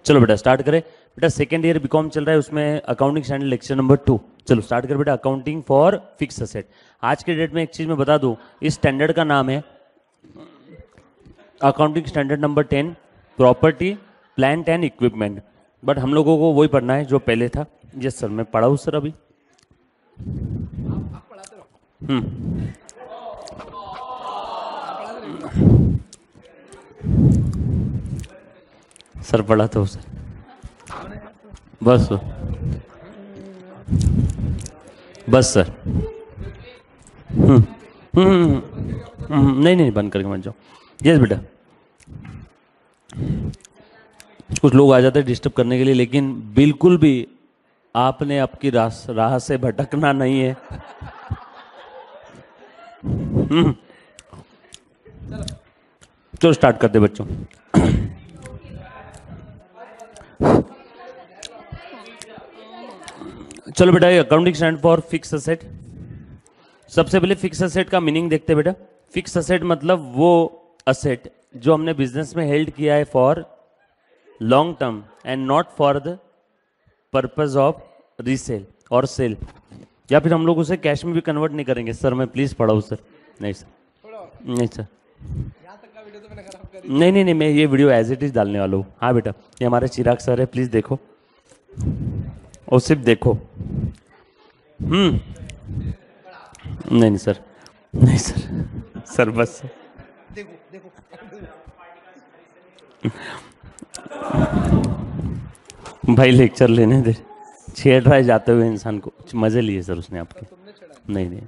चलो बेटा स्टार्ट करें। बेटा सेकेंड ईयर बीकॉम चल रहा है, उसमें अकाउंटिंग स्टैंडर्ड लेक्चर नंबर 2। चलो स्टार्ट कर बेटा, अकाउंटिंग फॉर फिक्स असेट। आज के डेट में एक चीज मैं बता दूं, इस स्टैंडर्ड का नाम है accounting standard number 10, property plant and equipment. But हम लोगों को वही पढ़ना है जो पहले था। यस सर, मैं पढ़ा हूँ सर अभी। सर पढ़ा तो सर, बस बस सर। नहीं नहीं, बंद करके मत जाओ। यस बेटा, कुछ लोग आ जाते हैं डिस्टर्ब करने के लिए, लेकिन बिल्कुल भी आपने आपकी राह से भटकना नहीं है। चलो स्टार्ट करते बच्चों। चलो बेटा, ये accounting stand for fix asset. सबसे पहले फिक्स असेट का मीनिंग देखते बेटा। फिक्स असेट मतलब वो असेट जो हमने बिजनेस में हेल्ड किया है for long term and not for the purpose of resale और सेल, या फिर हम लोग उसे कैश में भी कन्वर्ट नहीं करेंगे। सर मैं प्लीज पढ़ाऊँ सर? नहीं सर, नहीं सर, नहीं नहीं नहीं, मैं ये वीडियो एज इट इज डालने वाला हूँ। हाँ बेटा, ये हमारे चिराग सर है, प्लीज देखो और सिर्फ देखो। नहीं नहीं सर, नहीं सर, सर बस देखो देखो। भाई लेक्चर लेने दे, छेड़ रहा है जाते हुए इंसान को। मजे लिए सर उसने आपके? नहीं नहीं,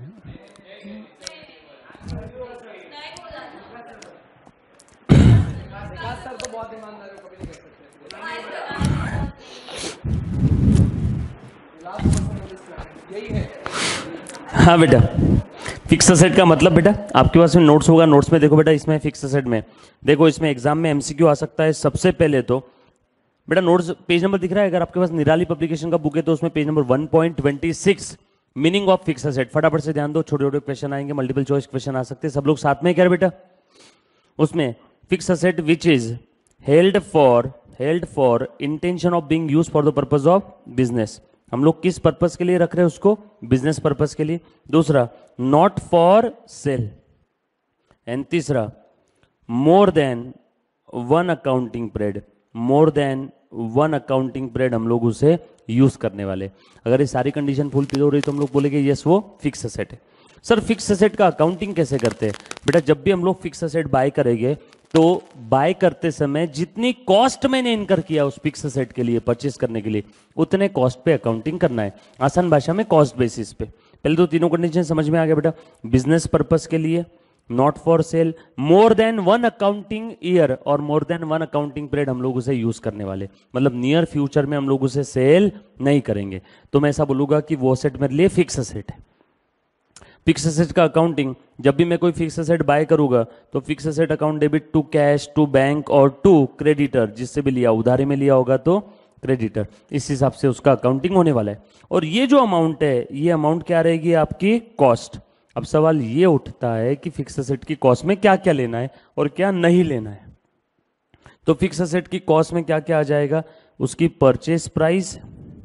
हाँ बेटा, फिक्स असेट का मतलब बेटा आपके पास में नोट्स होगा, नोट्स में देखो बेटा, इसमें फिक्स असेट में देखो, इसमें एग्जाम में एमसीक्यू आ सकता है। सबसे पहले तो बेटा नोट्स पेज नंबर दिख रहा है, अगर आपके पास निराली पब्लिकेशन का बुक है तो उसमें page number 1.26 meaning of fix asset. फटाफट से ध्यान दो, छोटे छोटे क्वेश्चन आएंगे, मल्टीपल चॉइस क्वेश्चन आ सकते हैं। सब लोग साथ में क्या बेटा, उसमें fix asset which is held for intention of being used for the purpose of business. हम लोग किस पर्पस के लिए रख रहे हैं उसको? बिजनेस पर्पस के लिए। दूसरा, नॉट फॉर सेल। एंड तीसरा, more than one accounting period. More than one accounting period हम लोग उसे यूज करने वाले। अगर ये सारी कंडीशन फुलफिल हो रही तो हम लोग बोलेंगे यस वो फिक्स असेट है। सर फिक्स असेट का अकाउंटिंग कैसे करते हैं? बेटा जब भी हम लोग फिक्स असेट बाय करेंगे तो बाय करते समय जितनी कॉस्ट मैंने इनकर किया उस फिक्स असेट के लिए, परचेस करने के लिए, उतने कॉस्ट पे अकाउंटिंग करना है। आसान भाषा में कॉस्ट बेसिस पे। पहले तो तीनों कंडीशन समझ में आ गया बेटा। बिजनेस पर्पस के लिए, not for sale, more than one accounting year और more than one accounting period हम लोग उसे यूज करने वाले। मतलब नियर फ्यूचर में हम लोग उसे सेल नहीं करेंगे। तो मैं ऐसा बोलूंगा कि वो असेट मेरे लिए फिक्स असेट है। फिक्स असेट का अकाउंटिंग, जब भी मैं कोई फिक्स असेट बाय करूंगा तो fix asset account debit to cash, to bank और टू क्रेडिटर, जिससे भी लिया, उधारी में लिया होगा तो क्रेडिटर, इस हिसाब से उसका अकाउंटिंग होने वाला है। और ये जो अमाउंट है, ये अमाउंट क्या रहेगी? आपकी कॉस्ट। अब सवाल ये उठता है कि फिक्स असेट की कॉस्ट में क्या क्या लेना है और क्या नहीं लेना है। तो फिक्स असेट की कॉस्ट में क्या क्या आ जाएगा? उसकी परचेस प्राइस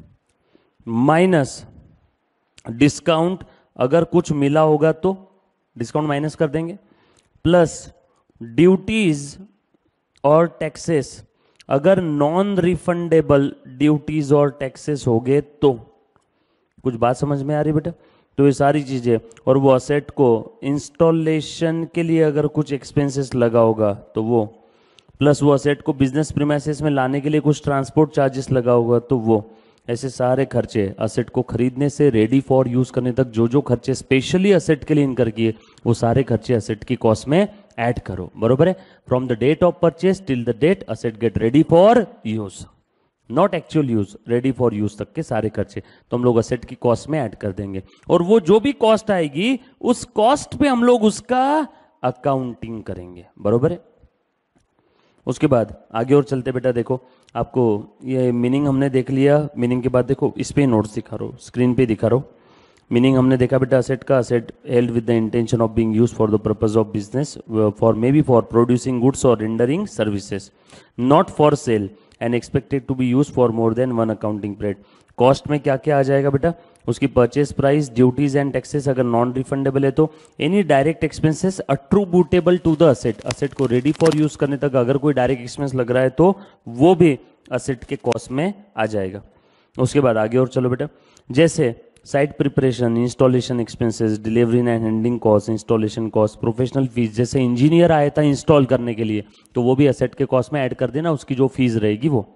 माइनस डिस्काउंट, अगर कुछ मिला होगा तो डिस्काउंट माइनस कर देंगे, प्लस ड्यूटीज और टैक्सेस, अगर नॉन रिफंडेबल ड्यूटीज और टैक्सेस हो गए तो। कुछ बात समझ में आ रही बेटा? तो ये सारी चीजें, और वो असेट को इंस्टॉलेशन के लिए अगर कुछ एक्सपेंसेस लगा होगा तो वो, प्लस वो असेट को बिजनेस प्रीमाइसेस में लाने के लिए कुछ ट्रांसपोर्ट चार्जेस लगा होगा तो वो। ऐसे सारे खर्चे असेट को खरीदने से रेडी फॉर यूज करने तक जो जो खर्चे स्पेशली असेट के लिए इनकर किए, वो सारे खर्चे असेट की कॉस्ट में ऐड करो। बरोबर है? From the date of purchase till the date asset get ready for use, not actual use, ready for use तक के सारे खर्चे तो हम लोग असेट की कॉस्ट में ऐड कर देंगे। और वो जो भी कॉस्ट आएगी उस कॉस्ट पे हम लोग उसका अकाउंटिंग करेंगे। बरोबर है? उसके बाद आगे और चलते बेटा, देखो आपको ये मीनिंग हमने देख लिया। मीनिंग के बाद देखो, इस पे नोट्स दिखा रहा हूं, स्क्रीन पे दिखा रहा हूं। मीनिंग हमने देखा बेटा असेट का, asset held with the intention of being used for the purpose of business, for may be for producing goods और rendering services, not for sale and expected to be use for more than one accounting period. Cost में क्या क्या आ जाएगा बेटा, उसकी purchase price, duties and taxes अगर non refundable है तो, any direct expenses attributable to the asset, asset को रेडी फॉर यूज करने तक अगर कोई डायरेक्ट एक्सपेंस लग रहा है तो वो भी असेट के कॉस्ट में आ जाएगा। उसके बाद आगे और चलो बेटा, जैसे site preparation, installation expenses, delivery and handling cost, installation cost, professional fees, जैसे इंजीनियर आया था इंस्टॉल करने के लिए तो वो भी असेट के कॉस्ट में ऐड कर देना, उसकी जो फीस रहेगी वो।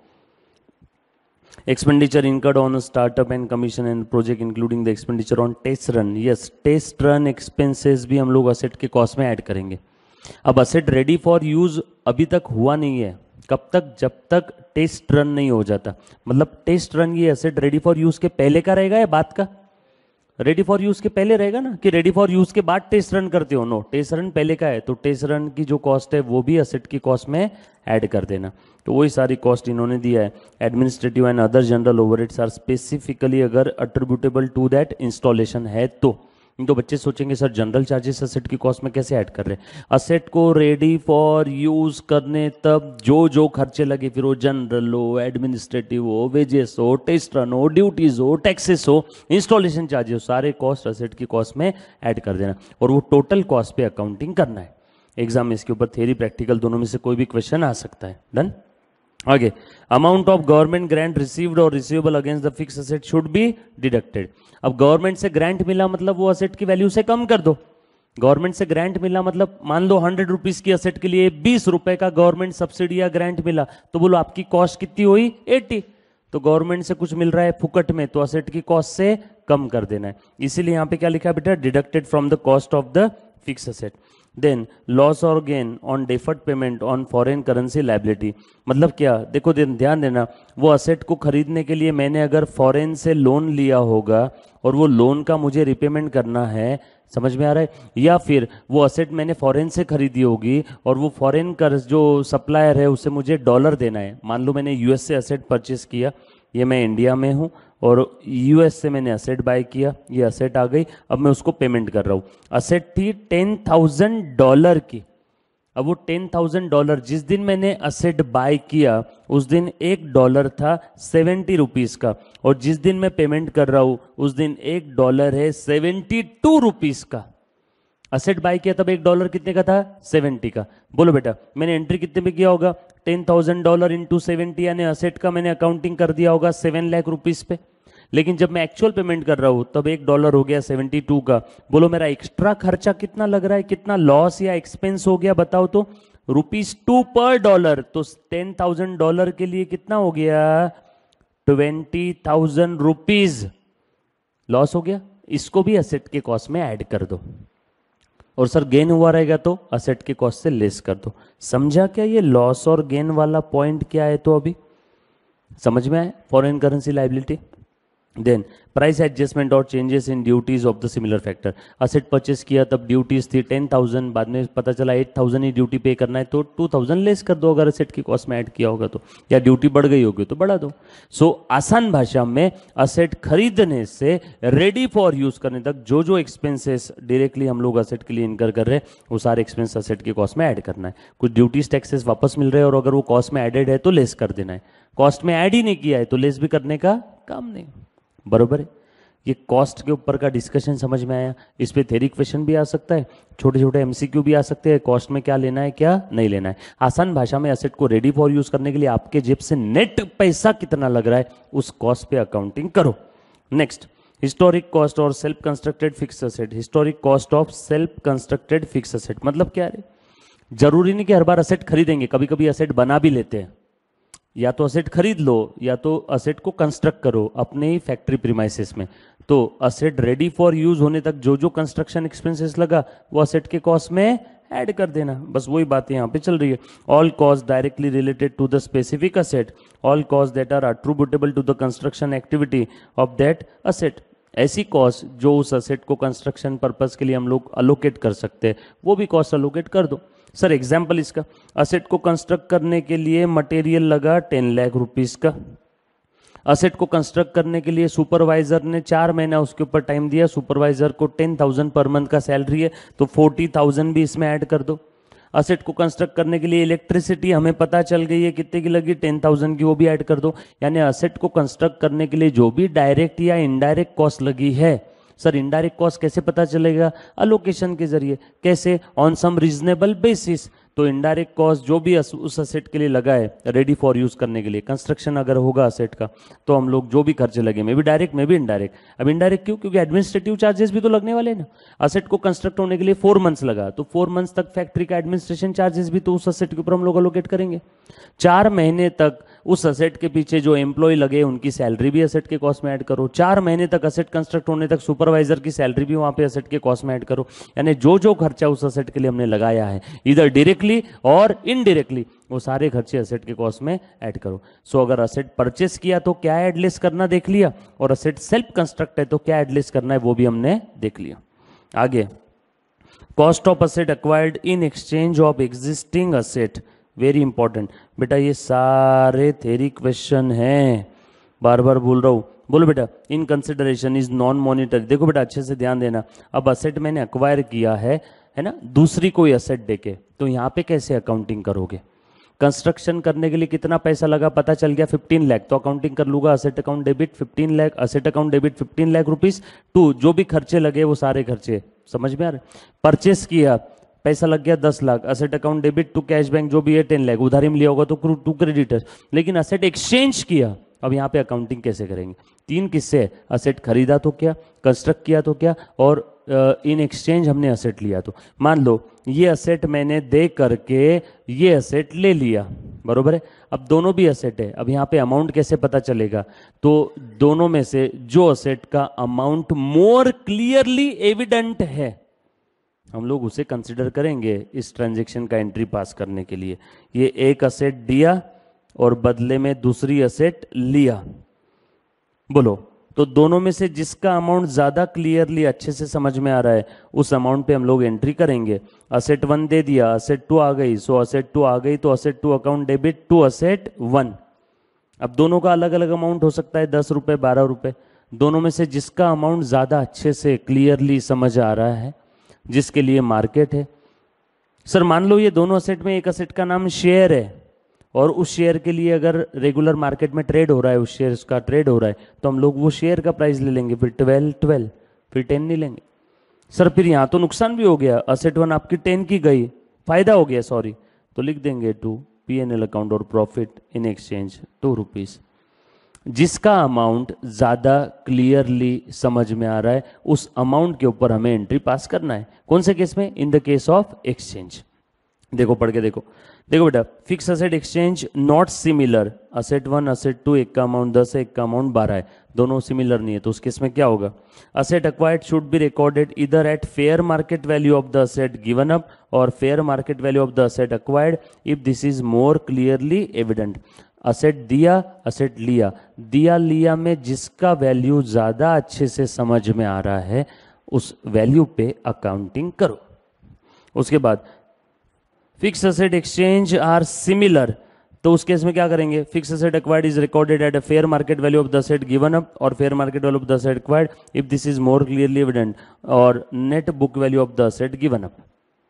Expenditure incurred on startup and commission and project including the expenditure on test run, yes test run expenses भी हम लोग असेट के कॉस्ट में ऐड करेंगे। अब असेट रेडी फॉर यूज अभी तक हुआ नहीं है, कब तक, जब तक टेस्ट रन नहीं हो जाता। मतलब टेस्ट रन ये असेट रेडी फॉर यूज के पहले का रहेगा या बाद का, रेडी फॉर यूज के पहले रहेगा ना, कि रेडी फॉर यूज के बाद टेस्ट रन करते हो, नो टेस्ट रन पहले का है तो टेस्ट रन की जो कॉस्ट है वो भी असेट की कॉस्ट में ऐड कर देना। तो वही सारी कॉस्ट इन्होंने दिया है। Administrative and other general overheads are specifically अगर अट्रीब्यूटेबल टू दैट इंस्टॉलेशन है तो। तो बच्चे सोचेंगे सर जनरल चार्जेस असेट की कॉस्ट में कैसे ऐड कर रहे हैं, असेट को रेडी फॉर यूज करने तब जो जो खर्चे लगे, फिर वो जनरल हो, एडमिनिस्ट्रेटिव हो, वेजेस हो, टेस्ट रन हो, ड्यूटीज हो, टैक्सेस हो, इंस्टॉलेशन चार्जेस हो, सारे कॉस्ट असेट की कॉस्ट में ऐड कर देना और वो टोटल कॉस्ट पे अकाउंटिंग करना है। एग्जाम में इसके ऊपर थ्योरी प्रैक्टिकल दोनों में से कोई भी क्वेश्चन आ सकता है। डन। आगे, amount of government grant received और receivable against the fix asset should be deducted. अब गवर्नमेंट से ग्रांट मिला मतलब वो असेट की वैल्यू से कम कर दो। गवर्नमेंट से ग्रांट मिला मतलब मान लो 100 रुपीज की असेट के लिए 20 रुपए का गवर्नमेंट सब्सिडी या ग्रांट मिला तो बोलो आपकी कॉस्ट कितनी हुई 80। तो गवर्नमेंट से कुछ मिल रहा है फुकट में तो असेट की कॉस्ट से कम कर देना है। इसीलिए यहां पे क्या लिखा है बेटा, deducted from the cost of the fix asset. Then loss और gain on deferred payment on foreign currency liability, मतलब क्या, देखो ध्यान देना, वो असेट को खरीदने के लिए मैंने अगर फॉरेन से लोन लिया होगा और वो लोन का मुझे रिपेमेंट करना है, समझ में आ रहा है, या फिर वो असेट मैंने फॉरेन से खरीदी होगी और वो फॉरेन का जो सप्लायर है उसे मुझे डॉलर देना है। मान लो मैंने यूएस से असेट परचेस किया, ये मैं इंडिया में हूँ और यूएस से मैंने असेट बाय किया, ये असेट आ गई, अब मैं उसको पेमेंट कर रहा हूँ। असेट थी $10,000 की, अब वो $10,000 जिस दिन मैंने असेट बाय किया उस दिन $1 था 70 रुपीज का, और जिस दिन मैं पेमेंट कर रहा हूं उस दिन $1 है 72 रुपीज का। असेट बाय किया तब $1 कितने का था, 70 का। बोलो बेटा मैंने एंट्री कितने में किया होगा, $10,000 इंटू 70, यानी असेट का मैंने अकाउंटिंग कर दिया होगा 7 लाख रुपीज पे। लेकिन जब मैं एक्चुअल पेमेंट कर रहा हूं तब $1 हो गया 72 का। बोलो मेरा एक्स्ट्रा खर्चा कितना लग रहा है, कितना लॉस या एक्सपेंस हो गया बताओ तो, ₹2 पर डॉलर। तो $10,000 के लिए कितना हो गया, 20,000 रुपीज लॉस हो गया। इसको भी असेट के कॉस्ट में ऐड कर दो, और सर गेन हुआ रहेगा तो असेट के कॉस्ट से लेस कर दो। समझा क्या ये लॉस और गेन वाला पॉइंट क्या है, तो अभी समझ में आए, foreign currency liability. Then price adjustment और changes in duties of the similar factor. Asset purchase किया तब ड्यूटीज थी 10,000, बाद में पता चला 8,000 ही ड्यूटी पे करना है तो 2,000 लेस कर दो अगर असेट की कॉस्ट में ऐड किया होगा तो, या ड्यूटी बढ़ गई होगी तो बढ़ा दो। सो आसान भाषा में असेट खरीदने से रेडी फॉर यूज करने तक जो जो एक्सपेंसेस डायरेक्टली हम लोग असेट के लिए इनकर कर रहे हैं वो सारे एक्सपेंस असेट की कॉस्ट में ऐड करना है। कुछ ड्यूटीज टैक्सेस वापस मिल रहे हैं और अगर वो कॉस्ट में एडेड है तो लेस कर देना है, कॉस्ट में ऐड ही नहीं किया है तो लेस भी करने का काम नहीं। बरोबर है। ये कॉस्ट के ऊपर का डिस्कशन समझ में आया। इस पे थ्योरी क्वेश्चन भी आ सकता है, छोटे छोटे एमसीक्यू भी आ सकते हैं, कॉस्ट में क्या लेना है क्या नहीं लेना है। आसान भाषा में असेट को रेडी फॉर यूज करने के लिए आपके जेब से नेट पैसा कितना लग रहा है उस कॉस्ट पे अकाउंटिंग करो। नेक्स्ट, हिस्टोरिक कॉस्ट और self constructed fix asset. Historic cost of self constructed fix asset मतलब क्या है, जरूरी नहीं कि हर बार असेट खरीदेंगे, कभी कभी असेट बना भी लेते हैं। या तो असेट खरीद लो या तो असेट को कंस्ट्रक्ट करो अपने ही फैक्ट्री प्रीमाइसेस में। तो असेट रेडी फॉर यूज होने तक जो जो कंस्ट्रक्शन एक्सपेंसेस लगा वो असेट के कॉस्ट में ऐड कर देना, बस वही बात यहाँ पे चल रही है। All cost directly related to the specific asset, all cost that are attributable to the construction activity of that asset. ऐसी कॉस्ट जो उस असेट को कंस्ट्रक्शन पर्पस के लिए हम लोग अलोकेट कर सकते हैं वो भी कॉस्ट अलोकेट कर दो। सर एग्जाम्पल इसका, असेट को कंस्ट्रक्ट करने के लिए मटेरियल लगा 10 लाख रुपीस का, असेट को कंस्ट्रक्ट करने के लिए सुपरवाइजर ने 4 महीना उसके ऊपर टाइम दिया, सुपरवाइजर को 10,000 पर मंथ का सैलरी है तो 40,000 भी इसमें ऐड कर दो। असेट को कंस्ट्रक्ट करने के लिए इलेक्ट्रिसिटी हमें पता चल गई है कितने की लगी, 10,000 की, वो भी ऐड कर दो। यानी असेट को कंस्ट्रक्ट करने के लिए जो भी डायरेक्ट या इनडायरेक्ट कॉस्ट लगी है, सर इनडायरेक्ट कॉस्ट कैसे पता चलेगा? अलोकेशन के जरिए। कैसे? On some reasonable basis. तो इनडायरेक्ट कॉस्ट जो भी उस असेट के लिए लगा है रेडी फॉर यूज करने के लिए, कंस्ट्रक्शन अगर होगा असेट का, तो हम लोग जो भी खर्चे लगे, मे भी डायरेक्ट मे भी इनडायरेक्ट। अब इनडायरेक्ट क्यों? क्योंकि एडमिनिस्ट्रेटिव चार्जेस भी तो लगने वाले हैं ना। असेट को कंस्ट्रक्ट होने के लिए 4 मंथ्स लगा, तो 4 मंथ्स तक फैक्ट्री का एडमिनिस्ट्रेशन चार्जेस भी तो उस असेट के ऊपर हम लोग अलोकेट करेंगे। 4 महीने तक उस असेट के पीछे जो एम्प्लॉय लगे उनकी सैलरी भी असेट के कॉस्ट में ऐड करो। 4 महीने तक असेट कंस्ट्रक्ट होने तक सुपरवाइजर की सैलरी भी वहां पे असेट के कॉस्ट में ऐड करो। यानी जो जो खर्चा उस असेट के लिए हमने लगाया है इधर डायरेक्टली और इनडायरेक्टली, वो सारे खर्चे असेट के कॉस्ट में ऐड करो। सो अगर असेट परचेस किया तो क्या एडलेस करना देख लिया, और असेट सेल्फ कंस्ट्रक्ट है तो क्या एडलेस करना है वो भी हमने देख लिया। आगे, cost of asset acquired in exchange of existing asset, very important बेटा, ये सारे थ्योरी क्वेश्चन हैं, बार बार बोल रहा हूं। बोलो बेटा, in consideration is non monetary. देखो बेटा अच्छे से ध्यान देना, अब असेट मैंने एक्वायर किया है ना, दूसरी कोई असेट देके, तो यहाँ पे कैसे अकाउंटिंग करोगे? कंस्ट्रक्शन करने के लिए कितना पैसा लगा पता चल गया 15 लाख, तो अकाउंटिंग कर लूंगा asset account debit 15 lakh, asset account debit 15 lakh rupees to जो भी खर्चे लगे वो सारे खर्चे, समझ में आ रहा है? परचेस किया, पैसा लग गया 10 lakh, asset account debit to cash bank जो भी है 10 लाख, उधारी में लिया होगा तो टू क्रेडिटर्स। लेकिन असेट एक्सचेंज किया, अब यहाँ पे अकाउंटिंग कैसे करेंगे? 3 किस्से, असेट खरीदा तो क्या, कंस्ट्रक्ट किया तो क्या, और इन एक्सचेंज हमने असेट लिया तो। मान लो ये असेट मैंने दे करके ये असेट ले लिया, बरोबर है। अब दोनों भी असेट है, अब यहाँ पे अमाउंट कैसे पता चलेगा? तो दोनों में से जो असेट का अमाउंट मोर क्लियरली एविडेंट है हम लोग उसे कंसिडर करेंगे इस ट्रांजैक्शन का एंट्री पास करने के लिए। ये एक असेट दिया और बदले में दूसरी असेट लिया, बोलो, तो दोनों में से जिसका अमाउंट ज्यादा क्लियरली अच्छे से समझ में आ रहा है उस अमाउंट पे हम लोग एंट्री करेंगे। असेट 1 दे दिया, असेट 2 आ गई, सो असेट 2 आ गई तो asset 2 account debit to asset 1। अब दोनों का अलग अलग अमाउंट हो सकता है, 10 रुपए 12 रुपए, दोनों में से जिसका अमाउंट ज्यादा अच्छे से क्लियरली समझ आ रहा है, जिसके लिए मार्केट है। सर मान लो ये दोनों असेट में एक असेट का नाम शेयर है और उस शेयर के लिए अगर रेगुलर मार्केट में ट्रेड हो रहा है, उस शेयर का ट्रेड हो रहा है, तो हम लोग वो शेयर का प्राइस ले लेंगे, फिर 12 फिर 10 नहीं लेंगे। सर फिर यहाँ तो नुकसान भी हो गया, असेट 1 आपकी 10 की गई, फायदा हो गया सॉरी, तो लिख देंगे टू P&L अकाउंट और प्रॉफिट इन एक्सचेंज 2 रुपीज। जिसका अमाउंट ज्यादा क्लियरली समझ में आ रहा है उस अमाउंट के ऊपर हमें एंट्री पास करना है। कौन से केस में? In the case of exchange. देखो पढ़ के देखो, देखो बेटा, fix asset exchange not similar, asset 1 asset 2 एक का अमाउंट 10 है, एक का अमाउंट 12 है, दोनों सिमिलर नहीं है, तो उस केस में क्या होगा? Asset acquired should be recorded इधर at fair market value of the asset given up और fair market value of the asset acquired if this is more clearly evident. Asset दिया, असेट लिया, दिया लिया में जिसका वैल्यू ज्यादा अच्छे से समझ में आ रहा है उस वैल्यू पे अकाउंटिंग करो। उसके बाद fix asset exchange are similar, तो उस केस में क्या करेंगे? Fix asset acquired is recorded at a fair market value of the asset given up और fair market value of the asset acquired if this is more clearly evident और net book value of the asset given up.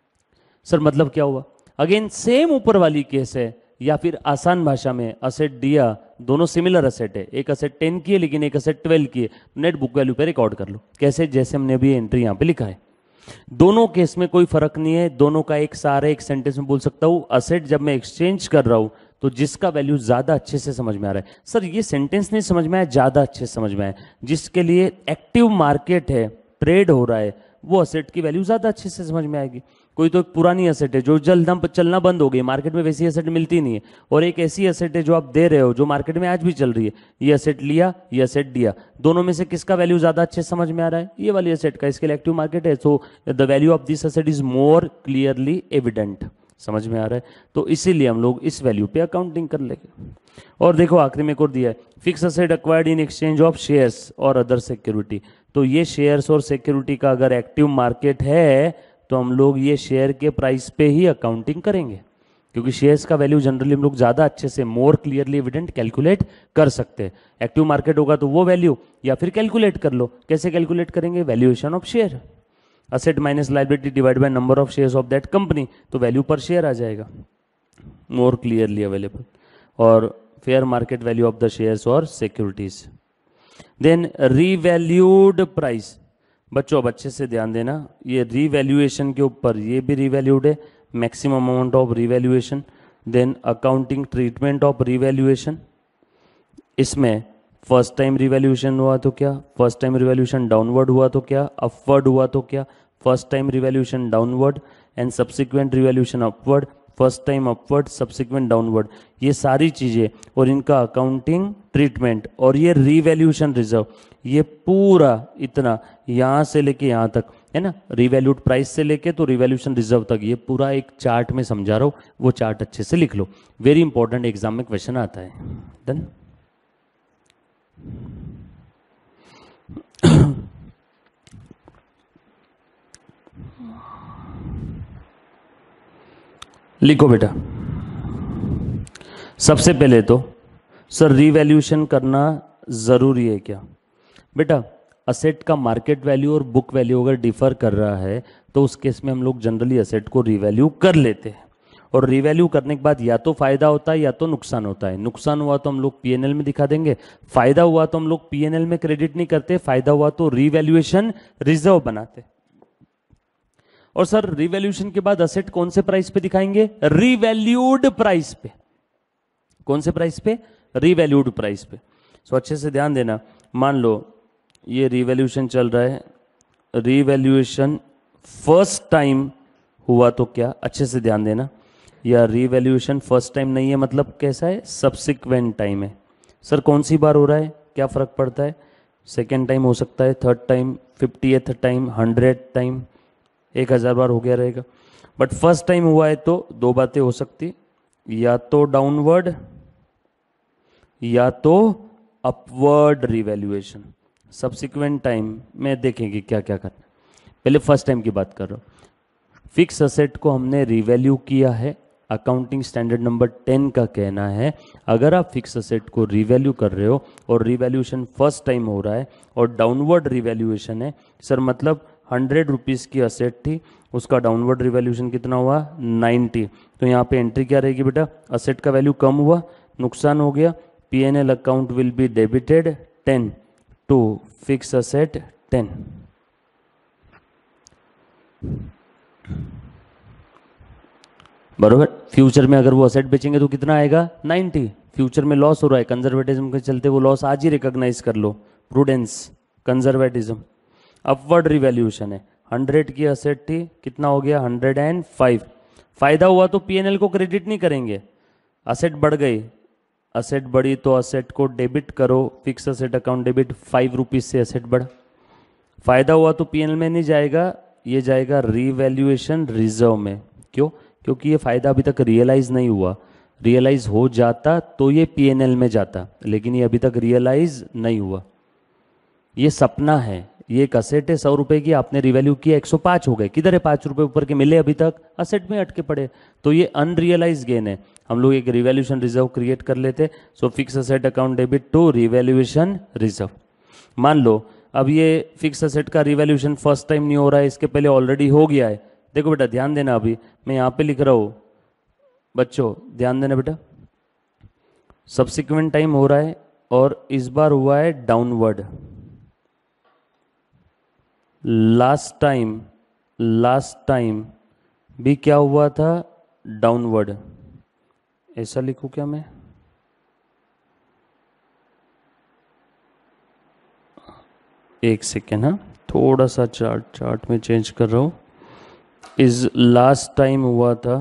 Sir मतलब क्या हुआ? Again same ऊपर वाली case है, या फिर आसान भाषा में असेट दिया, दोनों सिमिलर असेट है, एक असेट 10 की है लेकिन एक असेट 12 की है, नेट बुक वैल्यू पे रिकॉर्ड कर लो। कैसे? जैसे हमने अभी एंट्री यहां पे लिखा है। दोनों केस में कोई फर्क नहीं है, दोनों का एक सारा एक सेंटेंस में बोल सकता हूं, असेट जब मैं एक्सचेंज कर रहा हूं तो जिसका वैल्यू ज्यादा अच्छे से समझ में आ रहा है। सर ये सेंटेंस नहीं समझ में आया, ज्यादा अच्छे से समझ में आया, जिसके लिए एक्टिव मार्केट है, ट्रेड हो रहा है, वो असेट की वैल्यू ज्यादा अच्छे से समझ में आएगी। कोई तो एक पुरानी असेट है जो जल्द चलना बंद हो गई, मार्केट में वैसी असेट मिलती नहीं है, और एक ऐसी असेट है जो आप दे रहे हो जो मार्केट में आज भी चल रही है, ये असेट लिया, ये असेट दिया, दोनों में से किसका वैल्यू ज्यादा अच्छे समझ में आ रहा है? ये वाली असेट का, इसके लिए एक्टिव मार्केट है, so the value of this asset is more clearly evident, समझ में आ रहा है, तो इसीलिए हम लोग इस वैल्यू पे अकाउंटिंग कर लेंगे। और देखो आखिरी में एक और दिया है, fix asset acquired in exchange of shares और अदर सिक्योरिटी, तो ये शेयर्स और सिक्योरिटी का अगर एक्टिव मार्केट है तो हम लोग ये शेयर के प्राइस पे ही अकाउंटिंग करेंगे। क्योंकि शेयर्स का वैल्यू जनरली हम लोग ज़्यादा अच्छे से मोर क्लियरली एविडेंट कैलकुलेट कर सकते हैं। एक्टिव मार्केट होगा तो वो वैल्यू, या फिर कैलकुलेट कर लो। कैसे कैलकुलेट करेंगे? Valuation of share, asset minus liability divide by number of shares of that company, तो वैल्यू पर शेयर आ जाएगा, मोर क्लियरली अवेलेबल, और fair market value of the shares और सिक्योरिटीज। देन रीवैल्यूड प्राइस, बच्चों अब अच्छे से ध्यान देना, ये रीवैल्यूएशन के ऊपर ये भी रीवैल्यूड है, maximum amount of revaluation. Then accounting treatment of revaluation, इसमें फर्स्ट टाइम रिवैल्यूएशन हुआ तो क्या, फर्स्ट टाइम रिवैल्यूएशन डाउनवर्ड हुआ तो क्या, अपवर्ड हुआ तो क्या, first time revaluation downward and subsequent revaluation upward, first time upward subsequent downward, ये सारी चीज़ें और इनका अकाउंटिंग ट्रीटमेंट और ये रिवैल्यूएशन रिजर्व, ये पूरा इतना यहाँ से लेके यहाँ तक है ना, रिवैल्यूड प्राइस से लेके तो रिवैल्यूएशन रिजर्व तक, ये पूरा एक चार्ट में समझा रहा हूँ, वो चार्ट अच्छे से लिख लो, वेरी इंपॉर्टेंट, एग्जाम में क्वेश्चन आता है। डन। लिखो बेटा, सबसे पहले तो सर रीवैल्यूएशन करना जरूरी है क्या? बेटा असेट का मार्केट वैल्यू और बुक वैल्यू अगर डिफर कर रहा है तो उस केस में हम लोग जनरली असेट को रीवैल्यू कर लेते हैं, और रीवैल्यू करने के बाद या तो फायदा होता है या तो नुकसान होता है। नुकसान हुआ तो हम लोग पीएनएल में दिखा देंगे, फायदा हुआ तो हम लोग पीएनएल में क्रेडिट नहीं करते, फायदा हुआ तो रीवैल्यूएशन रिजर्व बनाते। और सर रिवैल्यूएशन के बाद असेट कौन से प्राइस पे दिखाएंगे? रिवैल्यूड प्राइस पे। कौन से प्राइस पे? रिवैल्यूड प्राइस पे। सो अच्छे से ध्यान देना, मान लो ये रिवैल्यूएशन चल रहा है, रिवैल्यूएशन फर्स्ट टाइम हुआ तो क्या, अच्छे से ध्यान देना, या रिवैल्यूएशन फर्स्ट टाइम नहीं है मतलब कैसा है? सब्सिक्वेंट टाइम है। सर कौन सी बार हो रहा है, क्या फर्क पड़ता है? सेकेंड टाइम हो सकता है, third time, 50th time, 100 time, 1000 बार हो गया रहेगा, बट फर्स्ट टाइम हुआ है तो दो बातें हो सकती, या तो डाउनवर्ड या तो अपवर्ड रिवैल्यूएशन। सब्सिक्वेंट टाइम में देखेंगे क्या क्या करना, पहले फर्स्ट टाइम की बात कर रहा हूं। फिक्स असेट को हमने रिवैल्यू किया है, अकाउंटिंग स्टैंडर्ड नंबर 10 का कहना है अगर आप फिक्स असेट को रिवैल्यू कर रहे हो और रिवैल्यूएशन फर्स्ट टाइम हो रहा है और डाउनवर्ड रिवैल्यूएशन है, सर मतलब 100 रुपीज़ की असेट थी, उसका डाउनवर्ड रिवैल्यूएशन कितना हुआ? 90। तो यहाँ पे एंट्री क्या रहेगी बेटा? असेट का वैल्यू कम हुआ, नुकसान हो गया, PNL account will be debited 10 to fix asset 10। बरोबर। फ्यूचर में अगर वो असेट बेचेंगे तो कितना आएगा? 90। फ्यूचर में लॉस हो रहा है, कंजर्वेटिज्म के चलते वो लॉस आज ही रिकॉग्नाइज कर लो, प्रूडेंस, कंजर्वेटिज्म। अपवर्ड रिवैल्यूएशन है, 100 की असेट थी, कितना हो गया? 105। फायदा हुआ तो पीएनएल को क्रेडिट नहीं करेंगे, असेट बढ़ गई, असेट बढ़ी तो असेट को डेबिट करो, fix asset account debit 5 rupees से असेट बढ़ा। फायदा हुआ तो पीएनएल में नहीं जाएगा, ये जाएगा रिवैल्यूएशन रिजर्व में। क्यों? क्योंकि ये फायदा अभी तक रियलाइज नहीं हुआ, रियलाइज हो जाता तो ये पीएनएल में जाता, लेकिन ये अभी तक रियलाइज नहीं हुआ। ये सपना है, ये एक असेट है 100 रुपए की, आपने रिवैल्यू किया 105 हो गए, किधर है 5 रुपए ऊपर के मिले, अभी तक असेट में अटके पड़े, तो ये अनरियलाइज गेन है। हम लोग एक रिवैल्यूएशन रिजर्व क्रिएट कर लेते, so fix asset account debit to revaluation reserve. मान लो अब ये फिक्स असेट का रिवैल्यूएशन फर्स्ट टाइम नहीं हो रहा है, इसके पहले ऑलरेडी हो गया है। देखो बेटा ध्यान देना, अभी मैं यहाँ पे लिख रहा हूँ, बच्चों ध्यान देना बेटा, सब्सिक्वेंट टाइम हो रहा है और इस बार हुआ है डाउनवर्ड। लास्ट टाइम भी क्या हुआ था? डाउनवर्ड। ऐसा लिखूं क्या मैं? एक सेकेंड, हाँ थोड़ा सा चार्ट में चेंज कर रहा हूं। इस लास्ट टाइम हुआ था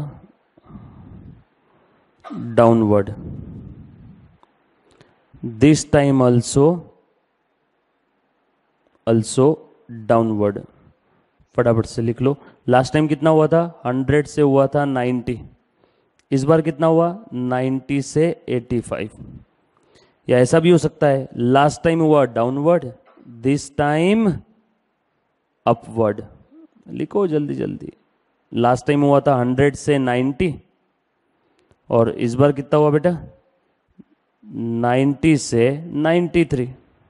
downward, this time also downward. फटाफट से लिख लो, लास्ट टाइम कितना हुआ था? 100 से हुआ था 90, इस बार कितना हुआ? 90 से 85। या ऐसा भी हो सकता है, लास्ट टाइम हुआ डाउनवर्ड, दिस टाइम अपवर्ड। लिखो जल्दी जल्दी, लास्ट टाइम हुआ था 100 से 90, और इस बार कितना हुआ बेटा 90 से 93।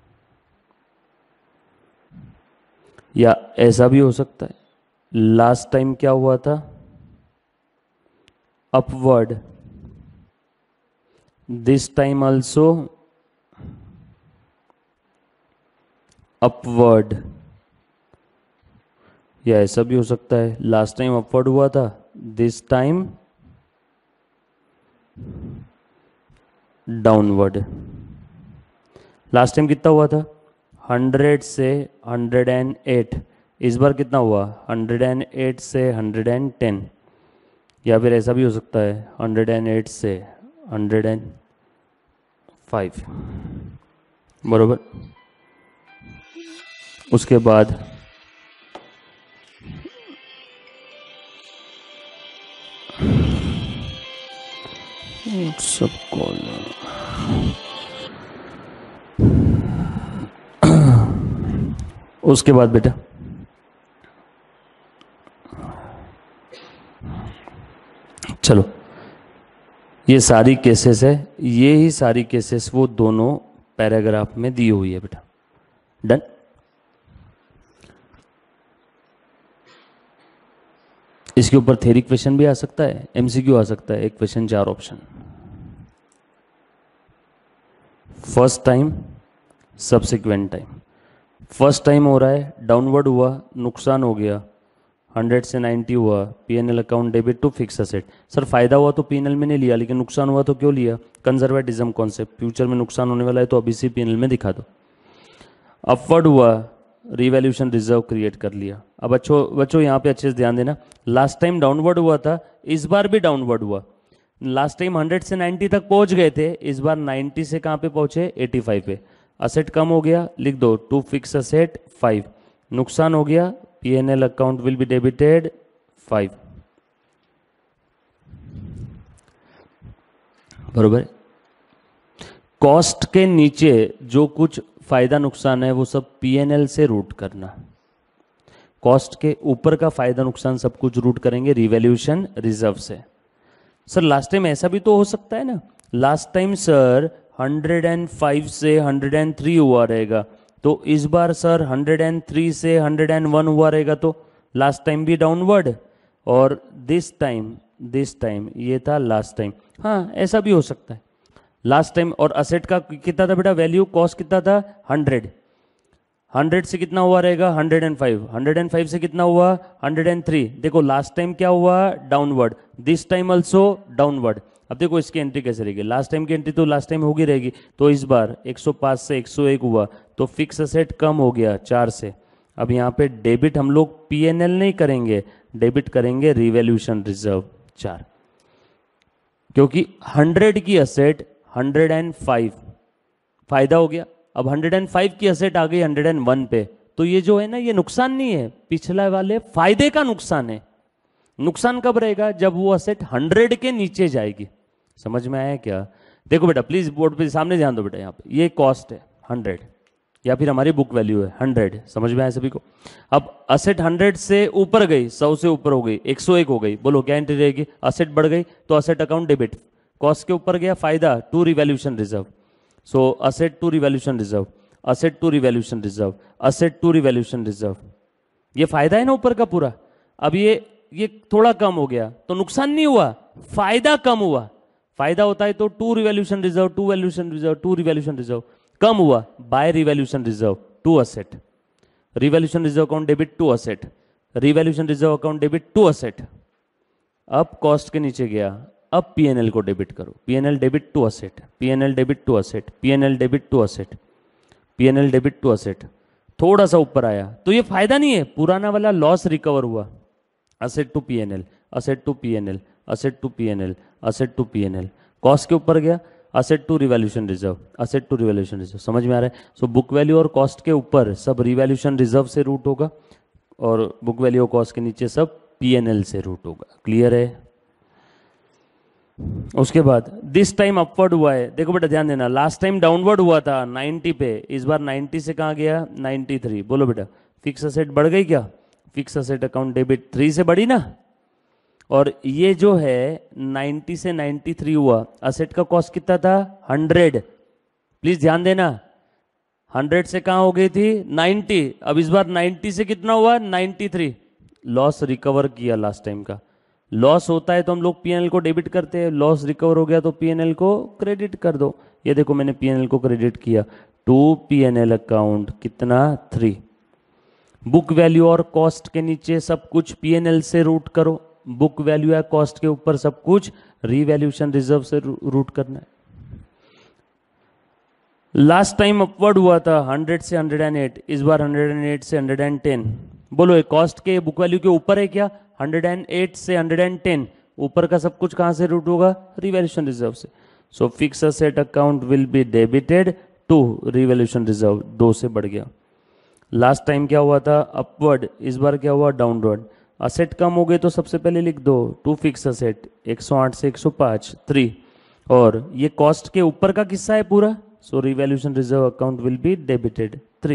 या ऐसा भी हो सकता है, लास्ट टाइम क्या हुआ था upward, this time also upward. या ऐसा भी हो सकता है लास्ट टाइम अपवर्ड हुआ था, this time downward. Last time कितना हुआ था 100 से 108, इस बार कितना हुआ 108 से 110। या फिर ऐसा भी हो सकता है 108 से 105, बरोबर। उसके बाद सब कॉल उसके बाद बेटा चलो, ये सारी केसेस है, ये ही सारी केसेस वो दोनों पैराग्राफ में दी हुई है बेटा। डन। इसके ऊपर थ्योरी क्वेश्चन भी आ सकता है, एमसीक्यू आ सकता है, एक question 4 option. First time subsequent time, first time हो रहा है डाउनवर्ड हुआ, नुकसान हो गया 100 से 90 हुआ, PNL account debit to fix asset. Sir फायदा हुआ तो पीएनएल में नहीं लिया, लेकिन नुकसान हुआ तो क्यों लिया, कंजर्वेटिज्म कॉन्सेप्ट, फ्यूचर में नुकसान होने वाला है तो अभी से पीएनएल में दिखा दो। अपवर्ड हुआ, रिवैल्यूएशन रिजर्व क्रिएट कर लिया। अब बच्चों यहाँ पे अच्छे से ध्यान देना, लास्ट टाइम डाउनवर्ड हुआ था, इस बार भी डाउनवर्ड हुआ। लास्ट टाइम 100 से 90 तक पहुंच गए थे, इस बार 90 से कहाँ पे पहुंचे 85 पे। असेट कम हो गया, लिख दो टू फिक्स असेट 5। नुकसान हो गया, PNL account will be debited 5, बरोबर। कॉस्ट के नीचे जो कुछ फायदा नुकसान है वो सब पीएनएल से रूट करना, कॉस्ट के ऊपर का फायदा नुकसान सब कुछ रूट करेंगे रिवैल्यूएशन रिजर्व से। सर लास्ट टाइम ऐसा भी तो हो सकता है ना, लास्ट टाइम सर 105 से 103 हुआ रहेगा, तो इस बार सर 103 से 101 हुआ रहेगा, तो लास्ट टाइम भी डाउनवर्ड, और दिस टाइम ये था लास्ट टाइम। हाँ ऐसा भी हो सकता है लास्ट टाइम। और असेट का कितना था बेटा वैल्यू, कॉस्ट कितना था 100 से कितना हुआ रहेगा 105 से कितना हुआ 103। देखो लास्ट टाइम क्या हुआ downward, this time also downward. अब देखो इसकी एंट्री कैसे रहेगी, लास्ट टाइम की एंट्री तो लास्ट टाइम होगी रहेगी, तो इस बार 105 से 101 हुआ, तो फिक्स असेट कम हो गया 4 से। अब यहाँ पे डेबिट हम लोग पीएनएल नहीं करेंगे, डेबिट करेंगे रिवैल्यूएशन रिजर्व 4, क्योंकि 100 की असेट 105 फायदा हो गया। अब 105 की असेट आ गई 101 पे, तो ये जो है ना ये नुकसान नहीं है, पिछला वाले फायदे का नुकसान है। नुकसान कब रहेगा, जब वो असेट 100 के नीचे जाएगी। समझ में आया क्या? देखो बेटा प्लीज बोर्ड पे सामने ध्यान दो बेटा, यहाँ पे ये कॉस्ट है 100 या फिर हमारी बुक वैल्यू है 100, समझ में आया सभी को? अब असेट 100 से ऊपर गई, 100 से ऊपर हो गई, 101 हो गई, बोलो क्या एंट्री रहेगी? असेट बढ़ गई तो असेट अकाउंट डेबिट, कॉस्ट के ऊपर गया फायदा to revaluation reserve, so asset to revaluation reserve, asset to revaluation reserve, asset to revaluation reserve. ये फायदा है ना ऊपर का पूरा। अब ये थोड़ा कम हो गया तो नुकसान नहीं हुआ, फायदा कम हुआ। फायदा होता है तो to revaluation reserve, to valuation reserve, to revaluation reserve, कम हुआ by revaluation reserve to asset, revaluation reserve account debit to asset, revaluation reserve account debit to asset. अब कॉस्ट के नीचे गया, अब पीएनएल को डेबिट करो, PNL debit to asset, PNL debit to asset, PNL debit to asset, PNL debit to asset. थोड़ा सा ऊपर आया तो ये फायदा नहीं है, पुराना वाला लॉस रिकवर हुआ। Asset to PNL, asset to PNL, asset to PNL, asset to PNL, cost के ऊपर गया asset to revaluation reserve, asset to revaluation reserve. समझ में आ रहा है? सो बुक वैल्यू और कॉस्ट के ऊपर सब रिवैल्यूएशन रिजर्व से रूट होगा, और बुक वैल्यू और कॉस्ट के नीचे सब पीएनएल से रूट होगा। क्लियर है? उसके बाद दिस टाइम अपवर्ड हुआ है, देखो बेटा ध्यान देना, लास्ट टाइम डाउनवर्ड हुआ था 90 पे, इस बार 90 से कहाँ गया 93। बोलो बेटा फिक्स असेट बढ़ गई क्या? फिक्स असेट अकाउंट डेबिट 3 से बढ़ी ना, और ये जो है 90 से 93 हुआ, असेट का कॉस्ट कितना था 100, प्लीज ध्यान देना 100 से कहाँ हो गई थी 90, अब इस बार 90 से कितना हुआ 93, लॉस रिकवर किया लास्ट टाइम का। लॉस होता है तो हम लोग पीएनएल को डेबिट करते हैं, लॉस रिकवर हो गया तो पीएनएल को क्रेडिट कर दो। ये देखो मैंने पीएनएल को क्रेडिट किया टू पीएनएल अकाउंट कितना 3। बुक वैल्यू और कॉस्ट के नीचे सब कुछ पीएनएल से रूट करो, बुक वैल्यू या कॉस्ट के ऊपर सब कुछ रीवैल्यूएशन रिजर्व से रूट करना है। लास्ट टाइम अपवर्ड हुआ था 100 से 108, इस बार 108 से 110। बोलो ये कॉस्ट के बुक वैल्यू के ऊपर है क्या, 108 से 110 ऊपर का सब कुछ कहां से रूट होगा रिवैल्यूएशन रिजर्व से। So fix asset account will be debited to revaluation reserve, 2 से बढ़ गया। लास्ट टाइम क्या हुआ था अपवर्ड, इस बार क्या हुआ डाउनवर्ड। असेट कम हो गए तो सबसे पहले लिख दो टू फिक्स असेट 108 से 105 3, और ये कॉस्ट के ऊपर का किस्सा है पूरा, so revaluation reserve account will be debited 3।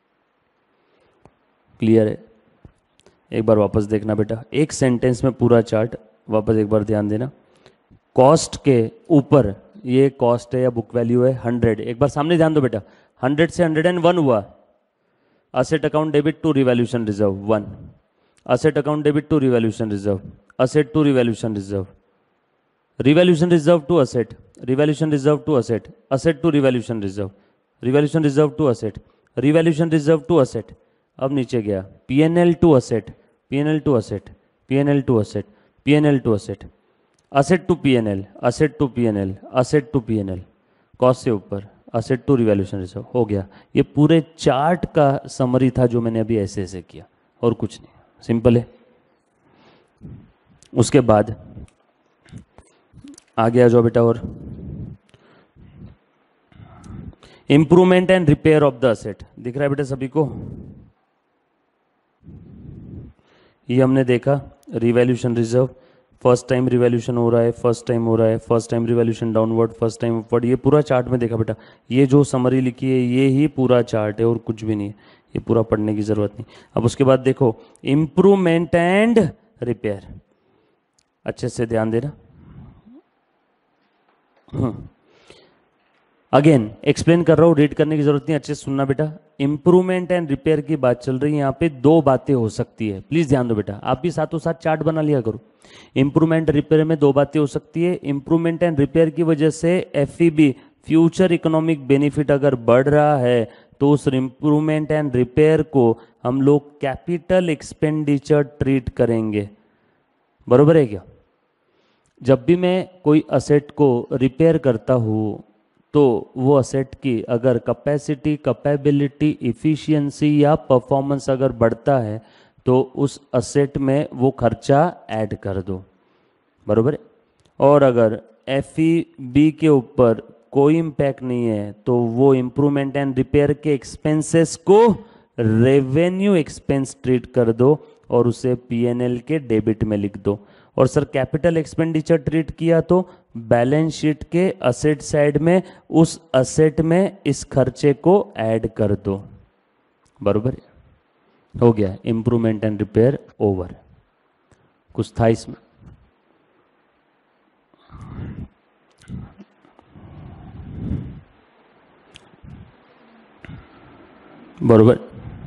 Clear है? एक बार वापस देखना बेटा, एक सेंटेंस में पूरा चार्ट वापस एक बार ध्यान देना। कॉस्ट के ऊपर ये कॉस्ट है या बुक वैल्यू है 100, एक बार सामने ध्यान दो बेटा, 100 से 101 हुआ, asset account debit to revaluation reserve 1, asset account debit to revaluation reserve, asset to revaluation reserve, revaluation reserve to asset, revaluation reserve to asset, asset to revaluation reserve, revaluation reserve to asset, revaluation reserve to asset. अब नीचे गया PNL to asset, PNL to asset, PNL to asset, PNL to asset, asset to PNL, asset to PNL, asset to PNL, cost से ऊपर asset to revaluation reserve हो गया। ये पूरे chart का समरी था जो मैंने अभी ऐसे ऐसे किया, और कुछ नहीं, सिंपल है। उसके बाद आगे आ जाओ बेटा, और improvement and repair of the asset दिख रहा है बेटा सभी को? ये हमने देखा revaluation reserve, first time revaluation हो रहा है, फर्स्ट टाइम हो रहा है, first time revaluation downward, first time upward, ये पूरा चार्ट में देखा बेटा। ये जो समरी लिखी है ये ही पूरा चार्ट है और कुछ भी नहीं है, ये पूरा पढ़ने की जरूरत नहीं। अब उसके बाद देखो इंप्रूवमेंट एंड रिपेयर, अच्छे से ध्यान देना। अगेन एक्सप्लेन कर रहा हूं, रीड करने की जरूरत नहीं, अच्छे से सुनना बेटा। इंप्रूवमेंट एंड रिपेयर की बात चल रही है, यहाँ पे दो बातें हो सकती है, प्लीज ध्यान दो बेटा, आप भी साथों साथ चार्ट बना लिया करो। इंप्रूवमेंट रिपेयर में दो बातें हो सकती है। इंप्रूवमेंट एंड रिपेयर की वजह से एफईबी फ्यूचर इकोनॉमिक बेनिफिट अगर बढ़ रहा है तो उस इंप्रूवमेंट एंड रिपेयर को हम लोग कैपिटल एक्सपेंडिचर ट्रीट करेंगे, बरोबर है क्या? जब भी मैं कोई असेट को रिपेयर करता हूँ तो वो असेट की अगर कैपेसिटी, कैपेबिलिटी, इफिशियंसी या परफॉर्मेंस अगर बढ़ता है तो उस असेट में वो खर्चा ऐड कर दो, बरोबर है? और अगर एफईबी के ऊपर कोई इम्पैक्ट नहीं है तो वो इंप्रूवमेंट एंड रिपेयर के एक्सपेंसेस को रेवेन्यू एक्सपेंस ट्रीट कर दो और उसे पीएनएल के डेबिट में लिख दो। और सर कैपिटल एक्सपेंडिचर ट्रीट किया तो बैलेंस शीट के असेट साइड में उस असेट में इस खर्चे को ऐड कर दो, बरोबर है? हो गया इंप्रूवमेंट एंड रिपेयर ओवर। कुछ था इसमें? बरोबर।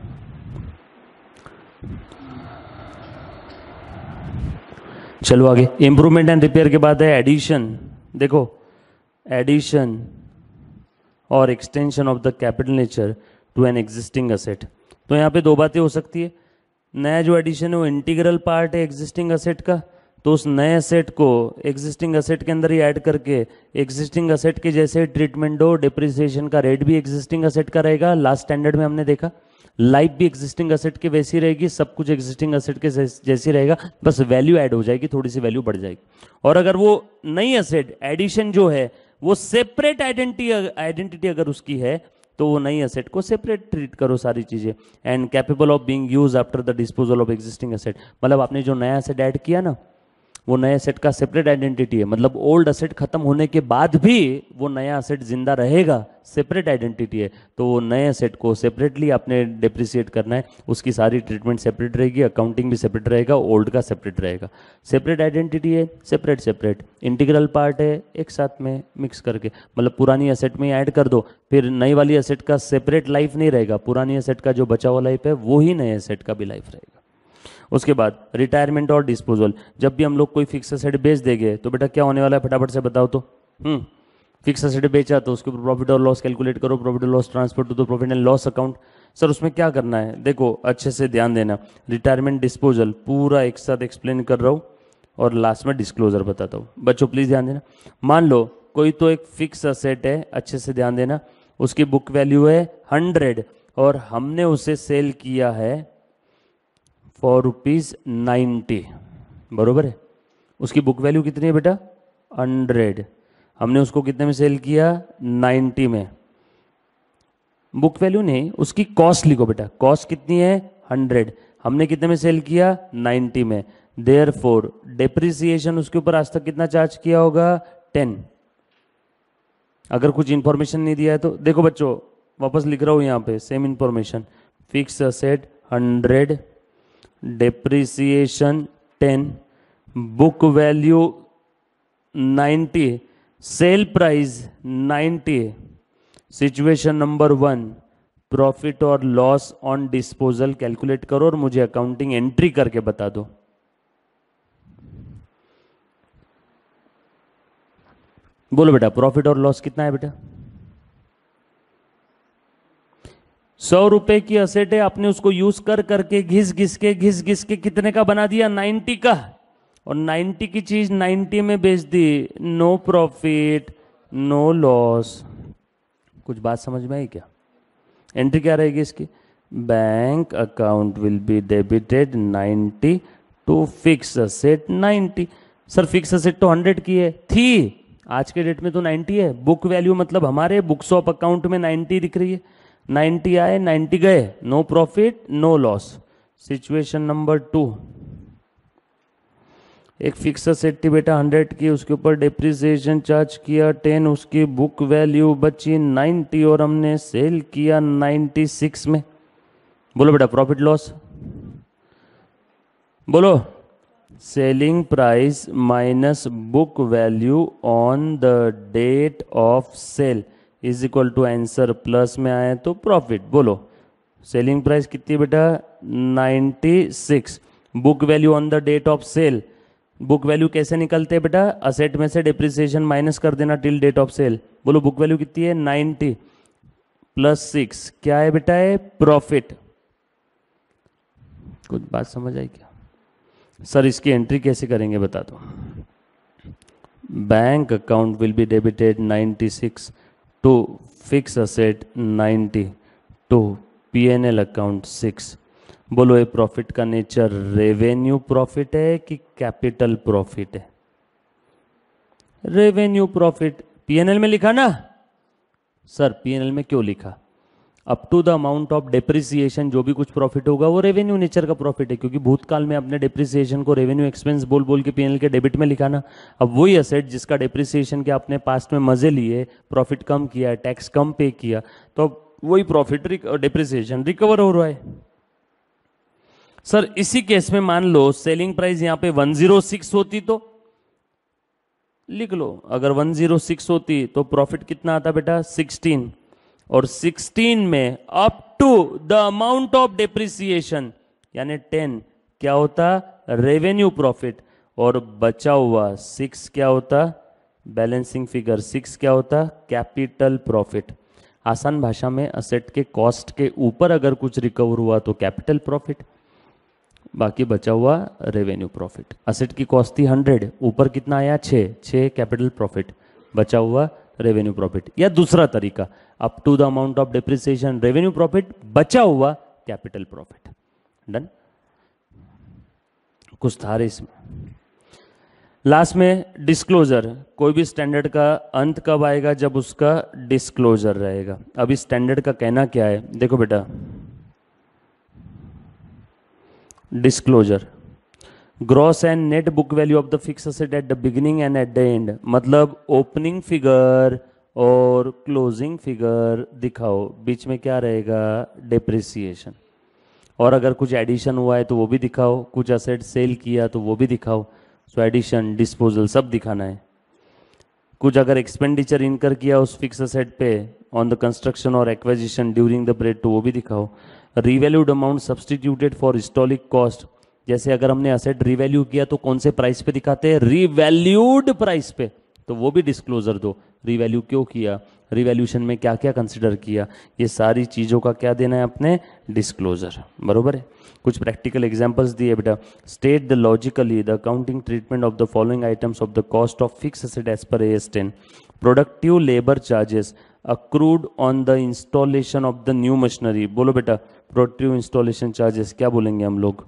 चलो आगे, इंप्रूवमेंट एंड रिपेयर के बाद है एडिशन। देखो एडिशन और extension of the capital nature to an existing asset. तो यहाँ पे दो बातें हो सकती है। नया जो एडिशन है वो इंटीग्रल पार्ट है एग्जिस्टिंग असेट का, तो उस नए असेट को एग्जिस्टिंग असेट के अंदर ही ऐड करके एग्जिस्टिंग असेट के जैसे ट्रीटमेंट दो, डिप्रिसिएशन का रेट भी एग्जिस्टिंग असेट का रहेगा। लास्ट स्टैंडर्ड में हमने देखा लाइफ भी एग्जिस्टिंग असेट के वैसी रहेगी, सब कुछ एग्जिस्टिंग असेट के जैसी रहेगा, बस वैल्यू ऐड हो जाएगी, थोड़ी सी वैल्यू बढ़ जाएगी। और अगर वो नई असेट एडिशन जो है वो सेपरेट आइडेंटिटी अगर उसकी है तो वो नई असेट को सेपरेट ट्रीट करो सारी चीजें। And capable of being use after the disposal of existing asset, मतलब आपने जो नया असेट ऐड किया ना वो नए असेट का सेपरेट आइडेंटिटी है, मतलब ओल्ड असेट खत्म होने के बाद भी वो नया असेट जिंदा रहेगा, सेपरेट आइडेंटिटी है। तो वो नए असेट को सेपरेटली आपने डिप्रिसिएट करना है, उसकी सारी ट्रीटमेंट सेपरेट रहेगी, अकाउंटिंग भी सेपरेट रहेगा, ओल्ड का सेपरेट रहेगा। सेपरेट आइडेंटिटी है, सेपरेट सेपरेट, इंटीग्रल पार्ट है, एक साथ में मिक्स करके, मतलब पुरानी असेट में ऐड कर दो, फिर नई वाली असेट का सेपरेट लाइफ नहीं रहेगा, पुरानी असेट का जो बचा हुआ लाइफ है वो ही नए असेट का भी लाइफ रहेगा। उसके बाद रिटायरमेंट और डिस्पोजल, जब भी हम लोग कोई फिक्स एसेट बेच देंगे तो बेटा क्या होने वाला है, फटाफट से बताओ तो। फिक्स एसेट बेचा तो उसके ऊपर प्रॉफिट और लॉस कैलकुलेट करो, प्रॉफिट और loss transfer to the profit and loss account. Sir उसमें क्या करना है, देखो अच्छे से ध्यान देना, रिटायरमेंट डिस्पोजल पूरा एक साथ एक्सप्लेन कर रहा हूँ और लास्ट में डिस्क्लोजर बताता हूँ। बच्चों प्लीज ध्यान देना। मान लो कोई तो एक फिक्स एसेट है, अच्छे से ध्यान देना, उसकी बुक वैल्यू है 100 और हमने उसे सेल किया है फॉर ₹90, बरोबर है। उसकी बुक वैल्यू कितनी है बेटा, 100, हमने उसको कितने में सेल किया, 90 में। बुक वैल्यू नहीं, उसकी कॉस्ट लिखो बेटा, कॉस्ट कितनी है 100, हमने कितने में सेल किया 90 में। देयरफॉर डेप्रिसिएशन उसके ऊपर आज तक कितना चार्ज किया होगा, 10। अगर कुछ इंफॉर्मेशन नहीं दिया है तो देखो बच्चों, वापस लिख रहा हूं यहां पे same information, fix asset 100, depreciation 10, book value 90, sale price 90, situation number 1, profit और लॉस ऑन डिस्पोजल कैलकुलेट करो और मुझे अकाउंटिंग एंट्री करके बता दो। बोलो बेटा प्रॉफिट और लॉस कितना है बेटा, 100 रुपए की असेट है, आपने उसको यूज कर करके घिस घिस के कितने का बना दिया, 90 का, और 90 की चीज 90 में बेच दी, नो प्रॉफिट नो लॉस। कुछ बात समझ में आई क्या? एंट्री क्या रहेगी इसकी, bank account will be debited 90 to fix asset 90। Sir fix asset तो 100 की है, थी, आज के डेट में तो 90 है। बुक वैल्यू मतलब हमारे बुक्स ऑफ अकाउंट में 90 दिख रही है, 90 आए 90 गए, no profit no loss. Situation number 2, एक फिक्स असेट थी बेटा 100 की, उसके ऊपर डेप्रिसिएशन चार्ज किया 10, उसकी बुक वैल्यू बची 90 और हमने सेल किया 96 में। बोलो बेटा प्रॉफिट लॉस, बोलो। Selling price minus book value on the date of sale is equal to answer, plus में आए तो प्रॉफिट। बोलो सेलिंग प्राइस कितनी बेटा 96, book value on the date of sale, book value कैसे निकलते हैं बेटा, असेट में से डेप्रिसिएशन माइनस कर देना टिल डेट ऑफ सेल। बोलो बुक वैल्यू कितनी है 90 प्लस 6 क्या है बेटा, है प्रॉफिट। कुछ बात समझ आई क्या? सर इसकी एंट्री कैसे करेंगे बता दो। Bank account will be debited 96 to fix asset 90 to P&L account 6। बोलो ये प्रॉफिट का नेचर रेवेन्यू प्रॉफिट है कि कैपिटल प्रॉफिट है? Revenue profit. P&L में लिखा ना सर, P&L में क्यों लिखा, up to the amount of depreciation जो भी कुछ प्रॉफिट होगा वो रेवेन्यू नेचर का प्रॉफिट है, क्योंकि भूतकाल में अपने डेप्रिसिएशन को रेवेन्यू एक्सपेंस बोल बोल के P&L के डेबिट में लिखा ना। अब वही असेट जिसका डेप्रिसिएशन के आपने पास्ट में मजे लिए, प्रॉफिट कम किया, टैक्स कम पे किया, तो वही प्रॉफिट डेप्रिसिएशन रिकवर हो रहा है। सर इसी केस में मान लो सेलिंग प्राइस यहां पे 106 होती तो लिख लो, अगर 106 होती तो प्रॉफिट कितना आता बेटा 16, और 16 में up to the amount of depreciation यानी 10 क्या होता, रेवेन्यू प्रॉफिट, और बचा हुआ 6 क्या होता, बैलेंसिंग फिगर 6 क्या होता, कैपिटल प्रॉफिट। आसान भाषा में असेट के कॉस्ट के ऊपर अगर कुछ रिकवर हुआ तो कैपिटल प्रॉफिट, बाकी बचा हुआ रेवेन्यू प्रॉफिट। असेट की कॉस्ट थी 100, ऊपर कितना आया 6 कैपिटल प्रॉफिट, बचा हुआ रेवेन्यू प्रॉफिट। या दूसरा तरीका, up to the amount of depreciation revenue profit, बचा हुआ कैपिटल प्रॉफिट। डन। कुछ था रे इसमें। लास्ट में डिस्क्लोजर, कोई भी स्टैंडर्ड का अंत कब आएगा, जब उसका डिस्क्लोजर रहेगा। अभी स्टैंडर्ड का कहना क्या है, देखो बेटा disclosure, gross and net book value of the fix asset at the beginning and at the end, मतलब ओपनिंग फिगर और क्लोजिंग फिगर दिखाओ, बीच में क्या रहेगा, डेप्रिसिएशन। और अगर कुछ एडिशन हुआ है तो वो भी दिखाओ, कुछ असेट सेल किया तो वो भी दिखाओ। सो एडिशन डिस्पोजल सब दिखाना है। कुछ अगर एक्सपेंडिचर इनकर किया उस फिक्स असेट पे ऑन द कंस्ट्रक्शन और एक्विजिशन ड्यूरिंग द पीरियड तो वो भी दिखाओ। Revalued amount substituted for historic cost, जैसे अगर हमने असेट रीवैल्यू किया तो कौन से प्राइस पे दिखाते हैं, रीवैल्यूड प्राइस पे, तो वो भी डिस्क्लोजर दो। रीवैल्यू क्यों किया, रिवैल्यूशन में क्या क्या कंसिडर किया, ये सारी चीज़ों का क्या देना है अपने, डिस्क्लोजर। बरोबर है। कुछ प्रैक्टिकल एग्जांपल्स दिए बेटा। State the logically the accounting treatment of the following items of the cost of fix asset as per AS10। Productive labour charges accrued on the installation of the new machinery. बोलो बेटा, productive installation charges क्या बोलेंगे हम लोग,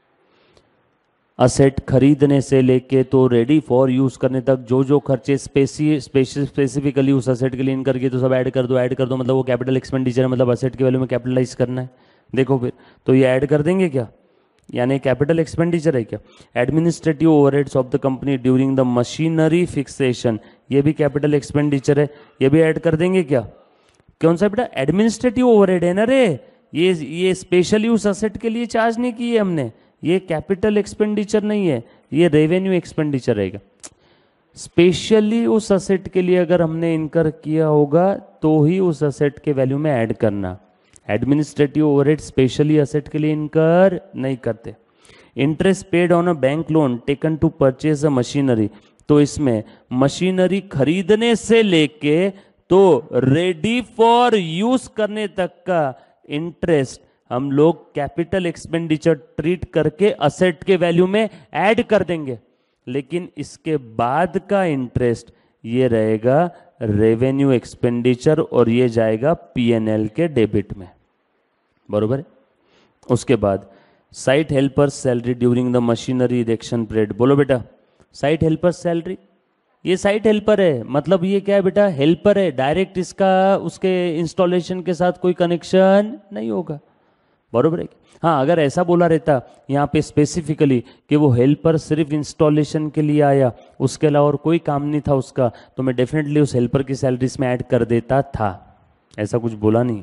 asset खरीदने से लेके तो रेडी फॉर यूज करने तक जो जो खर्चे स्पेसिफिकली उस असेट के लिए इनकर के तो सब ऐड कर दो, ऐड कर दो, मतलब वो कैपिटल एक्सपेंडिचर है, मतलब असेट के वैल्यू में कैपिटलाइज करना है। देखो फिर तो ये ऐड कर देंगे क्या, यानी कैपिटल एक्सपेंडिचर है क्या। Administrative overheads of the company during the machinery fixation, ये भी कैपिटल एक्सपेंडिचर है, ये भी ऐड कर देंगे क्या। कौन सा बेटा, एडमिनिस्ट्रेटिव ओवरहेड है ना रे, ये स्पेशली उस असेट के लिए चार्ज नहीं किए हमने, ये कैपिटल एक्सपेंडिचर नहीं है, ये रेवेन्यू एक्सपेंडिचर रहेगा। स्पेशली उस असेट के लिए अगर हमने इनकर किया होगा तो ही उस असेट के वैल्यू में ऐड करना। एडमिनिस्ट्रेटिव ओवरहेड स्पेशली असेट के लिए इनकर नहीं करते। Interest paid on a bank loan taken to purchase a machinery, तो इसमें मशीनरी खरीदने से लेके तो रेडी फॉर यूज करने तक का इंटरेस्ट हम लोग कैपिटल एक्सपेंडिचर ट्रीट करके असेट के वैल्यू में ऐड कर देंगे, लेकिन इसके बाद का इंटरेस्ट ये रहेगा रेवेन्यू एक्सपेंडिचर और ये जाएगा P&L के डेबिट में। बरोबर है। उसके बाद site helper salary during the machinery erection period. बोलो बेटा, साइट हेल्पर सैलरी, ये साइट हेल्पर है, मतलब ये क्या है बेटा, हेल्पर है, डायरेक्ट इसका उसके इंस्टॉलेशन के साथ कोई कनेक्शन नहीं होगा। बरोबर है। हाँ, अगर ऐसा बोला रहता यहाँ पे स्पेसिफिकली कि वो हेल्पर सिर्फ इंस्टॉलेशन के लिए आया, उसके अलावा और कोई काम नहीं था उसका, तो मैं डेफिनेटली उस हेल्पर की सैलरी इसमें ऐड कर देता था। ऐसा कुछ बोला नहीं।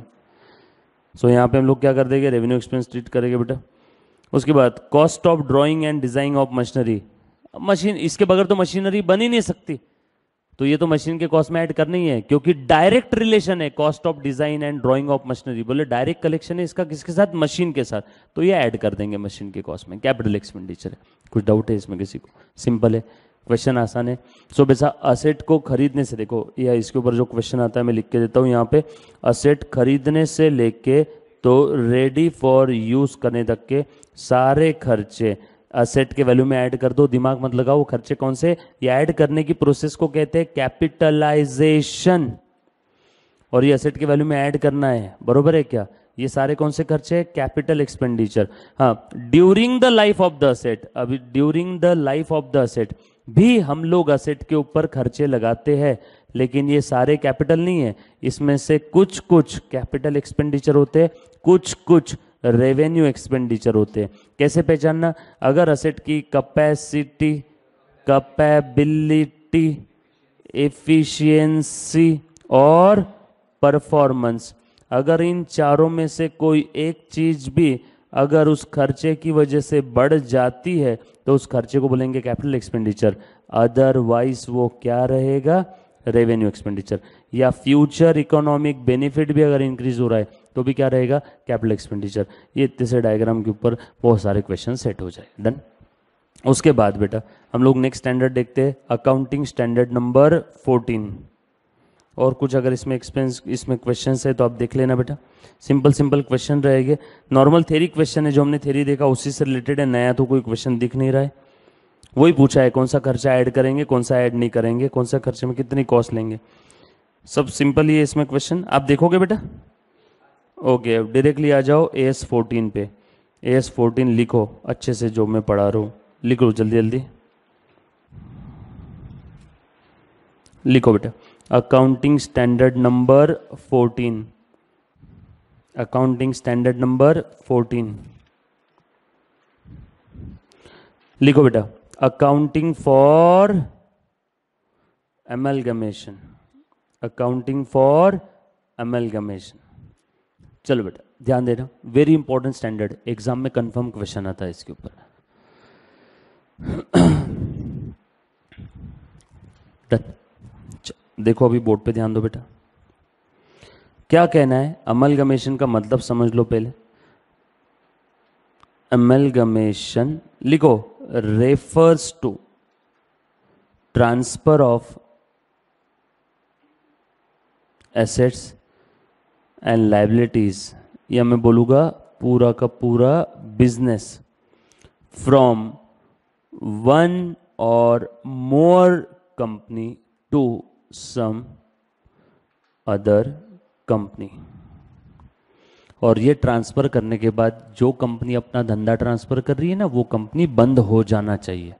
सो यहाँ पे हम लोग क्या कर देंगे, रेवेन्यू एक्सपेंस ट्रीट करेंगे बेटा। उसके बाद cost of drawing and design of machinery, machine इसके बगैर तो मशीनरी बन ही नहीं सकती, तो ये तो मशीन के कॉस्ट में ऐड करनी ही है, क्योंकि डायरेक्ट रिलेशन है cost of design and drawing of machinery. बोले डायरेक्ट कलेक्शन है इसका किसके साथ, मशीन के साथ, तो ये ऐड कर देंगे मशीन के कॉस्ट में, कैपिटल एक्सपेंडिचर है। कुछ डाउट है इसमें किसी को, सिंपल है, क्वेश्चन आसान है। सो बेटा असेट को खरीदने से, देखो या इसके ऊपर जो क्वेश्चन आता है मैं लिख के देता हूँ यहाँ पे, असेट खरीदने से लेके तो रेडी फॉर यूज करने तक के सारे खर्चे असेट के वैल्यू में ऐड कर दो। दिमाग मत लगाओ वो खर्चे कौन से, ये ऐड करने की प्रोसेस को कहते हैं कैपिटलाइजेशन, और ये असेट के वैल्यू में ऐड करना है। बरोबर है क्या, ये सारे कौन से खर्चे, कैपिटल एक्सपेंडिचर। हाँ, during the life of the asset, अभी during the life of the asset भी हम लोग असेट के ऊपर खर्चे लगाते हैं, लेकिन ये सारे कैपिटल नहीं है, इसमें से कुछ कुछ कैपिटल एक्सपेंडिचर होते हैं, कुछ कुछ रेवेन्यू एक्सपेंडिचर होते हैं। कैसे पहचानना, अगर असेट की कैपेसिटी, कैपेबिलिटी, एफिशिएंसी और परफॉर्मेंस, अगर इन चारों में से कोई एक चीज भी अगर उस खर्चे की वजह से बढ़ जाती है तो उस खर्चे को बोलेंगे कैपिटल एक्सपेंडिचर, अदरवाइज वो क्या रहेगा, रेवेन्यू एक्सपेंडिचर। या फ्यूचर इकोनॉमिक बेनिफिट भी अगर इंक्रीज हो रहा है तो भी क्या रहेगा, कैपिटल एक्सपेंडिचर। ये इतने से डायग्राम के ऊपर बहुत सारे क्वेश्चन सेट हो जाए। डन। उसके बाद बेटा हम लोग नेक्स्ट स्टैंडर्ड देखते हैं, अकाउंटिंग स्टैंडर्ड नंबर 14। और कुछ अगर इसमें एक्सपेंस इसमें क्वेश्चन है तो आप देख लेना बेटा, सिंपल सिंपल क्वेश्चन रहेंगे। नॉर्मल थ्योरी क्वेश्चन है, जो हमने थ्योरी देखा उसी से रिलेटेड है, नया तो कोई क्वेश्चन दिख नहीं रहा है। वही पूछा है कौन सा खर्चा ऐड करेंगे, कौन सा ऐड नहीं करेंगे, कौन सा खर्चे में कितनी कॉस्ट लेंगे, सब सिंपल ही है इसमें क्वेश्चन। आप देखोगे बेटा, ओके अब डायरेक्टली आ जाओ AS14 पे। AS14 लिखो अच्छे से, जो मैं पढ़ा रहा हूँ लिख लो, जल्दी जल्दी लिखो बेटा। Accounting standard number 14, accounting standard number 14 लिखो बेटा, accounting for amalgamation, accounting for amalgamation. चलो बेटा ध्यान देना, वेरी इंपॉर्टेंट स्टैंडर्ड, एग्जाम में कंफर्म क्वेश्चन आता है इसके ऊपर। देखो अभी बोर्ड पे ध्यान दो बेटा, क्या कहना है, अमलगमेशन का मतलब समझ लो पहले। अमलगमेशन लिखो, refers to transfer of assets and liabilities, या मैं बोलूँगा पूरा का पूरा बिजनेस, फ्रॉम वन और more company to some other company. और ये ट्रांसफ़र करने के बाद जो कंपनी अपना धंधा ट्रांसफ़र कर रही है ना, वो कंपनी बंद हो जाना चाहिए।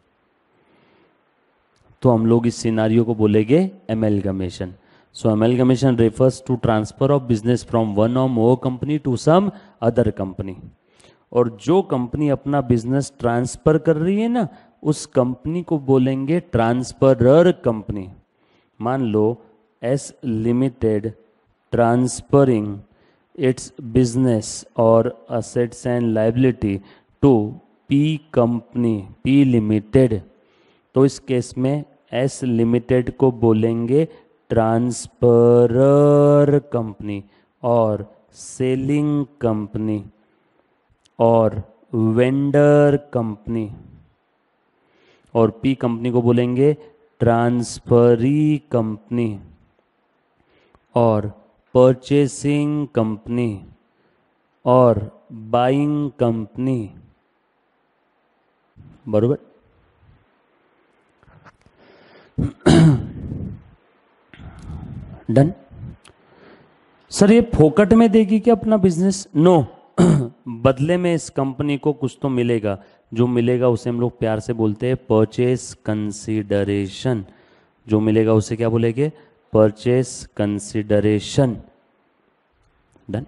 तो हम लोग इस सिनारियो को बोलेंगे amalgamation. So amalgamation refers to transfer of business from one और more company to some other company. और जो कंपनी अपना बिजनेस ट्रांसफर कर रही है ना, उस कंपनी को बोलेंगे ट्रांसफरर कंपनी। मान लो S limited transferring its business और assets and liability to P company, P limited, तो इस केस में एस लिमिटेड को बोलेंगे ट्रांसफरर कंपनी और सेलिंग कंपनी और वेंडर कंपनी, और पी कंपनी को बोलेंगे ट्रांसफरी कंपनी और परचेसिंग कंपनी और बाइंग कंपनी। बरोबर। डन। सर ये फोकट में देगी क्या अपना बिजनेस? नो बदले में इस कंपनी को कुछ तो मिलेगा, जो मिलेगा उसे हम लोग प्यार से बोलते हैं परचेस कंसीडरेशन। जो मिलेगा उसे क्या बोलेंगे? Purchase consideration. Done.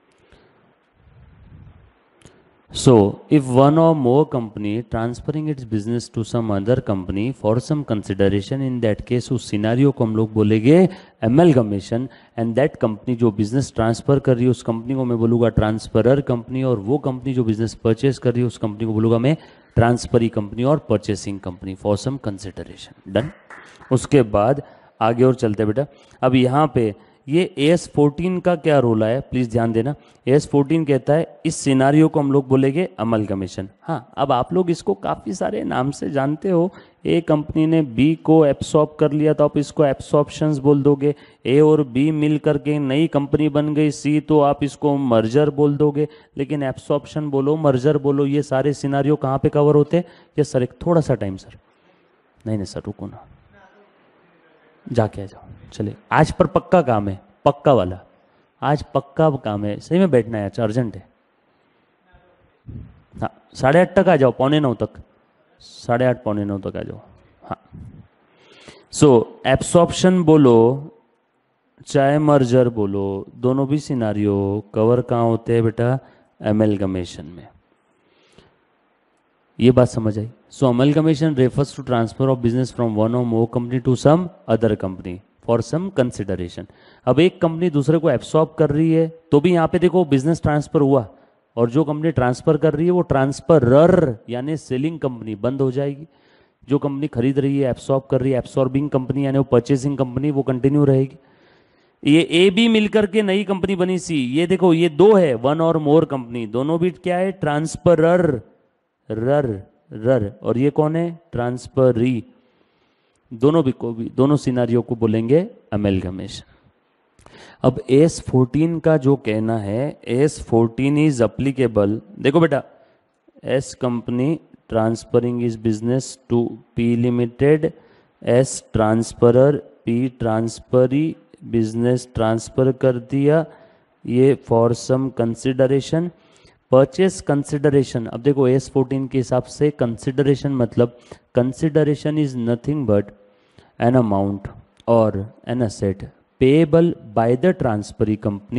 So, if one or more company transferring its business to some other company for some consideration, in that case उस सिनारियो को हम लोग बोलेंगे amalgamation, and that company जो बिजनेस ट्रांसफर कर रही है उस कंपनी को मैं बोलूँगा ट्रांसफरर कंपनी, और वो कंपनी जो बिजनेस परचेस कर रही है उस कंपनी को बोलूँगा मैं ट्रांसफरी कंपनी और purchasing company for some consideration. Done. उसके बाद आगे और चलते बेटा। अब यहाँ पे ये AS14 का क्या रोल है, प्लीज ध्यान देना। AS14 कहता है इस सिनारियो को हम लोग बोलेंगे अमलगमेशन। हाँ, अब आप लोग इसको काफी सारे नाम से जानते हो। ए कंपनी ने बी को एब्सॉर्ब कर लिया तो आप इसको एब्सॉर्प्शंस बोल दोगे। ए और बी मिल करके नई कंपनी बन गई सी, तो आप इसको मर्जर बोल दोगे। लेकिन एब्सॉर्प्शन बोलो, मर्जर बोलो, ये सारे सिनारियो कहाँ पे कवर होते हैं? ये सर एक थोड़ा सा टाइम सर, नहीं सर रुको ना, जाके आ जाओ। चलिए आज पर पक्का काम है, पक्का वाला आज पक्का काम है, सही में बैठना है, अच्छा अर्जेंट है। हाँ 8:30 तक आ जाओ, 8:45 तक, 8:30 8:45 तक आ जाओ। हाँ सो एब्सॉर्प्शन बोलो चाहे मर्जर बोलो, दोनों भी सिनारियो कवर कहाँ होते हैं बेटा? एमलगमेशन में। ये बात समझ आई? So amalgamation refers to transfer of business from one और more company to some other company for some consideration. अब एक कंपनी दूसरे को एब्सॉर्ब कर रही है तो भी यहाँ पे देखो बिजनेस ट्रांसफर हुआ, और जो कंपनी ट्रांसफर कर रही है वो ट्रांसफरर यानी सेलिंग कंपनी बंद हो जाएगी। जो कंपनी खरीद रही है, एब्सॉर्ब कर रही है, एब्सॉर्बिंग कंपनी यानी वो परचेसिंग कंपनी, वो कंटिन्यू रहेगी। ये ए बी मिलकर के नई कंपनी बनी सी, ये देखो ये दो है, वन और मोर कंपनी, दोनों भी क्या है? ट्रांसफरर, रर रर, और ये कौन है? ट्रांसफरी। दोनों भी को भी, दोनों सिनारियो को बोलेंगे अमेलगमेशन। अब AS14 का जो कहना है, AS14 इज अप्लीकेबल। देखो बेटा, S company transferring is business to P limited, S transferor, P transferee, business transfer कर दिया, ये for some consideration. Purchase consideration, अब देखो AS14 के हिसाब से कंसिडरेशन मतलब consideration is nothing but an amount और an asset payable by the transferee company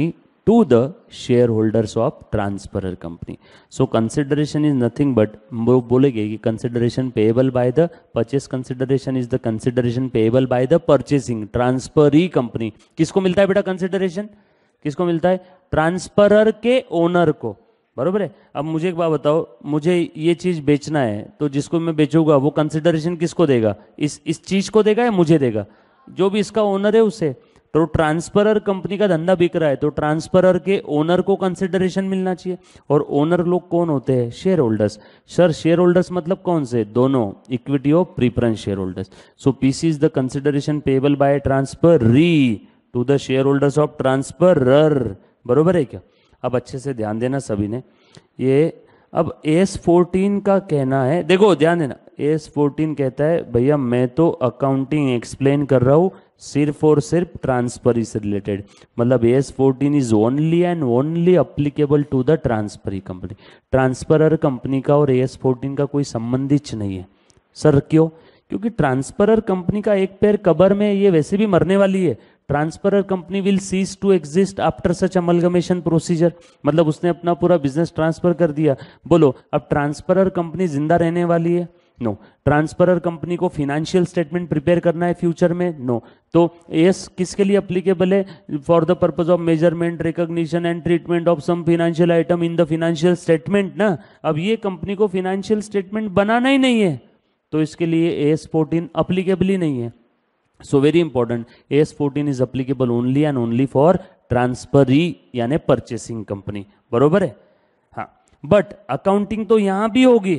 to the shareholders of transferor company. So consideration is nothing but, वो बोलेंगे कि consideration payable by the purchase consideration is the consideration payable by the purchasing transferee company. किसको मिलता है बेटा consideration? किसको मिलता है? ट्रांसफरर के ओनर को, बरोबर है। अब मुझे एक बात बताओ, मुझे ये चीज बेचना है तो जिसको मैं बेचूंगा वो कंसिडरेशन किसको देगा? इस चीज को देगा या मुझे देगा? जो भी इसका ओनर है उसे। तो ट्रांसफरर कंपनी का धंधा बिक रहा है तो ट्रांसफरर के ओनर को कंसिडरेशन मिलना चाहिए। और ओनर लोग कौन होते हैं? Shareholders. Sir shareholders मतलब कौन से? दोनों, इक्विटी और preference shareholders. So PC is the consideration payable by transferee to the share holders of transferor, बरोबर है क्या? अब अच्छे से ध्यान देना सभी ने। ये अब AS14 का कहना है, देखो ध्यान देना, AS14 कहता है भैया मैं तो अकाउंटिंग एक्सप्लेन कर रहा हूँ सिर्फ और सिर्फ ट्रांसफरी से रिलेटेड, मतलब AS14 is only and only applicable to the transferee company. Transferor company का और AS14 का कोई संबंधित नहीं है। सर क्यों? क्योंकि ट्रांसफरर कंपनी का एक पैर कब्र में, ये वैसे भी मरने वाली है। Transferor company will cease to exist after such amalgamation procedure, मतलब उसने अपना पूरा बिजनेस ट्रांसफर कर दिया। बोलो अब ट्रांसफरर कंपनी जिंदा रहने वाली है? नो। ट्रांसफरर कंपनी को फिनेंशियल स्टेटमेंट प्रिपेयर करना है फ्यूचर में? नो। तो एस किसके लिए अप्लीकेबल है? For the purpose of measurement, recognition and treatment of some financial item in the financial statement ना। अब ये कंपनी को फिनेंशियल स्टेटमेंट बनाना ही नहीं है तो इसके लिए AS14 अप्लीकेबल ही नहीं है। So very important, AS14 is applicable only and only for transferee यानी परचेसिंग कंपनी, बरोबर है? हाँ, बट अकाउंटिंग तो यहां भी होगी,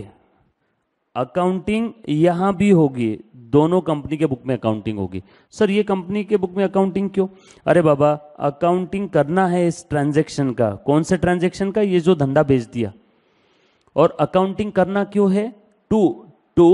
अकाउंटिंग यहां भी होगी, दोनों कंपनी के बुक में अकाउंटिंग होगी। सर ये कंपनी के बुक में अकाउंटिंग क्यों? अरे बाबा अकाउंटिंग करना है इस ट्रांजैक्शन का। कौन से ट्रांजैक्शन का? ये जो धंधा बेच दिया। और अकाउंटिंग करना क्यों है? To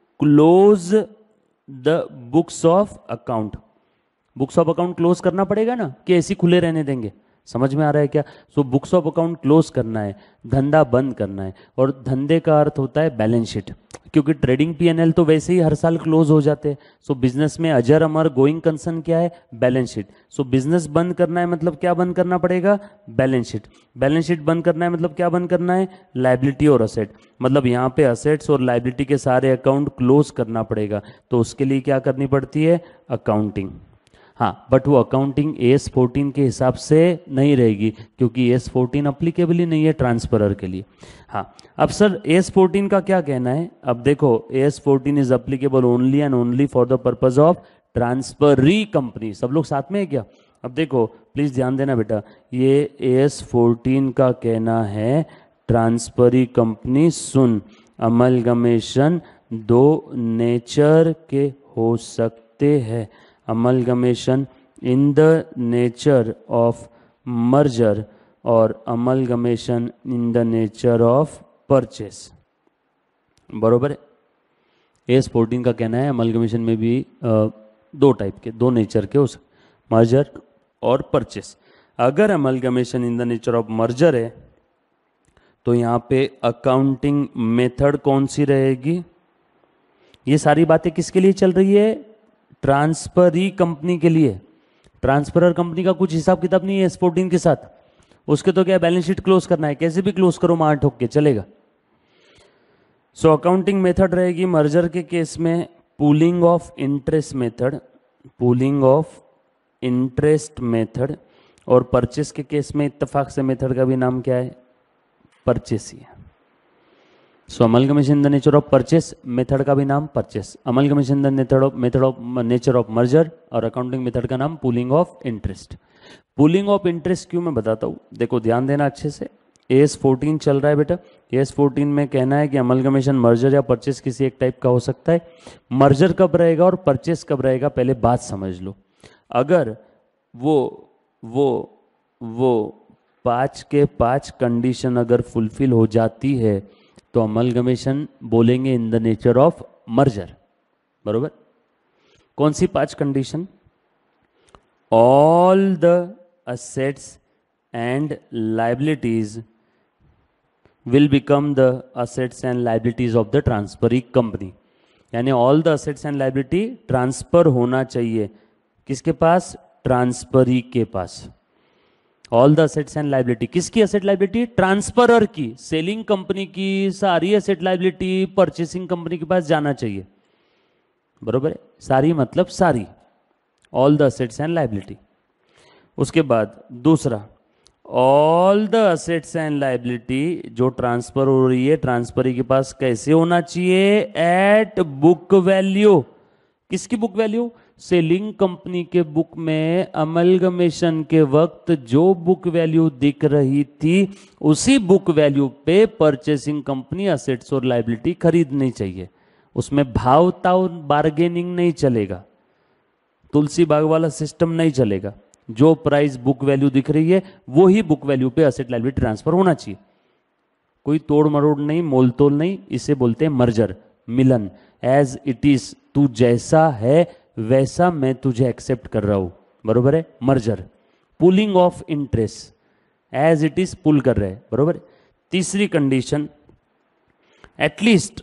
close the books of account. Books of account close करना पड़ेगा ना, कि ऐसे खुले रहने देंगे? समझ में आ रहा है क्या? So books of account close करना है, धंधा बंद करना है। और धंधे का अर्थ होता है बैलेंस शीट, क्योंकि ट्रेडिंग P&L तो वैसे ही हर साल क्लोज हो जाते हैं। सो बिजनेस में अजर अमर गोइंग कंसर्न क्या है? Balance sheet. सो बिजनेस बंद करना है मतलब क्या बंद करना पड़ेगा? Balance sheet. बैलेंस शीट बंद करना है मतलब क्या बंद करना है? लायबिलिटी और असेट। मतलब यहाँ पे असेट्स और लायबिलिटी के सारे अकाउंट क्लोज करना पड़ेगा, तो उसके लिए क्या करनी पड़ती है? अकाउंटिंग। हाँ, बट वो अकाउंटिंग AS14 के हिसाब से नहीं रहेगी, क्योंकि AS14 अप्लीकेबल ही नहीं है ट्रांसफरर के लिए। हाँ, अब सर AS14 का क्या कहना है? अब देखो AS14 is applicable only and only for the purpose of transferee company. सब लोग साथ में है क्या? अब देखो प्लीज ध्यान देना बेटा, ये AS14 का कहना है ट्रांसफरी कंपनी, सुन, अमलगमेशन दो नेचर के हो सकते हैं। Amalgamation in the nature of merger और amalgamation in the nature of purchase, बरोबर है? AS14 का कहना है अमलगमेशन में भी दो टाइप के, दो नेचर के हो सकते, मर्जर और परचेस। अगर amalgamation in the nature of merger है तो यहाँ पे अकाउंटिंग मेथड कौन सी रहेगी? ये सारी बातें किसके लिए चल रही है? ट्रांसफरी कंपनी के लिए। ट्रांसफरर कंपनी का कुछ हिसाब किताब नहीं है AS14 के साथ। उसके तो क्या बैलेंस शीट क्लोज करना है, कैसे भी क्लोज करो, मार ठोक के चलेगा। सो अकाउंटिंग मेथड रहेगी मर्जर के केस में pooling of interest method, pooling of interest method. और परचेस के केस में इत्तेफाक से मेथड का भी नाम क्या है? परचेस ही है। So amalgamation in the nature of purchase, method का भी नाम purchase. Amalgamation in the nature of merger और अकाउंटिंग मेथड का नाम pooling of interest. Pooling of interest क्यों मैं बताता हूँ, देखो ध्यान देना अच्छे से। AS14 चल रहा है बेटा, AS14 में कहना है कि अमलगमेशन मर्जर या परचेस किसी एक टाइप का हो सकता है। मर्जर कब रहेगा और परचेस कब रहेगा, पहले बात समझ लो। अगर वो 5 के 5 कंडीशन अगर फुलफिल हो जाती है तो अमलगमेशन बोलेंगे in the nature of merger, बरोबर? कौन सी 5 condition? All the assets and liabilities will become the assets and liabilities of the transferee company. यानी ऑल द असेट्स एंड लाइबिलिटी ट्रांसफर होना चाहिए किसके पास? ट्रांसफरी के पास। All the assets and liability, किसकी असेट लाइबिलिटी? ट्रांसफरर की, सेलिंग कंपनी की सारी असेट लाइबिलिटी परचेसिंग कंपनी के पास जाना चाहिए, बरोबर है? सारी मतलब सारी, all the assets and liability. उसके बाद दूसरा, all the assets and liability जो ट्रांसफर हो रही है ट्रांसफरी के पास कैसे होना चाहिए? At book value. किसकी बुक वैल्यू? सेलिंग कंपनी के बुक में अमलगमेशन के वक्त जो बुक वैल्यू दिख रही थी उसी बुक वैल्यू पे परचेसिंग कंपनी असेट्स और लाइबिलिटी खरीदनी चाहिए। उसमें भाव ताव बार्गेनिंग नहीं चलेगा, तुलसी बाग वाला सिस्टम नहीं चलेगा। जो प्राइस बुक वैल्यू दिख रही है वो ही बुक वैल्यू पे असेट लाइबिलिटी ट्रांसफर होना चाहिए, कोई तोड़ मरोड़ नहीं, मोल तोल नहीं। इसे बोलते हैं मर्जर, मिलन। एज इट इज, तू जैसा है वैसा मैं तुझे एक्सेप्ट कर रहा हूं, बरोबर है? Merger. Pooling of interest, as it is pool कर रहे हैं, बरोबर है? तीसरी condition, at least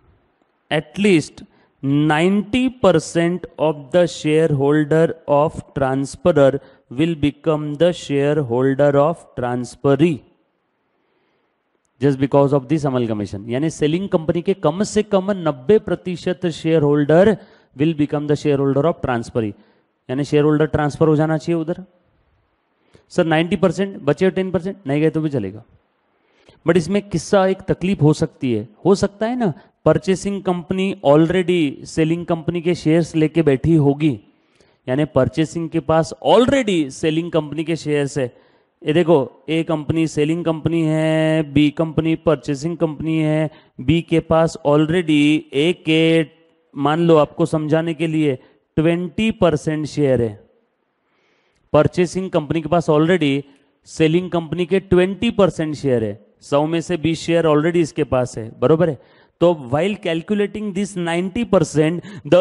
90% of the shareholder of transferor will become the shareholder of transferee just because of this amalgamation। यानी सेलिंग कंपनी के कम से कम 90% shareholder will become the shareholder of transferee, यानी शेयर होल्डर ट्रांसफर हो जाना चाहिए उधर। सर 90% बचे 10% नहीं गए तो भी चलेगा, बट इसमें किस्सा एक तकलीफ हो सकती है, हो सकता है ना, purchasing company already selling company के शेयर्स लेके बैठी होगी, यानी परचेसिंग के पास ऑलरेडी सेलिंग कंपनी के शेयर्स है। ये देखो, ए कंपनी सेलिंग कंपनी है, बी कंपनी परचेसिंग कंपनी है, बी के पास ऑलरेडी ए के, मान लो आपको समझाने के लिए 20% शेयर है। परचेसिंग कंपनी के पास ऑलरेडी सेलिंग कंपनी के 20% शेयर है, 100 में से 20 शेयर ऑलरेडी इसके पास है, बरोबर है? तो while calculating this 90%, the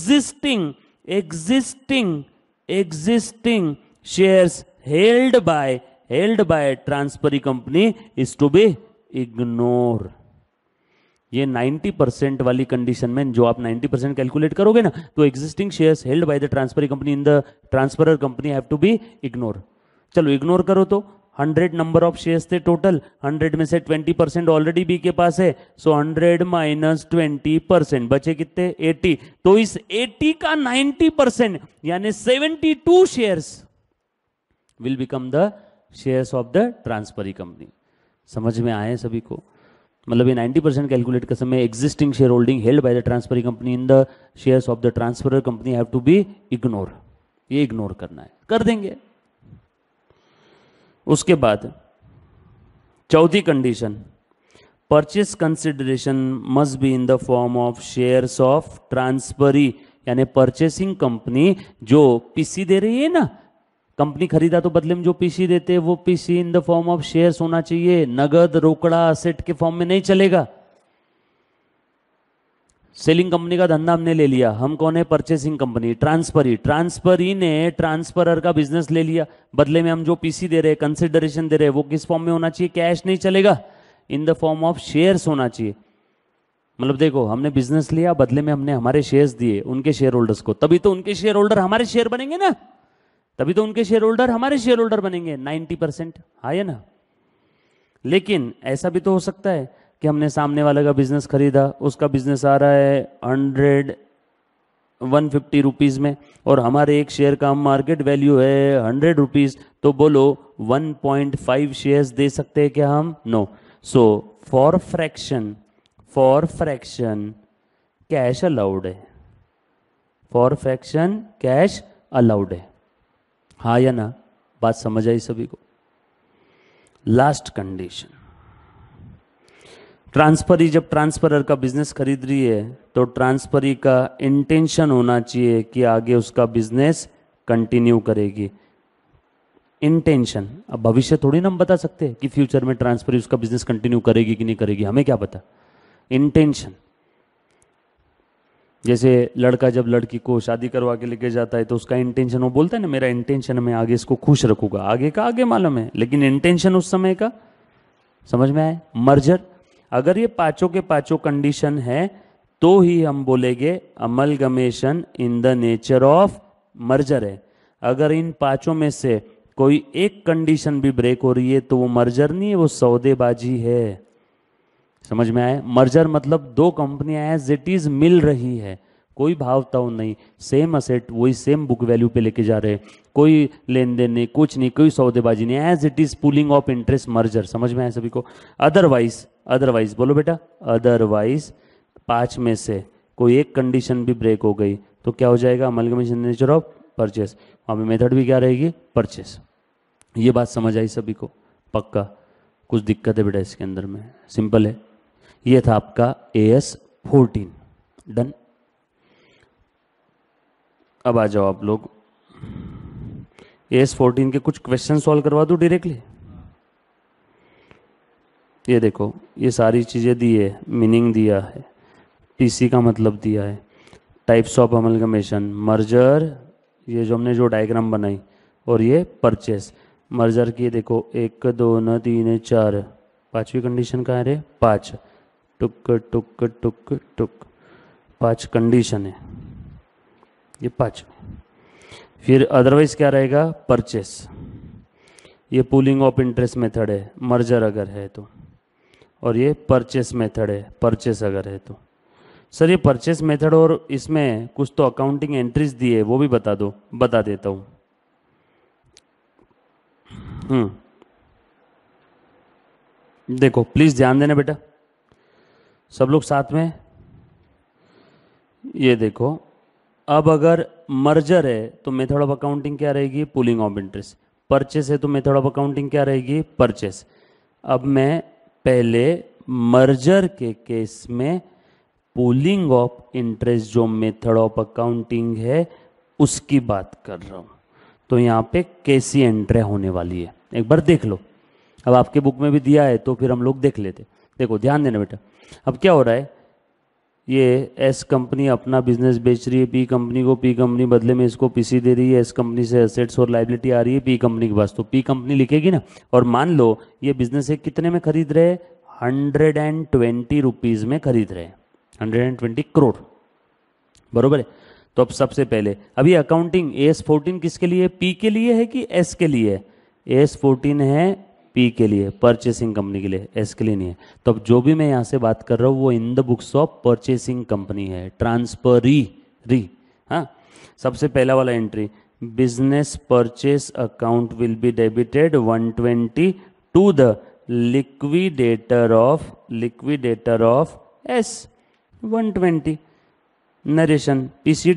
existing shares held by transferee company is to be ignored। ये 90% वाली कंडीशन में जो आप 90% कैलकुलेट करोगे ना, तो existing shares held by the transferee company in the transferor company have to be ignore. चलो ignore करो तो 100 नंबर ऑफ शेयर्स थे टोटल, 100 में से 20% ऑलरेडी बी के पास है, सो 100 माइनस 20%, बचे कितने? 80। तो इस 80 का 90% यानी 72 shares will become the shares of the transferee company. समझ में आए सभी को? मतलब ये 90% कैलकुलेट कर समय existing shareholding held by the transferee company in the shares of the transferor company have to be ignore. ये इग्नोर करना है, कर देंगे। उसके बाद चौथी condition, purchase consideration must be in the form of shares of transferee, यानी purchasing company जो पीसी दे रही है ना, कंपनी खरीदा तो बदले में जो पीसी देते हैं वो PC in the form of shares होना चाहिए, नगद रोकड़ा असेट के फॉर्म में नहीं चलेगा। सेलिंग कंपनी का धंधा हमने ले लिया, हम कौन है? Purchasing company. ट्रांसफरी ने ट्रांसफरर का बिजनेस ले लिया, बदले में हम जो पीसी दे रहे हैं, कंसिडरेशन दे रहे हैं, वो किस फॉर्म में होना चाहिए? कैश नहीं चलेगा, in the form of shares होना चाहिए। मतलब देखो, हमने बिजनेस लिया, बदले में हमने हमारे शेयर्स दिए उनके शेयर होल्डर्स को, तभी तो उनके शेयर होल्डर हमारे शेयर बनेंगे ना, तभी तो उनके शेयर होल्डर हमारे शेयर होल्डर बनेंगे 90%, हाँ या ना? लेकिन ऐसा भी तो हो सकता है कि हमने सामने वाले का बिजनेस खरीदा, उसका बिजनेस आ रहा है 150 रुपीज में और हमारे एक शेयर का मार्केट वैल्यू है 100 रुपीज, तो बोलो 1.5 शेयर्स दे सकते हैं क्या हम? No. So for fraction cash allowed है, फॉर फ्रैक्शन कैश अलाउड है, हाँ या ना? बात समझ आई सभी को? लास्ट कंडीशन, ट्रांसफरी जब ट्रांसफरर का बिजनेस खरीद रही है तो ट्रांसफरी का इंटेंशन होना चाहिए कि आगे उसका बिजनेस कंटिन्यू करेगी। इंटेंशन, अब भविष्य थोड़ी ना हम बता सकते कि फ्यूचर में ट्रांसफरी उसका बिजनेस कंटिन्यू करेगी कि नहीं करेगी, हमें क्या पता। इंटेंशन, जैसे लड़का जब लड़की को शादी करवा के लेके जाता है तो उसका इंटेंशन, वो बोलता है ना मेरा इंटेंशन मैं आगे इसको खुश रखूंगा, आगे का आगे मालूम है, लेकिन इंटेंशन उस समय का समझ में आए? मर्जर, अगर ये पांचों के पांचों कंडीशन है तो ही हम बोलेंगे amalgamation in the nature of merger है। अगर इन पांचों में से कोई एक कंडीशन भी ब्रेक हो रही है तो वो मर्जर नहीं है, वो सौदेबाजी है। समझ में आया? मर्जर मतलब दो कंपनियां एज इट इज मिल रही है, कोई भावताव नहीं, सेम असेट वही सेम बुक वैल्यू पे लेके जा रहे हैं, कोई लेन देन नहीं, कुछ नहीं, कोई सौदेबाजी नहीं, as it is pooling of interest merger. समझ में आया सभी को? अदरवाइज, अदरवाइज बोलो बेटा, अदरवाइज 5 में से कोई एक कंडीशन भी ब्रेक हो गई तो क्या हो जाएगा? Amalgamation nature of purchase. वहाँ पे मेथड भी क्या रहेगी? परचेस। ये बात समझ आई सभी को? पक्का? कुछ दिक्कत है बेटा इसके अंदर में? सिंपल है। ये था आपका AS14। डन। अब आ जाओ आप लोग, AS14 के कुछ क्वेश्चन सॉल्व करवा दूं डायरेक्टली। ये देखो, ये सारी चीज़ें दी है, मीनिंग दिया है, पीसी का मतलब दिया है, टाइप्स ऑफ अमलगमेशन, मर्जर, ये जो हमने जो डायग्राम बनाई, और ये परचेस। मर्जर की देखो 1 2 3 4, 5वीं कंडीशन कहाँ है रे? 5, टुक टुक टुक टुक, 5 कंडीशन है ये 5। फिर अदरवाइज क्या रहेगा? परचेस। ये पूलिंग ऑफ इंटरेस्ट मेथड है मर्जर अगर है तो, और ये परचेस मेथड है परचेस अगर है तो। सर ये परचेस मेथड और इसमें कुछ तो अकाउंटिंग एंट्रीज दी है, वो भी बता दो। बता देता हूं। देखो प्लीज ध्यान देना बेटा, सब लोग साथ में। ये देखो, अब अगर मर्जर है तो मेथड ऑफ अकाउंटिंग क्या रहेगी? Pulling of interest. परचेस है तो मेथड ऑफ अकाउंटिंग क्या रहेगी? परचेस। अब मैं पहले मर्जर के केस में पुलिंग ऑफ इंटरेस्ट जो मेथड ऑफ अकाउंटिंग है उसकी बात कर रहा हूं। तो यहां पे कैसी एंट्री होने वाली है एक बार देख लो। अब आपके बुक में भी दिया है तो फिर हम लोग देख लेते। देखो ध्यान देना बेटा, अब क्या हो रहा है, ये एस कंपनी अपना बिजनेस बेच रही है पी कंपनी को, पी कंपनी बदले में इसको पीसी दे रही है, एस कंपनी से एसेट्स और लायबिलिटी आ रही है पी कंपनी के पास, तो पी कंपनी लिखेगी ना। और मान लो ये बिजनेस एक कितने में खरीद रहे? 120 रुपीज में खरीद रहे हैं, 120 करोड़, बरोबर है। तो अब सबसे पहले अभी अकाउंटिंग AS14 किसके लिए? पी के लिए है कि एस के लिए है? AS14 है पी के लिए, परचेसिंग कंपनी के लिए, एस के लिए नहीं है। तो अब जो भी मैं यहां से बात कर रहा हूं वो in the books of purchasing company है, ट्रांसफरी री। हाँ, सबसे पहला वाला entry, business purchase account will be debited 120 to the liquidator of S 120। Narration PC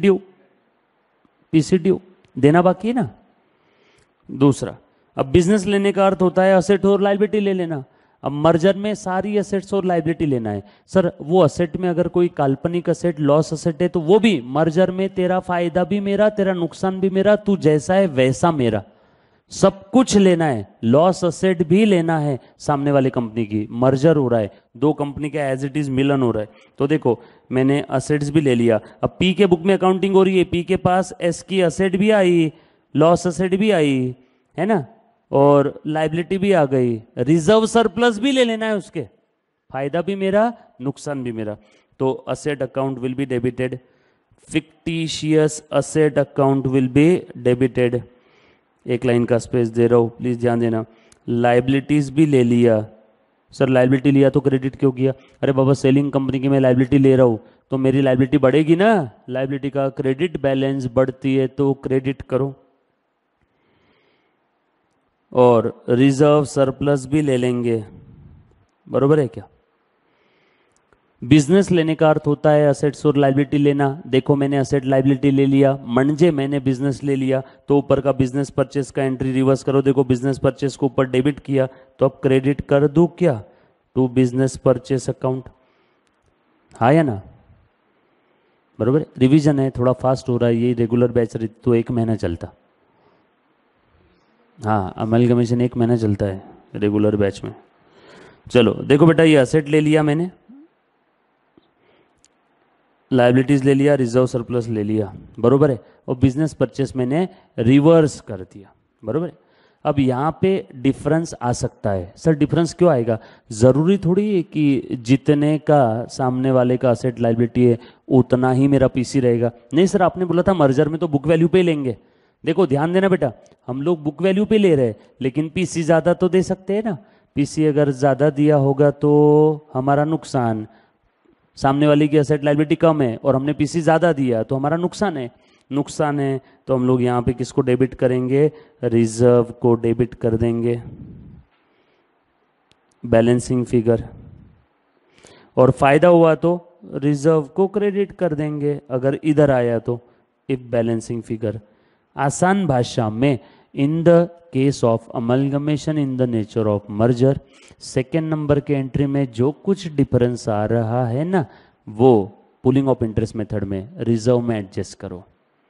due देना बाकी है ना। दूसरा, अब बिजनेस लेने का अर्थ होता है असेट और लायबिलिटी ले लेना। अब मर्जर में सारी असेट्स और लायबिलिटी लेना है। सर वो असेट में अगर कोई काल्पनिक असेट लॉस असेट है तो वो भी मर्जर में, तेरा फायदा भी मेरा, तेरा नुकसान भी मेरा, तू जैसा है वैसा मेरा, सब कुछ लेना है। लॉस असेट भी लेना है सामने वाली कंपनी की, मर्जर हो रहा है, दो कंपनी का एज इट इज मिलन हो रहा है। तो देखो मैंने असेट्स भी ले लिया, अब पी के बुक में अकाउंटिंग हो रही है, पी के पास एस की असेट भी आई, लॉस असेट भी आई है ना, और लायबिलिटी भी आ गई, रिजर्व सरप्लस भी ले लेना है उसके, फायदा भी मेरा नुकसान भी मेरा। तो asset account will be debited, fictitious asset account will be debited. एक लाइन का स्पेस दे रहा हूं प्लीज ध्यान देना। लायबिलिटीज भी ले लिया। सर लायबिलिटी लिया तो क्रेडिट क्यों किया? अरे बाबा सेलिंग कंपनी की मैं लायबिलिटी ले रहा हूं तो मेरी लायबिलिटी बढ़ेगी ना, लायबिलिटी का क्रेडिट बैलेंस बढ़ती है तो क्रेडिट करो। और रिजर्व सरप्लस भी ले लेंगे, बरोबर है क्या? बिजनेस लेने का अर्थ होता है असेट्स और लायबिलिटी लेना। देखो मैंने असेट लायबिलिटी ले लिया, म्हणजे मैंने बिजनेस ले लिया, तो ऊपर का बिजनेस परचेस का एंट्री रिवर्स करो। देखो बिजनेस परचेस को ऊपर डेबिट किया तो अब क्रेडिट कर दूं क्या टू बिजनेस परचेस अकाउंट, हाँ या ना? बरोबर। रिवीजन है, थोड़ा फास्ट हो रहा है, ये रेगुलर बैच तो 1 महीना चलता। हाँ अमलगमेशन 1 महीना चलता है रेगुलर बैच में। चलो देखो बेटा, ये असेट ले लिया मैंने, लायबिलिटीज ले लिया, रिजर्व सरप्लस ले लिया, बरोबर है, और बिजनेस परचेस मैंने रिवर्स कर दिया, बरोबर है। अब यहाँ पे डिफरेंस आ सकता है। सर डिफरेंस क्यों आएगा? जरूरी थोड़ी है कि जितने का सामने वाले का असेट लायबिलिटी है उतना ही मेरा पीसी रहेगा। नहीं सर आपने बोला था मर्जर में तो बुक वैल्यू पे लेंगे, देखो ध्यान देना बेटा, हम लोग बुक वैल्यू पे ले रहे हैं, लेकिन पीसी ज्यादा तो दे सकते हैं ना। पीसी अगर ज्यादा दिया होगा तो हमारा नुकसान, सामने वाले की असेट लायबिलिटी कम है और हमने पीसी ज्यादा दिया तो हमारा नुकसान है। नुकसान है तो हम लोग यहाँ पे किसको डेबिट करेंगे, रिजर्व को डेबिट कर देंगे, बैलेंसिंग फिगर। और फायदा हुआ तो रिजर्व को क्रेडिट कर देंगे अगर इधर आया तो, इफ बैलेंसिंग फिगर। आसान भाषा में, in the case of amalgamation in the nature of merger, second number के एंट्री में जो कुछ डिफरेंस आ रहा है ना, वो पुलिंग ऑफ इंटरेस्ट मेथड में रिजर्व में एडजस्ट करो।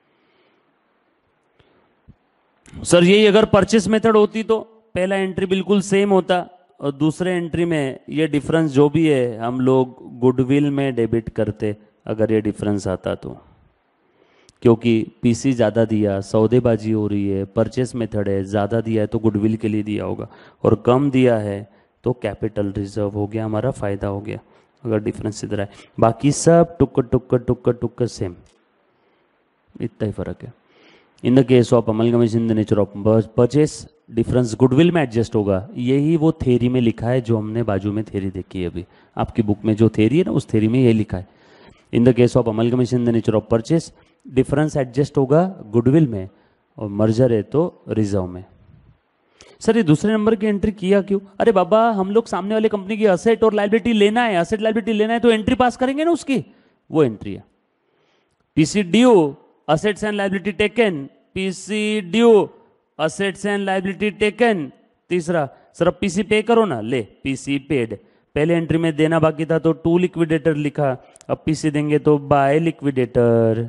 सर यही अगर परचेस मेथड होती तो पहला एंट्री बिल्कुल सेम होता और दूसरे एंट्री में ये डिफरेंस जो भी है हम लोग गुडविल में डेबिट करते अगर ये डिफरेंस आता तो, क्योंकि पीसी ज़्यादा दिया, सौदेबाजी हो रही है, परचेस मेथड है, ज़्यादा दिया है तो गुडविल के लिए दिया होगा, और कम दिया है तो कैपिटल रिजर्व हो गया, हमारा फायदा हो गया अगर डिफरेंस इधर आए। बाकी सब टुक टुक टुक टुक सेम, इतना ही फर्क है। In the case of amalgamation in the nature of purchase, difference goodwill में एडजस्ट होगा। यही वो थ्योरी में लिखा है जो हमने बाजू में थ्योरी देखी है अभी, आपकी बुक में जो थ्योरी है ना उस थ्योरी में ये लिखा है। In the case of amalgamation in the nature of purchase, difference adjust होगा गुडविल में और मर्जर है तो रिजर्व में। सर ये दूसरे नंबर की एंट्री किया क्यों? अरे बाबा हम लोग सामने वाले कंपनी की असेट और लायबिलिटी लेना है, असेट लायबिलिटी लेना है तो एंट्री पास करेंगे ना उसकी, वो एंट्री है। PC due, assets and liability taken, PC due, assets and liability taken. तीसरा, सर अब पीसी पे करो ना, ले पीसी पेड। पहले एंट्री में देना बाकी था तो टू लिक्विडेटर लिखा, अब पीसी देंगे तो बाय लिक्विडेटर।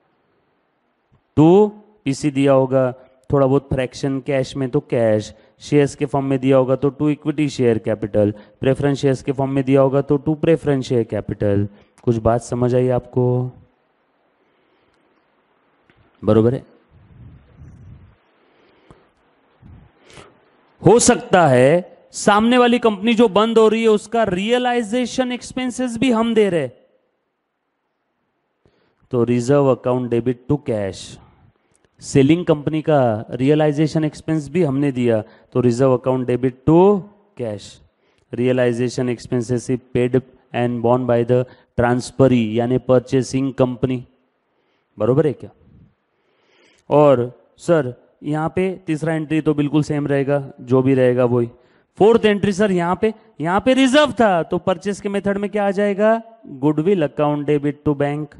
टू पीसी दिया होगा, थोड़ा बहुत फ्रैक्शन कैश में तो कैश, शेयर्स के फॉर्म में दिया होगा तो to equity share capital, preference shares के फॉर्म में दिया होगा तो टू प्रेफरेंस शेयर कैपिटल। कुछ बात समझ आई आपको? बरोबर है। हो सकता है सामने वाली कंपनी जो बंद हो रही है उसका रियलाइजेशन एक्सपेंसेस भी हम दे रहे, तो reserve account debit to cash. Selling company का रियलाइजेशन एक्सपेंस भी हमने दिया तो reserve account debit to cash. Realisation expenses paid and borne by the transferee यानी परचेसिंग कंपनी। बरोबर है क्या? और सर यहाँ पे तीसरा एंट्री तो बिल्कुल सेम रहेगा, जो भी रहेगा वही। फोर्थ एंट्री सर यहाँ पे रिजर्व था तो परचेस के मेथड में क्या आ जाएगा, goodwill account debit to bank.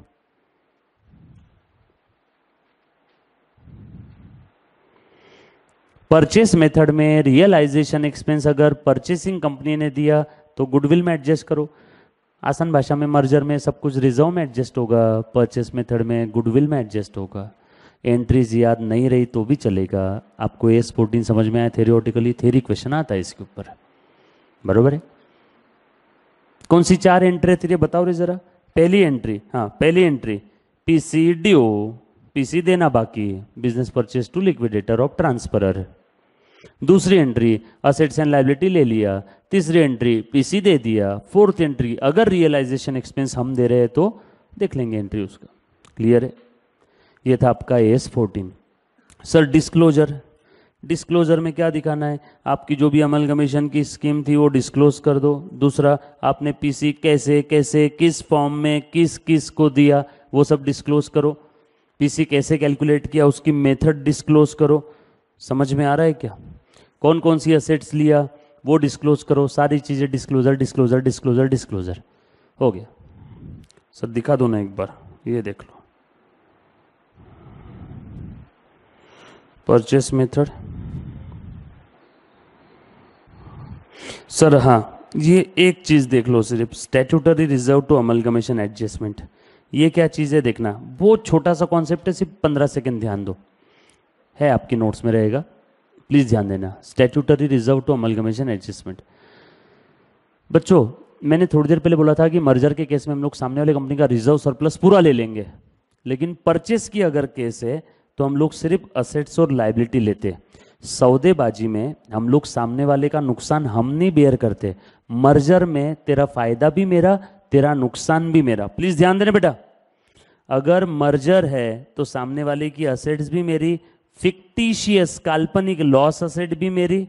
Purchase method में रियलाइजेशन एक्सपेंस अगर परचेसिंग कंपनी ने दिया तो गुडविल में एडजस्ट करो। आसान भाषा में मर्जर में सब कुछ रिजर्व में एडजस्ट होगा, परचेस मेथड में गुडविल में एडजस्ट होगा। एंट्रीज याद नहीं रही तो भी चलेगा। आपको AS14 समझ में आया? थ्योरेटिकली थ्योरी क्वेश्चन आता है इसके ऊपर, बरोबर है। कौन सी चार एंट्री थी बताओ रे जरा। पहली एंट्री, हाँ पहली एंट्री पीसी ड्यू, पीसी देना बाकी, business purchase to liquidator of transferor. दूसरी एंट्री असेट्स एंड लायबिलिटी ले लिया। तीसरी एंट्री पीसी दे दिया। फोर्थ एंट्री अगर रियलाइजेशन एक्सपेंस हम दे रहे हैं तो देख लेंगे एंट्री उसका। क्लियर है? ये था आपका AS14। सर डिस्क्लोजर में क्या दिखाना है? आपकी जो भी अमलगमेशन की स्कीम थी वो डिस्क्लोज कर दो। दूसरा, आपने पीसी कैसे कैसे किस फॉर्म में किस किस को दिया वो सब डिस्क्लोज करो। पीसी कैसे कैलकुलेट किया उसकी मेथड डिस्क्लोज करो। समझ में आ रहा है क्या? कौन कौन सी असेट्स लिया वो डिस्क्लोज करो। सारी चीजें डिस्क्लोजर डिस्क्लोजर डिस्क्लोजर डिस्क्लोजर हो गया। सर दिखा दो ना एक बार, ये देख लो। परचेस मेथड सर, हाँ ये एक चीज देख लो सिर्फ, statutory reserve to amalgamation adjustment. ये क्या चीज है देखना, बहुत छोटा सा कॉन्सेप्ट है, सिर्फ 15 सेकंड ध्यान दो, है आपकी नोट्स में रहेगा, प्लीज ध्यान देना। Statutory reserve to amalgamation adjustment. बच्चों मैंने थोड़ी देर पहले बोला था कि मर्जर के केस में हम लोग सामने वाले कंपनी का रिजर्व सरप्लस पूरा ले लेंगे, लेकिन परचेस की अगर केस है तो हम लोग सिर्फ असेट्स और लायबिलिटी लेते। सौदेबाजी में हम लोग सामने वाले का नुकसान हम नहीं बेयर करते। मर्जर में तेरा फायदा भी मेरा, तेरा नुकसान भी मेरा। प्लीज ध्यान देना बेटा, अगर मर्जर है तो सामने वाले की असेट्स भी मेरी, फिक्टिशियस काल्पनिक लॉस असेट भी मेरी,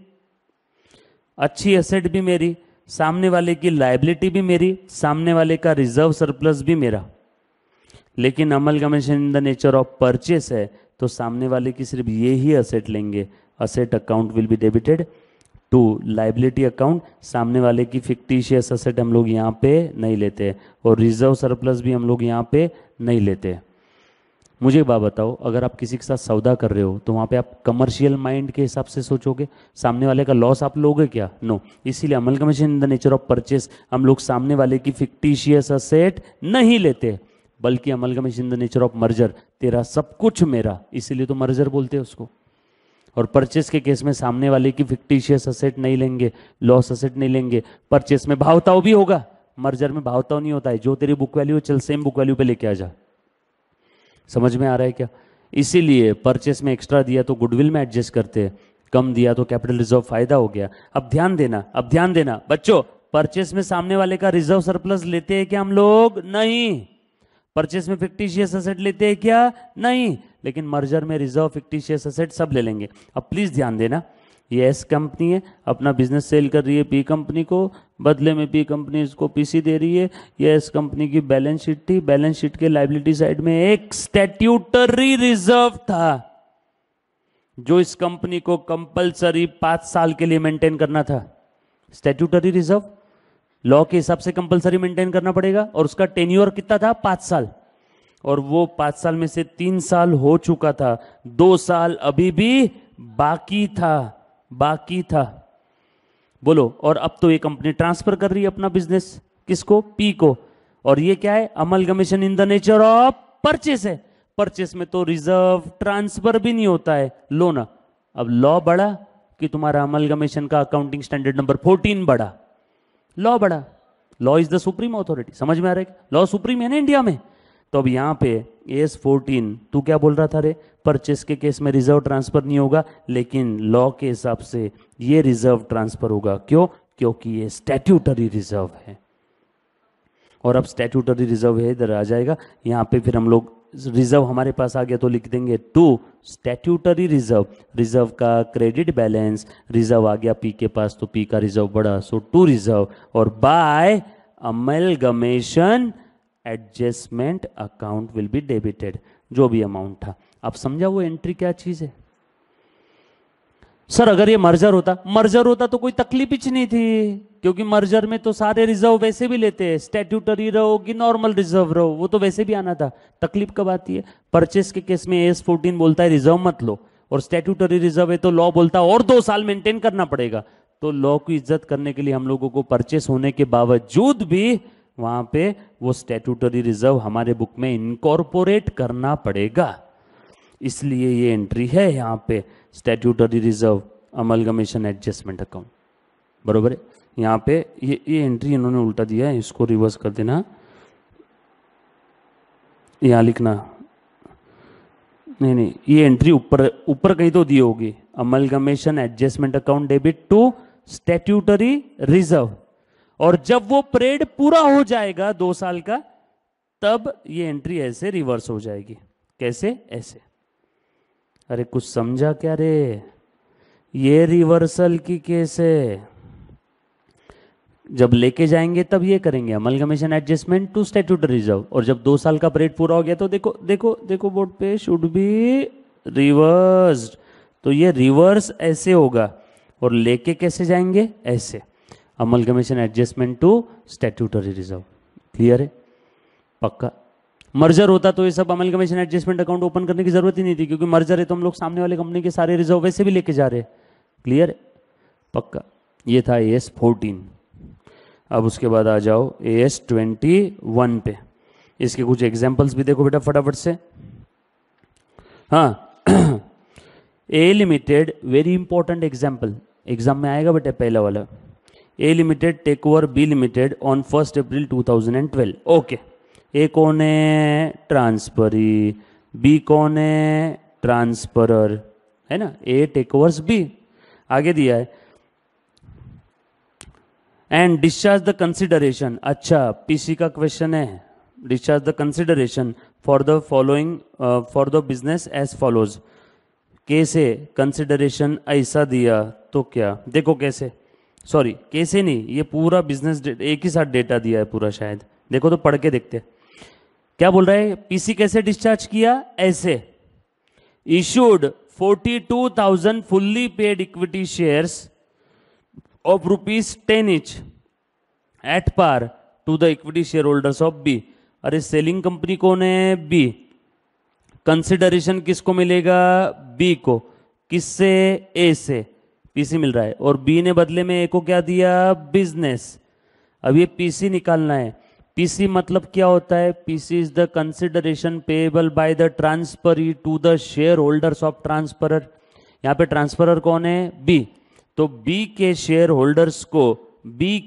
अच्छी असेट भी मेरी, सामने वाले की लायबिलिटी भी मेरी, सामने वाले का रिजर्व सरप्लस भी मेरा। लेकिन amalgamation in the nature of purchase है तो सामने वाले की सिर्फ ये ही असेट लेंगे। Asset account will be debited to liability account. सामने वाले की फिक्टिशियस असेट हम लोग यहाँ पे नहीं लेते और रिजर्व सरप्लस भी हम लोग यहाँ पे नहीं लेते। मुझे एक बात बताओ, अगर आप किसी के साथ सौदा कर रहे हो तो वहाँ पे आप कमर्शियल माइंड के हिसाब से सोचोगे, सामने वाले का लॉस आप लोगे क्या? नो। इसीलिए amalgamation in the nature of purchase हम लोग सामने वाले की फिक्टिशियस असेट नहीं लेते, बल्कि amalgamation in the nature of merger, तेरा सब कुछ मेरा, इसीलिए तो मर्जर बोलते हैं उसको। और परचेस के केस में सामने वाले की फिक्टिशियस असेट नहीं लेंगे, लॉस असेट नहीं लेंगे। परचेस में भावताव भी होगा, मर्जर में भावताव नहीं होता है। जो तेरी बुक वैल्यू है चल सेम बुक वैल्यू पे लेके आ जा। समझ में आ रहा है क्या? इसीलिए परचेस में एक्स्ट्रा दिया तो गुडविल में एडजस्ट करते हैं, कम दिया तो कैपिटल रिजर्व फायदा हो गया। अब ध्यान देना, अब ध्यान देना बच्चों, परचेस में सामने वाले का रिजर्व सरप्लस लेते हैं क्या हम लोग? नहीं। परचेस में फिक्टिशियस असेट लेते हैं क्या? नहीं। लेकिन मर्जर में रिजर्व फिक्टिशियस असेट सब ले लेंगे। अब प्लीज ध्यान देना, ये एस कंपनी है, अपना बिजनेस सेल कर रही है पी कंपनी को, बदले में पी कंपनी इसको पीसी दे रही है। ये एस कंपनी की बैलेंस शीट थी, बैलेंस शीट के लायबिलिटी साइड में एक स्टैट्यूटरी रिजर्व था जो इस कंपनी को कंपलसरी 5 साल के लिए मेंटेन करना था। स्टैट्यूटरी रिजर्व लॉ के हिसाब से कंपलसरी मेंटेन करना पड़ेगा और उसका टेन्योर कितना था? 5 साल। और वो 5 साल में से 3 साल हो चुका था, 2 साल अभी भी बाकी था, बाकी था। बोलो। और अब तो ये कंपनी ट्रांसफर कर रही है अपना बिजनेस, किसको? पी को। और ये क्या है? Amalgamation in the nature of purchase है। परचेस में तो रिजर्व ट्रांसफर भी नहीं होता है, लो ना। अब लॉ बढ़ा कि तुम्हारा अमलगमेशन का अकाउंटिंग स्टैंडर्ड नंबर 14 बढ़ा, लॉ बढ़ा। Law is the supreme authority. समझ में आ रहा है? लॉ सुप्रीम है ना इंडिया में। तो अब यहां पे एस 14 तू क्या बोल रहा था रे? परचेस के केस में रिजर्व ट्रांसफर नहीं होगा, लेकिन लॉ के हिसाब से ये रिजर्व ट्रांसफर होगा। क्यों? क्योंकि ये स्टैट्यूटरी रिजर्व है। और अब स्टैट्यूटरी रिजर्व है, इधर आ जाएगा। यहां पे फिर हम लोग रिजर्व हमारे पास आ गया तो लिख देंगे टू स्टैट्यूटरी रिजर्व। रिजर्व का क्रेडिट बैलेंस, रिजर्व आ गया पी के पास तो पी का रिजर्व बढ़ा, सो टू रिजर्व। और by amalgamation adjustment account will be debited, जो भी अमाउंट था। आप समझा वो एंट्री क्या चीज है? सर अगर ये मर्जर होता तो कोई तकलीफ ही नहीं थी, क्योंकि मर्जर में तो सारे रिजर्व वैसे भी लेते हैं, स्टैट्यूटरी रहो कि नॉर्मल रिजर्व रहो, वो तो वैसे भी आना था। तकलीफ कब आती है? परचेस के केस में एस 14 बोलता है रिजर्व मत लो, और स्टैट्यूटरी रिजर्व है तो लॉ बोलता है और 2 साल मेंटेन करना पड़ेगा। तो लॉ की इज्जत करने के लिए हम लोगों को परचेस होने के बावजूद भी वहां पे वो स्टैट्यूटरी रिजर्व हमारे बुक में इनकॉर्पोरेट करना पड़ेगा। इसलिए ये एंट्री है यहां पे, statutory reserve amalgamation adjustment account. बरोबर है? यहां पे ये एंट्री इन्होंने उल्टा दिया है, इसको रिवर्स कर देना, यहां लिखना। नहीं, ये एंट्री ऊपर कहीं तो दी होगी, amalgamation adjustment account debit to statutory reserve. और जब वो पीरियड पूरा हो जाएगा 2 साल का, तब ये एंट्री ऐसे रिवर्स हो जाएगी। कैसे? ऐसे। अरे कुछ समझा क्या रे? ये रिवर्सल की केस है। जब लेके जाएंगे तब ये करेंगे, amalgamation adjustment to statutory reserve. और जब 2 साल का पीरियड पूरा हो गया तो देखो देखो देखो बोर्ड पे, शुड बी रिवर्स्ड। तो ये रिवर्स ऐसे होगा, और लेके कैसे जाएंगे? ऐसे, amalgamation adjustment to statutory reserve. Clear है? पक्का? मर्जर होता तो ये सब अमलगमेशन एडजस्टमेंट अकाउंट ओपन करने की जरूरत ही नहीं थी, क्योंकि मर्जर है तो हम लोग सामने वाले कंपनी के सारे रिजर्व वैसे भी लेके जा रहे हैं। क्लियर है? पक्का? ये था एस 14। अब उसके बाद आ जाओ एस 21 पे। इसके कुछ एग्जाम्पल्स भी देखो बेटा फटाफट से। हाँ, A limited, very important example, exam में आएगा बेटा पहला वाला। A limited take over B limited on 1 April 2012। Okay, A कौन है? ट्रांसफरी। बी कौन है? ट्रांसफरर, है ना। A take overs B. आगे दिया है एंड डिस्चार्ज द कंसिडरेशन। अच्छा, पीसी का क्वेश्चन है। Discharge the consideration for the following for the business as follows. कैसे कंसिडरेशन ऐसा दिया तो क्या, देखो कैसे, सॉरी कैसे नहीं, ये पूरा बिजनेस एक ही साथ डेटा दिया है पूरा शायद, देखो तो पढ़ के देखते हैं क्या बोल रहा है। पीसी कैसे डिस्चार्ज किया, ऐसे issued 42,000 fully paid equity shares of ₹10 each at par to the equity share holders of B. अरे सेलिंग कंपनी कौन है, बी। कंसिडरेशन किसको मिलेगा, बी को, किससे, ए से पीसी मिल रहा है, और बी ने बदले में ए को क्या दिया, बिजनेस। अब ये पीसी निकालना है। पीसी मतलब क्या होता है, PC is the consideration payable by the transferee to the share holders of transferor. यहां पे ट्रांसफरर कौन है, बी। तो बी के शेयर होल्डर्स को, बी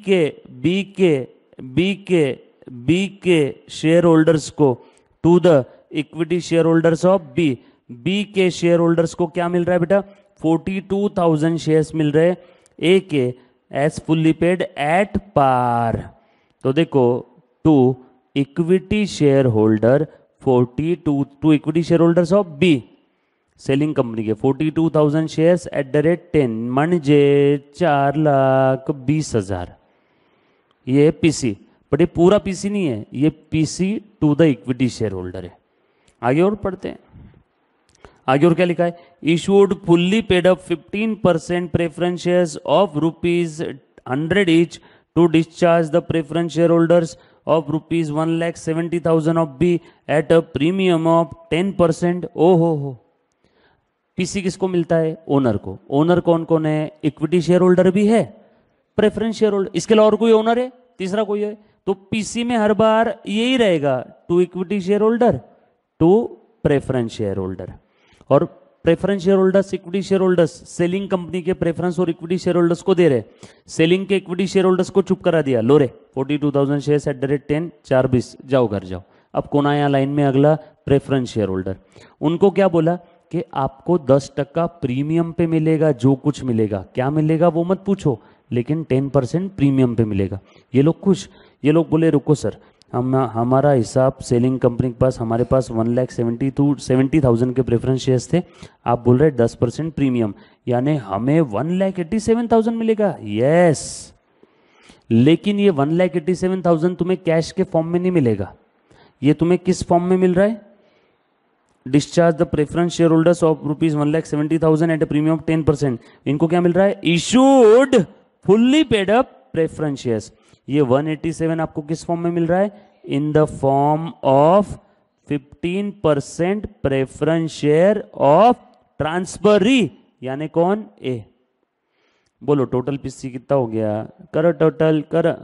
के शेयर होल्डर्स को to the equity share holders of B. B के शेयर होल्डर्स को क्या मिल रहा है बेटा, 42,000 शेयर्स मिल रहे, ए के as fully paid at par. तो देखो to equity share holder 42 to equity share holders of B selling company के 42,000 शेयर्स एट द रेट 10 म्हणजे 4,20,000। ये पीसी, बट ये पूरा पीसी नहीं है, ये PC to the equity share holder है। आगे और पढ़ते हैं, आगे और क्या लिखा है, issued fully paid up 15% preference shares of ₹100 each to discharge the preference share holders of ₹1,70,000 of B at a premium of 10%। ओ हो, पीसी किसको मिलता है, ओनर को। ओनर कौन कौन है, इक्विटी शेयर होल्डर भी है, प्रेफरेंस शेयर होल्डर, इसके अलावा और कोई ओनर है, तीसरा कोई है, तो पीसी में हर बार यही रहेगा, to equity share holder to preference share holder. और preference share holders, equity share holders selling company के प्रेफरेंस और इक्विटी शेयर होल्डर्स को दे रहे, सेलिंग के इक्विटी शेयर होल्डर्स को चुप करा दिया, लो रे 42,000 शेयर्स एट द रेट 10 4,20, जाओ घर जाओ। अब कौन आया लाइन में अगला, प्रेफरेंस शेयर होल्डर। उनको क्या बोला कि आपको 10% प्रीमियम पे मिलेगा, जो कुछ मिलेगा, क्या मिलेगा वो मत पूछो, लेकिन 10% प्रीमियम पे मिलेगा। ये लोग खुश, ये लोग बोले रुको सर, हमारा हिसाब सेलिंग कंपनी के पास, हमारे पास 1,70,000 के प्रेफरेंस शेयर्स थे, आप बोल रहे 10% प्रीमियम, यानी हमें 1,87,000 मिलेगा। यस, लेकिन ये 1,87,000 तुम्हें कैश के फॉर्म में नहीं मिलेगा, ये तुम्हें किस फॉर्म में मिल रहा है, discharge the preference share holders of ₹1,70,000 at a premium of 10%। इनको क्या मिल रहा है, issued fully paid up preference shares. ये 187 आपको किस फॉर्म में मिल रहा है, in the form of 15% preference share of transferee, यानी कौन, ए। बोलो टोटल पीसी कितना हो गया, करो टोटल कर,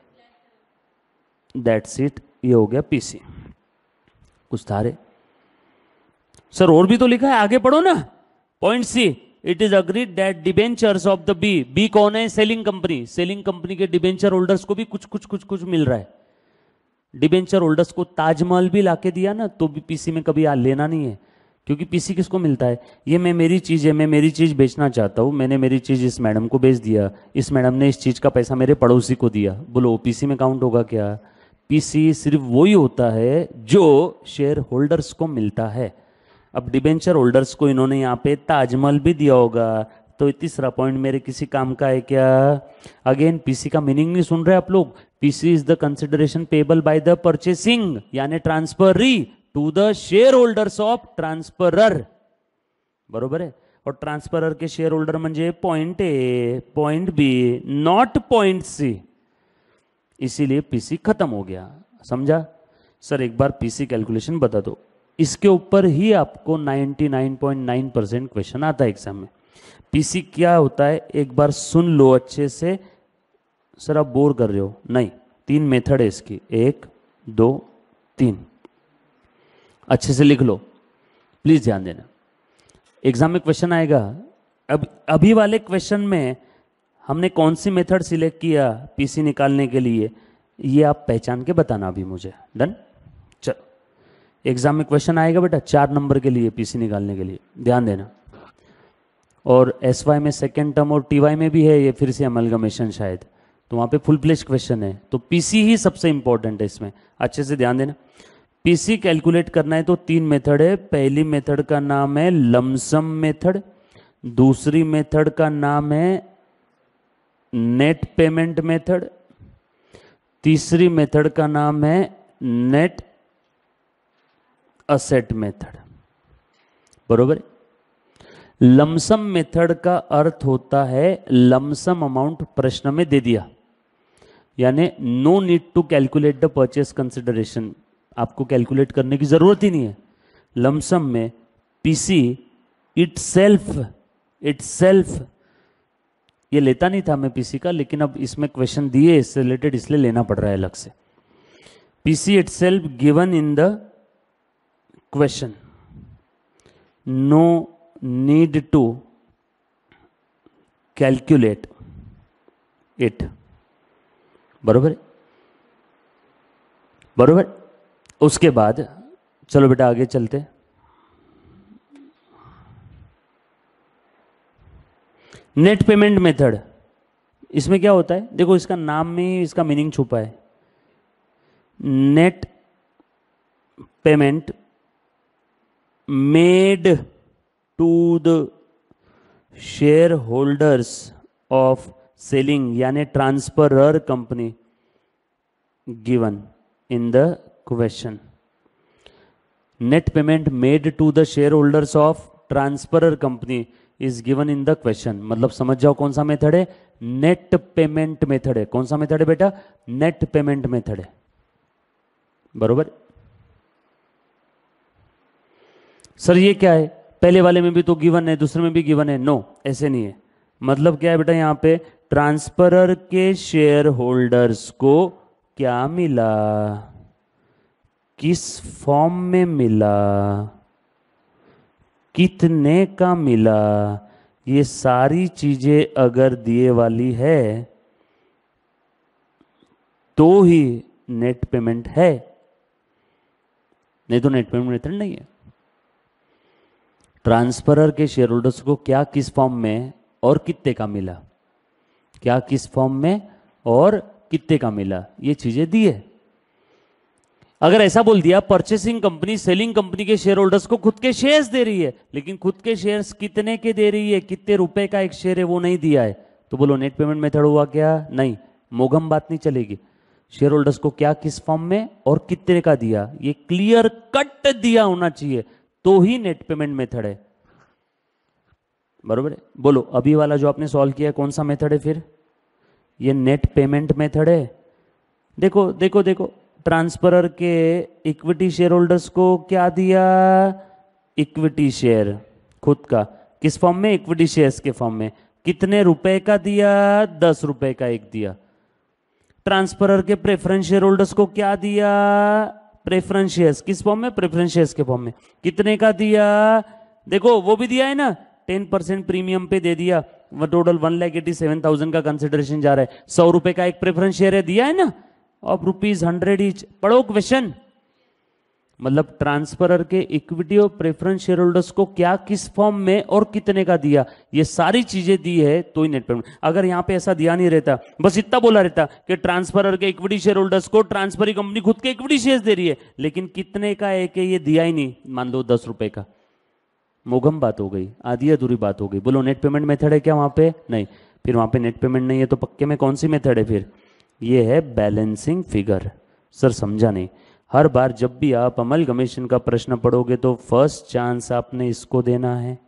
दैट्स इट, ये हो गया पीसी। कुछ था रे सर, और भी तो लिखा है, आगे पढ़ो ना। Point C, it is agreed that debentures of the B, B कौन है, सेलिंग कंपनी, सेलिंग कंपनी के डिबेंचर होल्डर्स को भी कुछ मिल रहा है। डिबेंचर होल्डर्स को ताजमहल भी लाके दिया ना, तो भी पीसी में कभी लेना नहीं है, क्योंकि पीसी किसको मिलता है, ये मैं मेरी चीज है, मैं मेरी चीज बेचना चाहता हूं, मैंने मेरी चीज इस मैडम को बेच दिया, इस मैडम ने इस चीज का पैसा मेरे पड़ोसी को दिया, बोलो पीसी में काउंट होगा क्या। पीसी सिर्फ वही होता है जो शेयर होल्डर्स को मिलता है। अब डिबेंचर होल्डर्स को इन्होंने यहाँ पे ताजमहल भी दिया होगा, तो तीसरा पॉइंट मेरे किसी काम का है क्या। अगेन पीसी का मीनिंग नहीं सुन रहे आप लोग, PC is the consideration payable by the purchasing यानी transferee to the share holders of transferor, बरोबर है। और ट्रांसफरर के शेयर होल्डर म्हणजे point A, point B, not point C, इसीलिए पीसी खत्म हो गया। समझा सर, एक बार पीसी कैलकुलेशन बता दो, इसके ऊपर ही आपको 99.9% क्वेश्चन आता है एग्जाम में। पीसी क्या होता है एक बार सुन लो अच्छे से। सर आप बोर कर रहे हो, नहीं, 3 मेथड है इसकी, 1 2 3, अच्छे से लिख लो प्लीज, ध्यान देना। एग्जाम में क्वेश्चन आएगा, अब अभी वाले क्वेश्चन में हमने कौन सी मेथड सिलेक्ट किया पीसी निकालने के लिए, ये आप पहचान के बताना अभी मुझे। डन, चलो एग्जाम में क्वेश्चन आएगा बेटा 4 नंबर के लिए पीसी निकालने के लिए, ध्यान देना। और एसवाई में सेकेंड टर्म और टीवाई में भी है ये, फिर से अमलगमेशन शायद, तो वहां पे फुल फ्लेश क्वेश्चन है, तो पीसी ही सबसे इंपॉर्टेंट है इसमें, अच्छे से ध्यान देना। पीसी कैलकुलेट करना है तो 3 मेथड है। पहली मेथड का नाम है लमसम मेथड, दूसरी मेथड का नाम है नेट पेमेंट मेथड, तीसरी मेथड का नाम है नेट असेट मेथड। बरोबर। लमसम मेथड का अर्थ होता है लमसम अमाउंट प्रश्न में दे दिया, यानी no need to calculate the purchase consideration, आपको कैलकुलेट करने की जरूरत ही नहीं है। लमसम में पीसी इटसेल्फ ये लेता नहीं था मैं पीसी का, लेकिन अब इसमें क्वेश्चन दिए इससे रिलेटेड, इसलिए लेना पड़ रहा है अलग से। PC itself given in the question, no need to calculate it. बरोबर बरोबर। उसके बाद चलो बेटा आगे चलते। नेट पेमेंट मेथड, इसमें क्या होता है, देखो इसका नाम में ही इसका मीनिंग छुपा है। Net payment made to the share holders of selling यानी transferor company given in the question. Net payment made to the share holders of transferor company is given in the question. मतलब समझ जाओ कौन सा method है, net payment method है। कौन सा मेथड है बेटा, नेट पेमेंट मेथड है। बरोबर। सर ये क्या है, पहले वाले में भी तो गिवन है दूसरे में भी गिवन है। नो, ऐसे नहीं है। मतलब क्या है बेटा, यहां पे ट्रांसफरर के शेयर होल्डर्स को क्या मिला, किस फॉर्म में मिला, कितने का मिला, ये सारी चीजें अगर दिए वाली है तो ही नेट पेमेंट है, नहीं तो नेट पेमेंट मेथड नहीं है। ट्रांसफरर के शेयर होल्डर्स को क्या किस फॉर्म में और कितने का मिला, क्या किस फॉर्म में और कितने का मिला, ये चीजें दी है। अगर ऐसा बोल दिया परचेसिंग कंपनी सेलिंग कंपनी के शेयर होल्डर्स को खुद के शेयर्स दे रही है, लेकिन खुद के शेयर्स कितने के दे रही है, कितने रुपए का एक शेयर है वो नहीं दिया है, तो बोलो नेट पेमेंट मेथड हुआ क्या, नहीं, मोगम बात नहीं चलेगी। शेयर होल्डर्स को क्या किस फॉर्म में और कितने का दिया, ये क्लियर कट दिया होना चाहिए तो ही नेट पेमेंट मेथड है। बरोबर है। बोलो अभी वाला जो आपने सॉल्व किया कौन सा मेथड है फिर, ये नेट पेमेंट मेथड है। देखो देखो देखो, ट्रांसफरर के इक्विटी शेयर होल्डर्स को क्या दिया, इक्विटी शेयर खुद का, किस फॉर्म में, इक्विटी शेयर्स के फॉर्म में। कितने रुपए का दिया, 10 रुपए का एक दिया। ट्रांसफरर के प्रेफरेंस शेयर होल्डर्स को क्या दिया, प्रेफरेंस शेयर्स, किस फॉर्म में, प्रेफरेंस शेयर्स के फॉर्म में। कितने का दिया, देखो वो भी दिया है ना, 10% प्रीमियम पे दे दिया, टोटल 1,87,000 का कंसिडरेशन जा रहा है। 100 रुपए का एक प्रेफरेंस शेयर है, दिया है ना, ऑफ ₹100 ईच। पढ़ो क्वेश्चन। मतलब ट्रांसफरर के इक्विटी और प्रेफरेंस शेयर होल्डर्स को क्या किस फॉर्म में और कितने का दिया, ये सारी चीजें दी है तो ही नेट पेमेंट। अगर यहां पे ऐसा दिया नहीं रहता, बस इतना बोला रहता कि ट्रांसफरर के इक्विटी शेयर होल्डर्स को ट्रांसफर कंपनी खुद के इक्विटी शेयर्स दे रही है, लेकिन कितने का एक है ये दिया ही नहीं, मान लो 10 रुपए का, मोगम बात हो गई, आधी अधूरी बात हो गई। बोलो नेट पेमेंट मेथड है क्या वहां पे, नहीं। फिर वहां पे नेट पेमेंट नहीं है तो पक्के में कौन सी मेथड है फिर, ये है बैलेंसिंग फिगर। सर समझा नहीं। हर बार जब भी आप अमलगमेशन का प्रश्न पढ़ोगे तो फर्स्ट चांस आपने इसको देना है,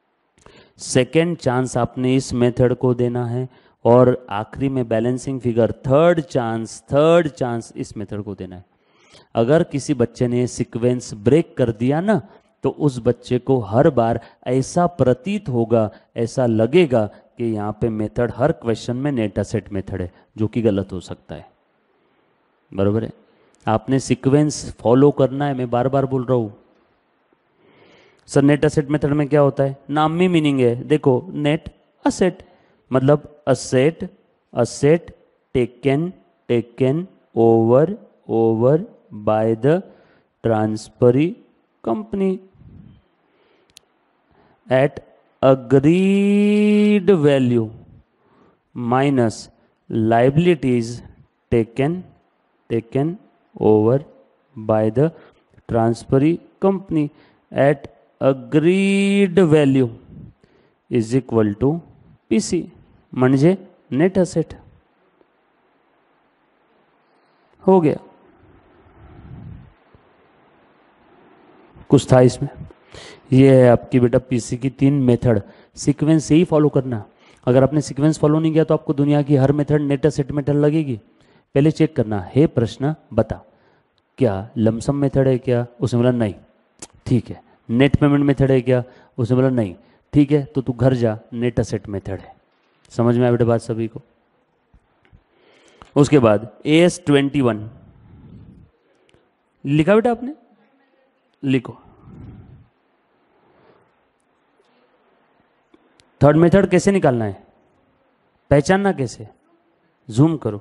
सेकंड चांस आपने इस मेथड को देना है, और आखिरी में बैलेंसिंग फिगर थर्ड चांस इस मेथड को देना है। अगर किसी बच्चे ने सीक्वेंस ब्रेक कर दिया ना, तो उस बच्चे को हर बार ऐसा प्रतीत होगा, ऐसा लगेगा कि यहाँ पे मेथड हर क्वेश्चन में नेट असेट मेथड है, जो कि गलत हो सकता है। बरोबर है। आपने सीक्वेंस फॉलो करना है, मैं बार बार बोल रहा हूं। सर नेट असेट मेथड में क्या होता है, नाम में मीनिंग है, देखो नेट असेट मतलब asset taken over by the transferee company at agreed value minus liabilities taken over by the transferee company at agreed value is equal to PC, म्हणजे नेट असेट हो गया। कुछ था इसमें, ये है आपकी बेटा पीसी की 3 मेथड। सीक्वेंस यही फॉलो करना, अगर आपने सीक्वेंस फॉलो नहीं किया तो आपको दुनिया की हर मेथड नेट असेट मेथड लगेगी। पहले चेक करना है प्रश्न बता क्या लमसम मेथड है क्या, उसने बोला नहीं, ठीक है। नेट पेमेंट मेथड है क्या, उसने बोला नहीं, ठीक है। तो तू घर जा, नेट असेट मेथड है। समझ में आया बेटा बात सभी को। उसके बाद AS21 लिखा बेटा आपने, लिखो। थर्ड मेथड कैसे निकालना है, पहचानना कैसे, जूम करो।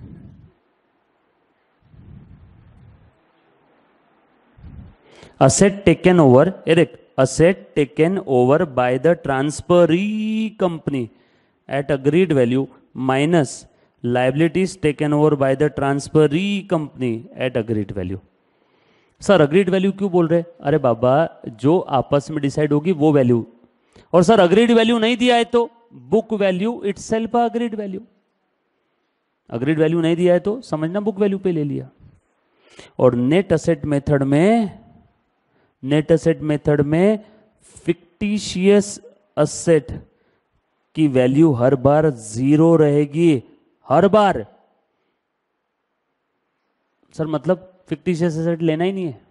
Asset taken over, asset taken over by the transferee company at agreed value minus liabilities taken over by the transferee company at agreed value. Sir agreed value क्यों बोल रहे, अरे बाबा जो आपस में डिसाइड होगी वो वैल्यू। और सर अग्रीड वैल्यू नहीं दिया है तो book value itself agreed value. Agreed value नहीं दिया है तो समझना बुक वैल्यू पे ले लिया। और नेट असेट मेथड में फिक्टिशियस असेट की वैल्यू हर बार 0 रहेगी, हर बार। सर मतलब फिक्टिशियस असेट लेना ही नहीं है।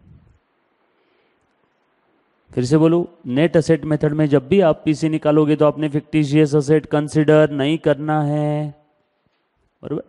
फिर से बोलूं, नेट असेट मेथड में जब भी आप पीसी निकालोगे तो आपने फिक्टिशियस असेट कंसिडर नहीं करना है, बराबर।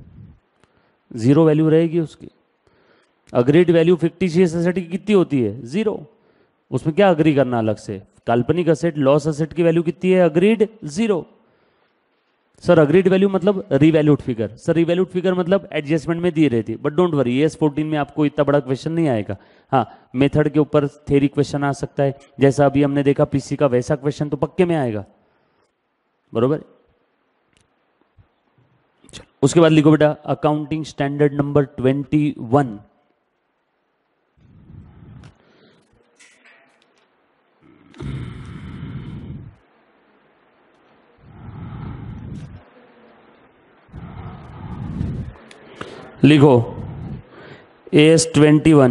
0 वैल्यू रहेगी उसकी। अग्रीड वैल्यू फिक्टिशियस असेट की कितनी होती है, 0। उसमें क्या अग्री करना अलग से, काल्पनिक असेट लॉस असेट की वैल्यू कितनी है, अग्रीड 0। सर अग्रीड वैल्यू मतलब revalued figure, sir revalued figure मतलब एडजस्टमेंट में दी रहती है। बट डोंट वरी, AS14 में आपको इतना बड़ा क्वेश्चन नहीं आएगा। हाँ, मेथड के ऊपर थ्योरी क्वेश्चन आ सकता है, जैसा अभी हमने देखा पीसी का, वैसा क्वेश्चन तो पक्के में आएगा, बरोबर। उसके बाद लिखो बेटा अकाउंटिंग स्टैंडर्ड नंबर 21। लिखो AS21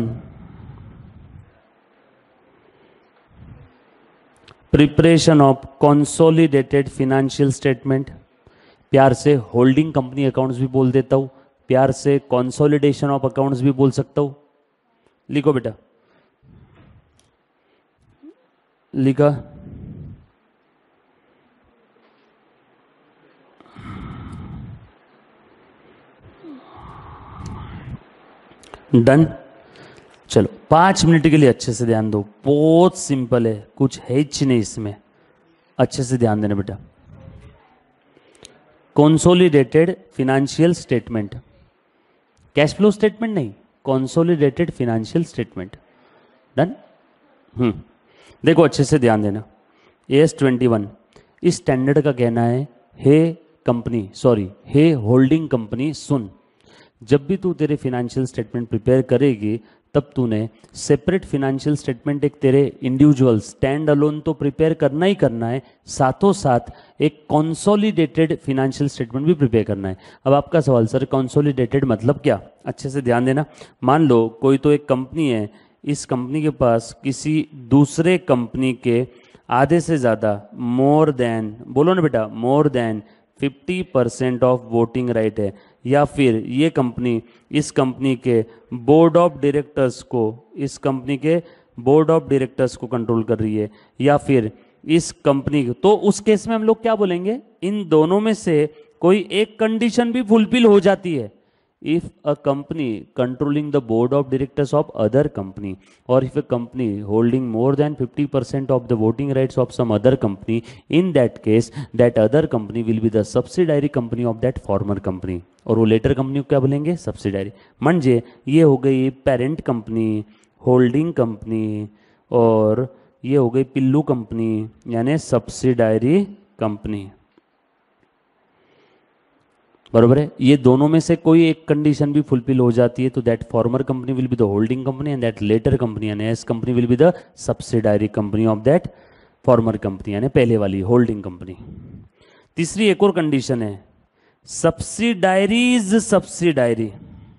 preparation of consolidated financial statement, प्यार से होल्डिंग कंपनी अकाउंट्स भी बोल देता हूं, प्यार से कंसोलिडेशन ऑफ अकाउंट्स भी बोल सकता हूं। लिखो बेटा, लिखा। डन। चलो 5 मिनट के लिए अच्छे से ध्यान दो, बहुत सिंपल है, कुछ है ही नहीं इसमें, अच्छे से ध्यान देना बेटा। Consolidated financial statement, cash flow statement नहीं, कंसोलिडेटेड फिनेंशियल स्टेटमेंट। डन। देखो अच्छे से ध्यान देना। AS21 इस स्टैंडर्ड का कहना है, हे होल्डिंग कंपनी सुन, जब भी तू तेरे फिनेंशियल स्टेटमेंट प्रिपेयर करेगी तब तूने सेपरेट फिनेंशियल स्टेटमेंट एक तेरे इंडिविजुअल स्टैंड अलोन तो प्रिपेयर करना ही करना है, साथों साथ एक कंसोलिडेटेड फिनेंशियल स्टेटमेंट भी प्रिपेयर करना है। अब आपका सवाल, सर कंसोलिडेटेड मतलब क्या, अच्छे से ध्यान देना। मान लो कोई तो एक कंपनी है, इस कंपनी के पास किसी दूसरे कंपनी के आधे से ज़्यादा, मोर देन, बोलो ना बेटा, more than 50% of voting right है, या फिर ये कंपनी इस कंपनी के बोर्ड ऑफ डायरेक्टर्स को, इस कंपनी के बोर्ड ऑफ डायरेक्टर्स को कंट्रोल कर रही है, या फिर इस कंपनी, तो उस केस में हम लोग क्या बोलेंगे, इन दोनों में से कोई एक कंडीशन भी फुलफिल हो जाती है। If a company controlling the board of directors of other company, और if a company holding more than 50% of the voting rights of some other company, in that case that other company will be the subsidiary company of that former company. और वो letter company को क्या बोलेंगे, subsidiary. म्हणजे ये हो गई parent company, holding company, और ये हो गई पिल्लू कंपनी यानी सब्सिडायरी कंपनी, बरोबर है। ये दोनों में से कोई एक कंडीशन भी फुलफिल हो जाती है तो that former company will be the holding company and that latter company यानी S company will be the subsidiary company of that former company यानी पहले वाली होल्डिंग कंपनी। तीसरी एक और कंडीशन है, सब्सिडायरीज सब्सिडायरी।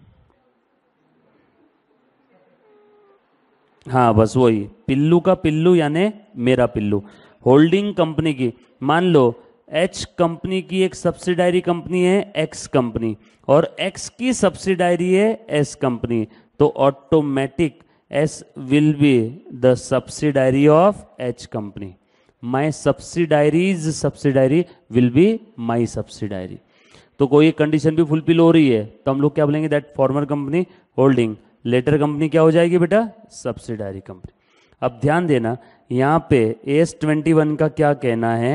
हाँ बस वही, पिल्लू का पिल्लू यानी मेरा पिल्लू। होल्डिंग कंपनी की, मान लो एच कंपनी की एक सब्सिडायरी कंपनी है एक्स कंपनी और एक्स की सब्सिडायरी है एस कंपनी, तो automatic S will be the subsidiary of H company. My subsidiaries subsidiary will be my subsidiary. तो कोई एक कंडीशन भी फुलफिल हो रही है तो हम लोग क्या बोलेंगे, that former company holding, latter company क्या हो जाएगी बेटा, सब्सिडायरी कंपनी। अब ध्यान देना यहाँ पे AS21 का क्या कहना है,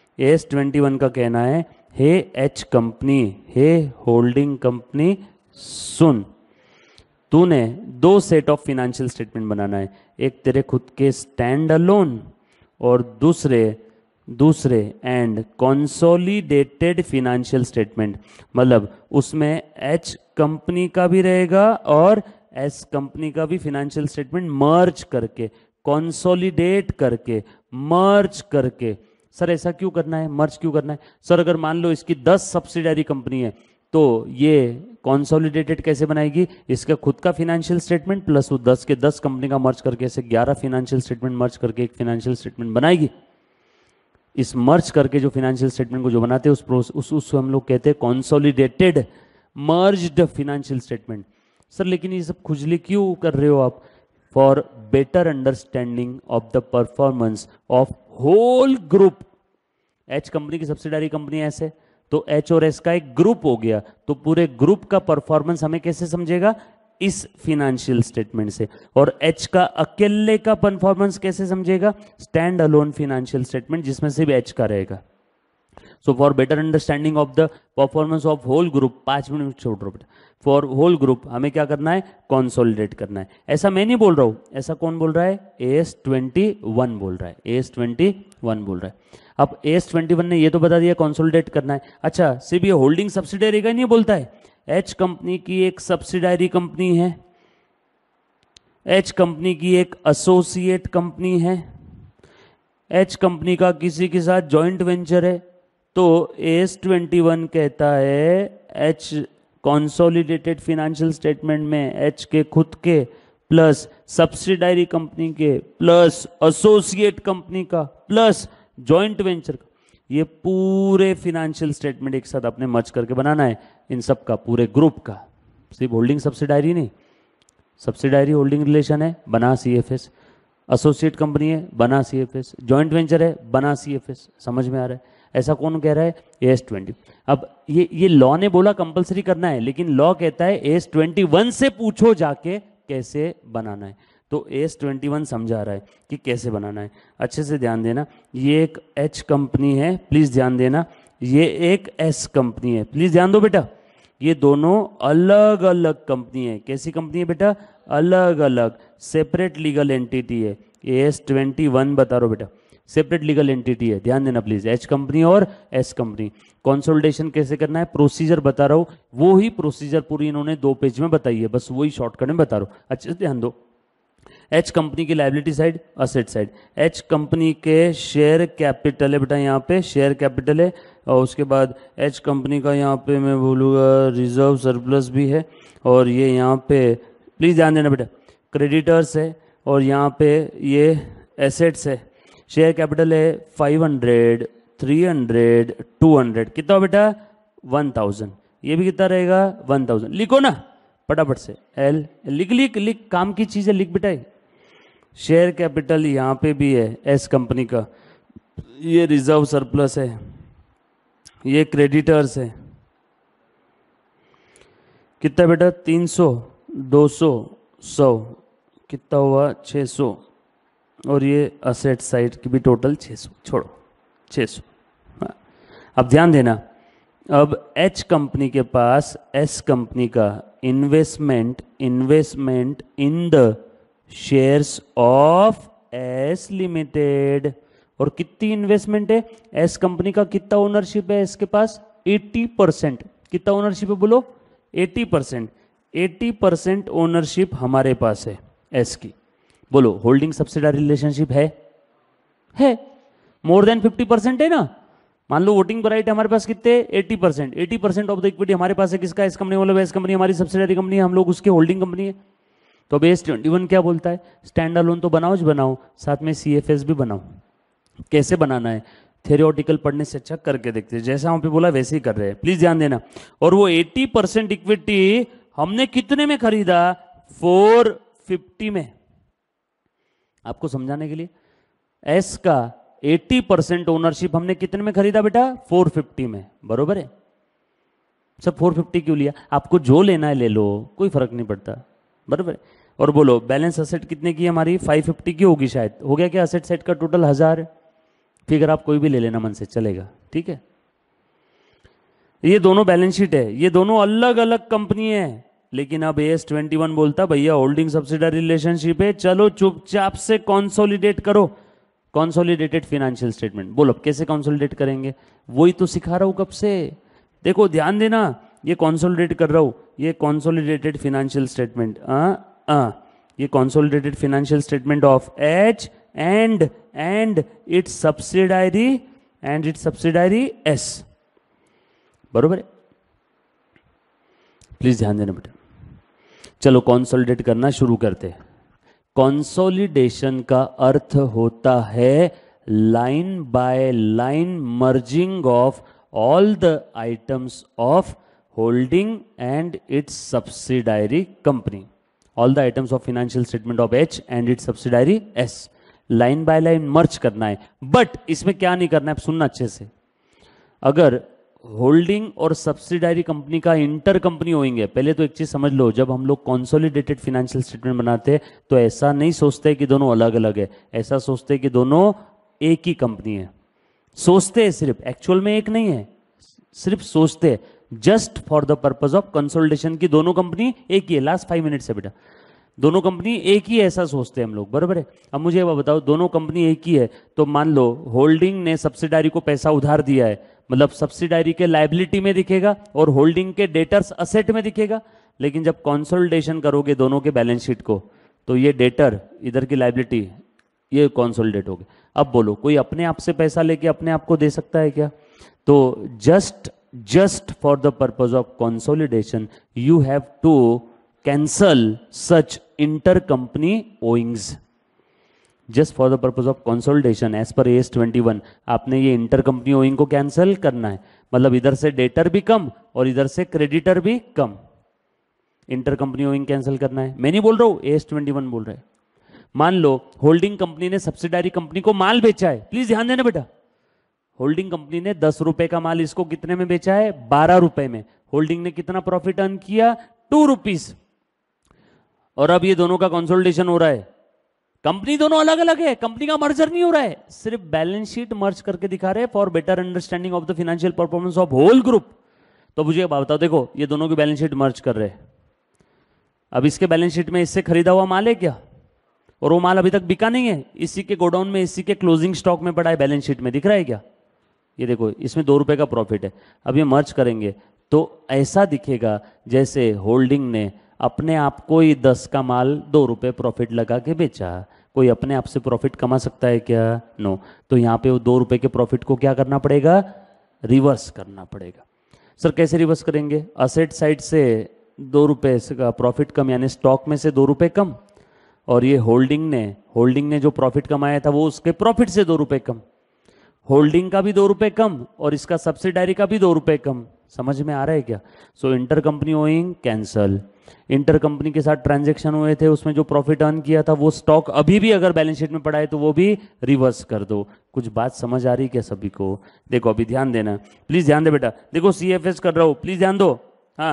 AS21 का कहना है, हे एच कंपनी, हे होल्डिंग कंपनी, सुन, तूने दो सेट ऑफ फिनेंशियल स्टेटमेंट बनाना है, एक तेरे खुद के स्टैंड अलोन और दूसरे एंड कंसोलिडेटेड फिनेंशियल स्टेटमेंट। मतलब उसमें एच कंपनी का भी रहेगा और एस कंपनी का भी फिनेंशियल स्टेटमेंट मर्ज करके, कंसोलिडेट करके, मर्ज करके। सर ऐसा क्यों करना है, मर्ज क्यों करना है? सर अगर मान लो इसकी 10 सब्सिडरी कंपनी है तो ये कंसोलिडेटेड कैसे बनाएगी, इसका खुद का फिनेंशियल स्टेटमेंट प्लस वो 10 के 10 कंपनी का मर्ज करके ऐसे 11 फिनेंशियल स्टेटमेंट मर्ज करके एक फिनेंशियल स्टेटमेंट बनाएगी। इस मर्ज करके जो फिनेंशियल स्टेटमेंट को जो बनाते हैं उस हम लोग कहते हैं consolidated merged financial statement. Sir लेकिन ये सब खुजली क्यों कर रहे हो आप? For better understanding of the performance of whole group. H company की सब्सिडारी कंपनी ऐसे, तो एच और एस का एक ग्रुप हो गया, तो पूरे ग्रुप का परफॉर्मेंस हमें कैसे समझेगा, इस फिनेंशियल स्टेटमेंट से। और एच का अकेले का परफॉर्मेंस कैसे समझेगा, स्टैंड अलोन फिनेंशियल स्टेटमेंट जिसमें सिर्फ एच का रहेगा। So for better understanding of the performance of whole group, 5 minute छोड़ रहा हूं, फॉर होल ग्रुप हमें क्या करना है, कंसोलिडेट करना है। ऐसा मैं नहीं बोल रहा हूं, ऐसा कौन बोल रहा है, AS21 बोल रहा है, AS21 बोल रहा है। अब AS21 ने ये तो बता दिया कंसोलिडेट करना है। अच्छा सिर्फ ये होल्डिंग सब्सिडरी का नहीं बोलता है, एच कंपनी की एक सब्सिडायरी कंपनी है, एच कंपनी की एक एसोसिएट कंपनी है, एच कंपनी का किसी के साथ जॉइंट वेंचर है, तो AS21 कहता है एच कंसोलिडेटेड फिनेंशियल स्टेटमेंट में एच के खुद के प्लस सब्सिडायरी कंपनी के प्लस एसोसिएट कंपनी का प्लस जॉइंट वेंचर का, ये पूरे फिनेंशियल स्टेटमेंट एक साथ अपने मर्ज करके बनाना है, इन सब का पूरे ग्रुप का, सिर्फ होल्डिंग सब्सिडायरी नहीं। सब्सिडायरी होल्डिंग रिलेशन है, बना CFS, एसोसिएट कंपनी है, बना CFS, जॉइंट वेंचर है, बना CFS। समझ में आ रहा है? ऐसा कौन कह रहा है, AS20। अब ये लॉ ने बोला कंपलसरी करना है, लेकिन लॉ कहता है AS21 से पूछो जाके कैसे बनाना है। तो AS21 समझा रहा है कि कैसे बनाना है। अच्छे से ध्यान देना, ये एक H कंपनी है, प्लीज ध्यान देना, ये एक S कंपनी है, प्लीज ध्यान दो बेटा। ये दोनों अलग अलग कंपनी है। कैसी कंपनी है बेटा, अलग अलग सेपरेट लीगल एंटिटी है। AS21 बता रहा हूं बेटा, सेपरेट लीगल एंटिटी है, ध्यान देना प्लीज, एच कंपनी और एस कंपनी। कंसोलिडेशन कैसे करना है, प्रोसीजर बता रहा हूं, वो ही प्रोसीजर पूरी इन्होंने 2 पेज में बताई है, बस वही शॉर्टकट में बता रहा हूं, अच्छे से ध्यान दो। एच कंपनी की liability side, asset side, H company के शेयर कैपिटल है बेटा, यहाँ पे शेयर कैपिटल है, और उसके बाद एच कंपनी का यहाँ पे मैं बोलूँगा रिजर्व सरप्लस भी है, और ये यहाँ पे प्लीज ध्यान देना बेटा क्रेडिटर्स है, और यहाँ पे ये एसेट्स है। शेयर कैपिटल है 500, 300, 200, कितना बेटा 1000, ये भी कितना रहेगा 1000। लिखो ना फटाफट से, एल लिख लिख लिख, काम की चीजें लिख बेटा। शेयर कैपिटल यहाँ पे भी है एस कंपनी का, ये रिजर्व सरप्लस है, ये क्रेडिटर्स है, कितना बेटा 300, 200, 100, कितना हुआ 600, और ये असेट साइड की भी टोटल 600, छोड़ो 600। हाँ। अब ध्यान देना, अब एच कंपनी के पास एस कंपनी का investment in the shares of S limited, और कितनी इन्वेस्टमेंट है, एस कंपनी का कितना ओनरशिप है इसके पास 80%, कितना ओनरशिप है बोलो? 80%। 80% ओनरशिप हमारे पास है एस की। बोलो होल्डिंग सब्सिडारी रिलेशनशिप है। मोर देन 50% है ना। मान लो वोटिंग राइट हमारे पास कितने? 80%। 80% ऑफ द इक्विटी हमारे पास है। किसका? S company. मतलब एस कंपनी हमारी सब्सिडारी कंपनी है, हम लोग उसकी होल्डिंग कंपनी है। तो अब एस 21 क्या बोलता है? स्टैंड अलोन तो बनाओ, साथ में सीएफएस भी बनाओ। कैसे बनाना है? थ्योरेटिकल पढ़ने से अच्छा करके देखते हैं। जैसा वहां पे बोला वैसे ही कर रहे हैं, प्लीज ध्यान देना। और वो 80% इक्विटी हमने कितने में खरीदा? 450 में। आपको समझाने के लिए, एस का 80% ओनरशिप हमने कितने में खरीदा बेटा? 450 में। बरोबर है? सब 450 क्यों लिया? आपको जो लेना है ले लो, कोई फर्क नहीं पड़ता। बरोबर है? और बोलो बैलेंस असेट कितने की हमारी? 550 की होगी शायद। हो गया क्या? असेट सेट का टोटल 1000। फिगर आप कोई भी ले लेना मन से, चलेगा। ठीक है? ये दोनों बैलेंस शीट है, ये दोनों अलग अलग कंपनी है। लेकिन अब AS21 बोलता भैया होल्डिंग सब्सिडरी रिलेशनशिप है, चलो चुपचाप से कंसोलिडेट करो। Consolidated financial statement. बोलो कैसे कंसोलिडेट करेंगे? वही तो सिखा रहा हूं कब से। देखो ध्यान देना, ये कंसोलिडेट कर रहा हूं, ये कंसोलिडेटेड फाइनेंशियल स्टेटमेंट। ये consolidated financial statement of H and its subsidiary S. बरोबर है? प्लीज ध्यान देना बेटा। चलो कंसोलिडेट करना शुरू करते हैं। कंसोलिडेशन का अर्थ होता है line by line merging of all the items of holding and its subsidiary company. All the items of financial statement of H and its subsidiary S. Line by line merge करना है। But इसमें क्या नहीं करना है, आप सुनना अच्छे से। अगर होल्डिंग और सब्सिडायरी कंपनी का इंटर कंपनी होंगे, पहले तो एक चीज समझ लो, जब हम लोग कंसोलिडेटेड फाइनेंशियल स्टेटमेंट बनाते हैं तो ऐसा नहीं सोचते कि दोनों अलग अलग है, ऐसा सोचते कि दोनों एक ही कंपनी है। सोचते हैं सिर्फ, एक्चुअल में एक नहीं है, सिर्फ सोचते हैं। Just for the purpose of consolidation की दोनों कंपनी एक ही है। लास्ट 5 मिनट से बेटा, दोनों कंपनी एक ही है, ऐसा सोचते हैं हम लोग। बराबर है? अब मुझे वो बताओ, दोनों कंपनी एक ही है तो मान लो होल्डिंग ने सब्सिडायरी को पैसा उधार दिया है, मतलब सब्सिडायरी के लायबिलिटी में दिखेगा और होल्डिंग के डेटर्स असेट में दिखेगा। लेकिन जब कंसोलिडेशन करोगे दोनों के बैलेंस शीट को, तो ये डेटर इधर की लायबिलिटी ये कंसोलिडेट हो गए। अब बोलो कोई अपने आप से पैसा लेके अपने आप को दे सकता है क्या? तो just for the purpose of consolidation you have to cancel such intercompany owings. Just for the purpose of consolidation as per AS21 आपने ये इंटरकंपनी ओइंग को कैंसिल करना है। मतलब इधर से डेटर भी कम और इधर से क्रेडिटर भी कम। इंटरकंपनी ओइंग कैंसिल करना है। मैं नहीं बोल रहा हूं, AS21 बोल रहा है। मान लो होल्डिंग कंपनी ने सब्सिडायरी कंपनी को माल बेचा है। प्लीज ध्यान देना बेटा, होल्डिंग कंपनी ने 10 रुपए का माल इसको कितने में बेचा है? 12 रुपए में। होल्डिंग ने कितना प्रॉफिट अर्न किया? 2 रुपीज। और अब ये दोनों का कंसोलिडेशन हो रहा है। कंपनी दोनों अलग अलग है, कंपनी का मर्जर नहीं हो रहा है, सिर्फ बैलेंस शीट मर्ज करके दिखा रहे हैं for better understanding of the financial performance of whole group. तो मुझे बताओ, देखो ये दोनों की बैलेंस शीट मर्ज कर रहे हैं। अब इसके बैलेंस शीट में इससे खरीदा हुआ माल है क्या? और वो माल अभी तक बिका नहीं है, इसी के गोडाउन में, इसी के क्लोजिंग स्टॉक में पड़ा है। बैलेंस शीट में दिख रहा है क्या? ये देखो, इसमें 2 रुपए का प्रॉफिट है। अब ये मर्ज करेंगे तो ऐसा दिखेगा जैसे होल्डिंग ने अपने आप को ही 10 का माल 2 रुपए प्रॉफिट लगा के बेचा। कोई अपने आप से प्रॉफिट कमा सकता है क्या? नो। तो यहां पे वो 2 रुपए के प्रॉफिट को क्या करना पड़ेगा? रिवर्स करना पड़ेगा। सर कैसे रिवर्स करेंगे? असेट साइड से 2 रुपए का प्रॉफिट कम, यानी स्टॉक में से 2 रुपए कम, और ये होल्डिंग ने जो प्रॉफिट कमाया था वो उसके प्रॉफिट से 2 रुपए कम। होल्डिंग का भी 2 रुपए कम और इसका सब्सिडायरी का भी 2 रुपए कम। समझ में आ रहा है क्या? So inter company owing cancel. Inter company के साथ ट्रांजैक्शन हुए थे, उसमें जो प्रॉफिट अर्न किया था वो स्टॉक अभी भी अगर बैलेंस शीट में पड़ा है तो वो भी रिवर्स कर दो। कुछ बात समझ आ रही क्या सभी को? देखो अभी ध्यान देना, प्लीज ध्यान दे बेटा। देखो CFS कर रहा हूं, प्लीज ध्यान दो। हाँ,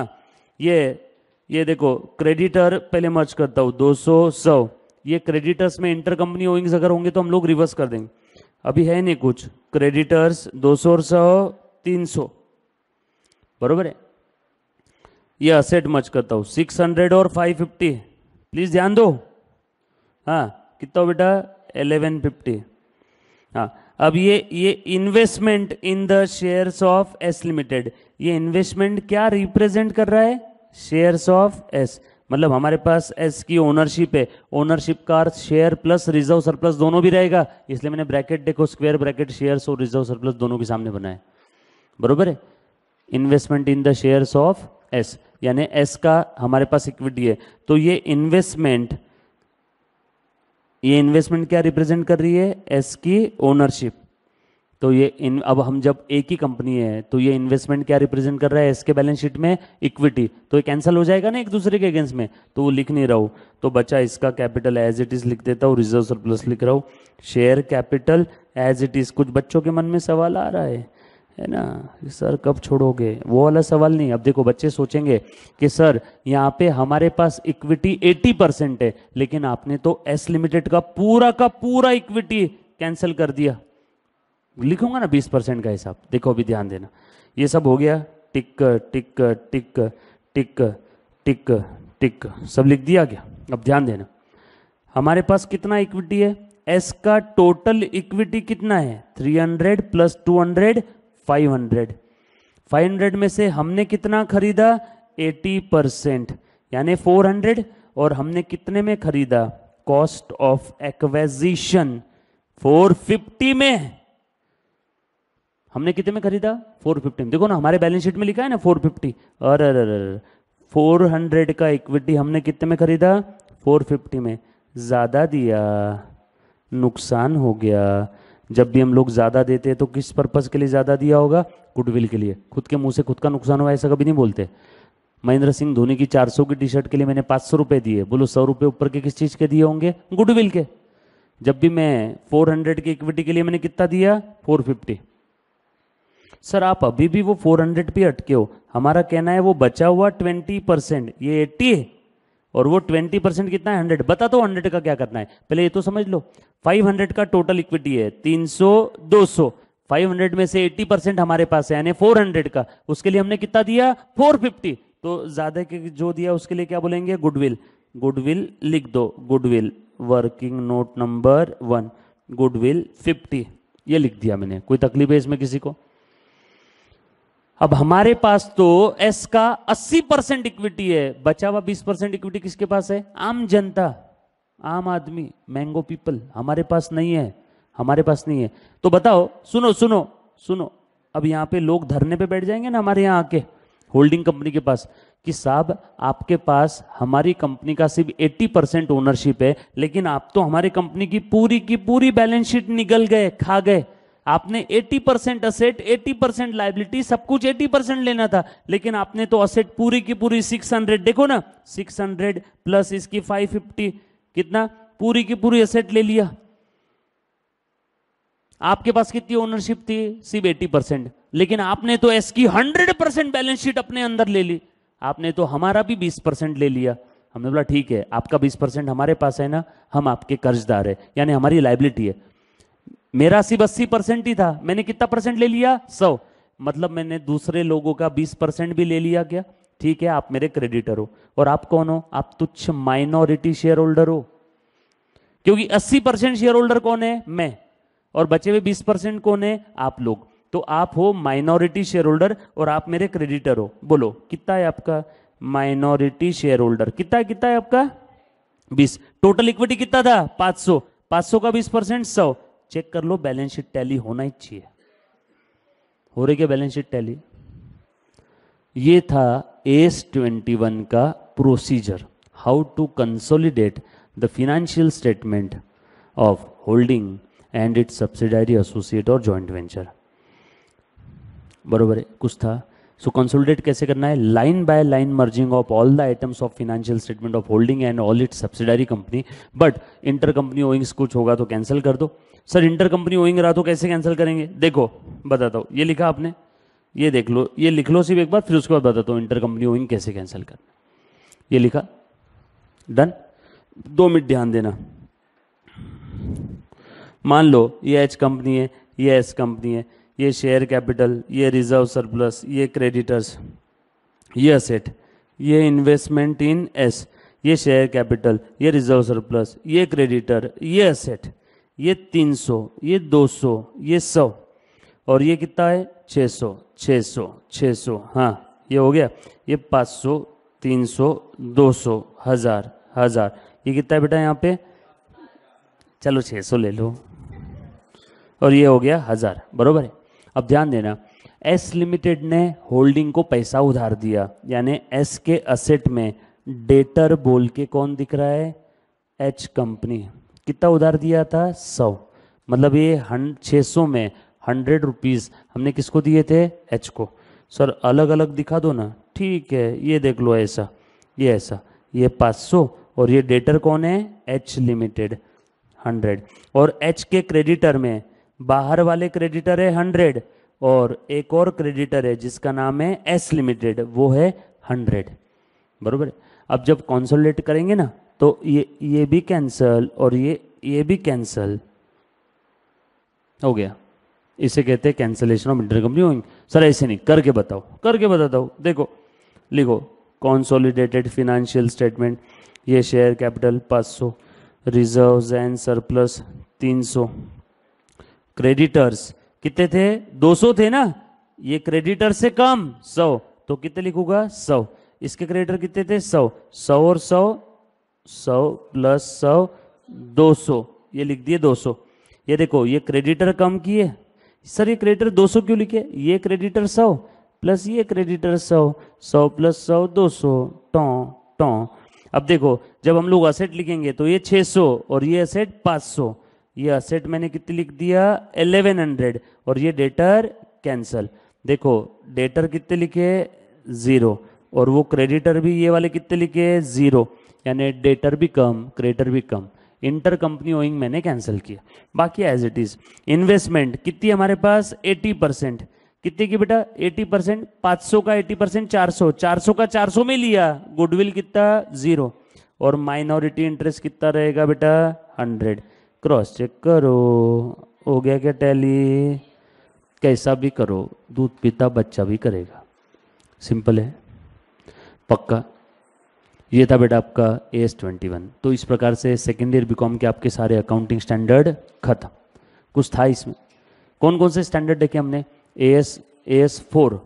ये देखो क्रेडिटर पहले मर्ज करता हूं, 200 100। ये क्रेडिटर्स में इंटर कंपनी ओइंग्स अगर होंगे तो हम लोग रिवर्स कर देंगे। अभी है नहीं कुछ, क्रेडिटर्स 200 और 100 300। बरोबर है? ये असेट मर्ज करता हूं, 600 और 550। प्लीज ध्यान दो। हाँ कितना हो बेटा? 1150। हाँ अब ये investment in the shares of S limited, ये इन्वेस्टमेंट क्या रिप्रेजेंट कर रहा है? शेयर्स ऑफ एस, मतलब हमारे पास एस की ओनरशिप है, ओनरशिप का अर्थ शेयर प्लस रिजर्व सरप्लस दोनों भी रहेगा, इसलिए मैंने ब्रैकेट देखो स्क्वायर ब्रैकेट शेयर्स और रिजर्व सरप्लस दोनों के सामने बनाया, बरोबर है। Investment in the shares of S, यानी एस का हमारे पास इक्विटी है, तो ये इन्वेस्टमेंट क्या रिप्रेजेंट कर रही है? एस की ओनरशिप। तो अब हम जब एक ही कंपनी है तो ये इन्वेस्टमेंट क्या रिप्रेजेंट कर रहा है? एस के बैलेंस शीट में इक्विटी, तो ये कैंसिल हो जाएगा ना एक दूसरे के अगेंस्ट में, तो वो लिख नहीं रहा हूं, तो बचा इसका कैपिटल एज इट इज लिख देता हूं, रिजर्व सरप्लस लिख रहा हूं, share capital as it is. कुछ बच्चों के मन में सवाल आ रहा है ना, सर कब छोड़ोगे? वो वाला सवाल नहीं। अब देखो बच्चे सोचेंगे कि सर यहाँ पे हमारे पास इक्विटी 80% है, लेकिन आपने तो एस लिमिटेड का पूरा इक्विटी कैंसिल कर दिया। लिखूंगा ना 20% का हिसाब, देखो अभी ध्यान देना, ये सब हो गया, टिक टिक टिक टिक टिक टिक, सब लिख दिया क्या? अब ध्यान देना, हमारे पास कितना इक्विटी है? एस का टोटल इक्विटी कितना है? 300 प्लस 200 500। 500 में से हमने कितना खरीदा? 80%, यानी 400, और हमने कितने में खरीदा? कॉस्ट ऑफ एक्विजिशन 450 में। हमने कितने में खरीदा? 450 में। देखो ना हमारे बैलेंस शीट में लिखा है ना 450। अरे 400 का इक्विटी हमने कितने में खरीदा? 450 में। ज्यादा दिया, नुकसान हो गया। जब भी हम लोग ज्यादा देते हैं तो किस पर्पस के लिए ज्यादा दिया होगा? गुडविल के लिए। खुद के मुंह से खुद का नुकसान हुआ ऐसा कभी नहीं बोलते। महेंद्र सिंह धोनी की 400 की टी शर्ट के लिए मैंने 500 रुपए दिए, बोलो 100 रुपए ऊपर के किस चीज के दिए होंगे? गुडविल के। जब भी मैं 400 की इक्विटी के लिए मैंने कितना दिया? 450। सर आप अभी भी वो 400 पे अटके हो। हमारा कहना है वो बचा हुआ 20%, ये 80 है और वो 20% कितना है? 100। बता दो 100 का क्या करना है, पहले ये तो समझ लो। 500 का टोटल इक्विटी है 300 200, 500 में से 80% हमारे पास है यानी 400 का, उसके लिए हमने कितना दिया? 450। तो ज्यादा के जो दिया उसके लिए क्या बोलेंगे? गुडविल। गुडविल लिख दो, goodwill working note number 1, goodwill 50, ये लिख दिया मैंने। कोई तकलीफ है इसमें किसी को? अब हमारे पास तो एस का 80% इक्विटी है, बचा हुआ 20% इक्विटी किसके पास है? आम जनता, आम आदमी, मैंगो पीपल। हमारे पास नहीं है, हमारे पास नहीं है। तो बताओ, सुनो सुनो सुनो, अब यहां पे लोग धरने पे बैठ जाएंगे ना हमारे यहां आके होल्डिंग कंपनी के पास कि साहब आपके पास हमारी कंपनी का सिर्फ 80% ओनरशिप है, लेकिन आप तो हमारी कंपनी की पूरी बैलेंस शीट निगल गए, खा गए। आपने 80% असेट 80% लायबिलिटी सब कुछ 80% लेना था, लेकिन आपने तो असेट पूरी की पूरी 600, देखो ना 600 प्लस इसकी 550, कितना? पूरी की पूरी असेट ले लिया। आपके पास कितनी ओनरशिप थी? सिर्फ 80%, लेकिन आपने तो एस की 100% बैलेंस शीट अपने अंदर ले ली। आपने तो हमारा भी 20% ले लिया। हमने बोला ठीक है, आपका 20% हमारे पास है ना, हम आपके कर्जदार है, यानी हमारी लायबिलिटी है। मेरा सिर्फ 80% ही था, मैंने कितना परसेंट ले लिया? 100। मतलब मैंने दूसरे लोगों का 20% भी ले लिया क्या? ठीक है, आप मेरे क्रेडिटर हो। और आप कौन हो? आप तुच्छ माइनॉरिटी शेयर होल्डर हो, क्योंकि 80% शेयर होल्डर कौन है? मैं। और बचे हुए 20% कौन है? आप लोग। तो आप हो माइनॉरिटी शेयर होल्डर और आप मेरे क्रेडिटर हो। बोलो कितना है आपका माइनॉरिटी शेयर होल्डर? कितना है आपका? 20। टोटल इक्विटी कितना था? 500। 500 का 20% 100। चेक कर लो, बैलेंस शीट टैली होना ही चाहिए। हो रही क्या बैलेंस शीट टैली? ये था AS21 का procedure, how to consolidate the financial statement of holding and its subsidiary associate और जॉइंट वेंचर। बरोबर है, कुछ था। सो कंसोलिडेट कैसे करना है? Line by line merging of all the items of financial statement of holding and all its subsidiary company, but inter company owings कुछ होगा तो कैंसिल कर दो। सर इंटर कंपनी ओइंग रहा तो कैसे कैंसिल करेंगे? देखो बताता हूँ, ये लिखा आपने, ये देख लो, ये लिख लो सिर्फ एक बार, फिर उसके बाद बताता हूँ इंटर कंपनी ओइंग कैसे कैंसिल करना। ये लिखा, डन। 2 मिनट ध्यान देना। मान लो ये एच कंपनी है, ये एस कंपनी है, ये शेयर कैपिटल, ये रिजर्व सरप्लस, ये क्रेडिटर्स, ये असेट, ये इन्वेस्टमेंट इन एस, ये शेयर कैपिटल, ये रिजर्व सरप्लस, ये क्रेडिटर, ये असेट, ये 300, ये 200, ये 100, और ये कितना है 600, 600, 600, हाँ ये हो गया। ये 500, 300, 200, 1000, 1000, ये कितना है बेटा यहाँ पे, चलो 600 ले लो, और ये हो गया 1000, बरोबर है। अब ध्यान देना, एस लिमिटेड ने होल्डिंग को पैसा उधार दिया, यानी एस के असेट में डेटर बोल के कौन दिख रहा है, एच कंपनी। कितना उधार दिया था 100, मतलब ये 600 में 100 रुपीज़ हमने किसको दिए थे, एच को। सर अलग अलग दिखा दो ना, ठीक है, ये देख लो ऐसा, ये ऐसा, ये 500, और ये डेटर कौन है, एच लिमिटेड 100, और एच के क्रेडिटर में बाहर वाले क्रेडिटर है 100, और एक और क्रेडिटर है जिसका नाम है एस लिमिटेड, वो है 100, बरोबर। अब जब कंसोलिडेट करेंगे ना तो ये भी कैंसल और ये भी कैंसल हो गया, इसे कहते हैं cancellation of intercompany owing. Sir ऐसे नहीं, करके बताओ, करके बताता हूँ। देखो लिखो कंसोलिडेटेड फाइनेंशियल स्टेटमेंट, ये share capital 500, reserves and surplus 300, creditors कितने थे, 200 थे ना, ये क्रेडिटर से कम 100, तो कितने लिखूंगा 100, इसके क्रेडिटर कितने थे 100, 100 और 100, 100 प्लस 100 200, ये लिख दिए 200। ये देखो ये क्रेडिटर कम किए, सर ये क्रेडिटर 200 क्यों लिखे, ये क्रेडिटर 100 प्लस ये क्रेडिटर 100, 100 प्लस 100 200, टॉ। अब देखो जब हम लोग असेट लिखेंगे तो ये 600 और ये असेट 500, ये असेट मैंने कितनी लिख दिया 1100, और ये डेटर कैंसल। देखो डेटर कितने लिखे 0, और वो क्रेडिटर भी ये वाले कितने लिखे 0, यानी डेटर भी कम क्रेडिटर भी कम, इंटर कंपनी ओइंग मैंने कैंसिल किया, बाकी एज इट इज। इन्वेस्टमेंट कितनी हमारे पास 80%, कितने की बेटा 80%, 500 का 80% 400, 400 का 400 में लिया, गुडविल कितना 0, और माइनॉरिटी इंटरेस्ट कितना रहेगा बेटा 100। क्रॉस चेक करो, हो गया क्या टैली, कैसा भी करो, दूध पीता बच्चा भी करेगा, सिंपल है, पक्का। ये था बेटा आपका AS21। तो इस प्रकार से सेकेंड ईयर बीकॉम के आपके सारे अकाउंटिंग स्टैंडर्ड खत्म। कुछ था इसमें, कौन कौन से स्टैंडर्ड देखे हमने, AS4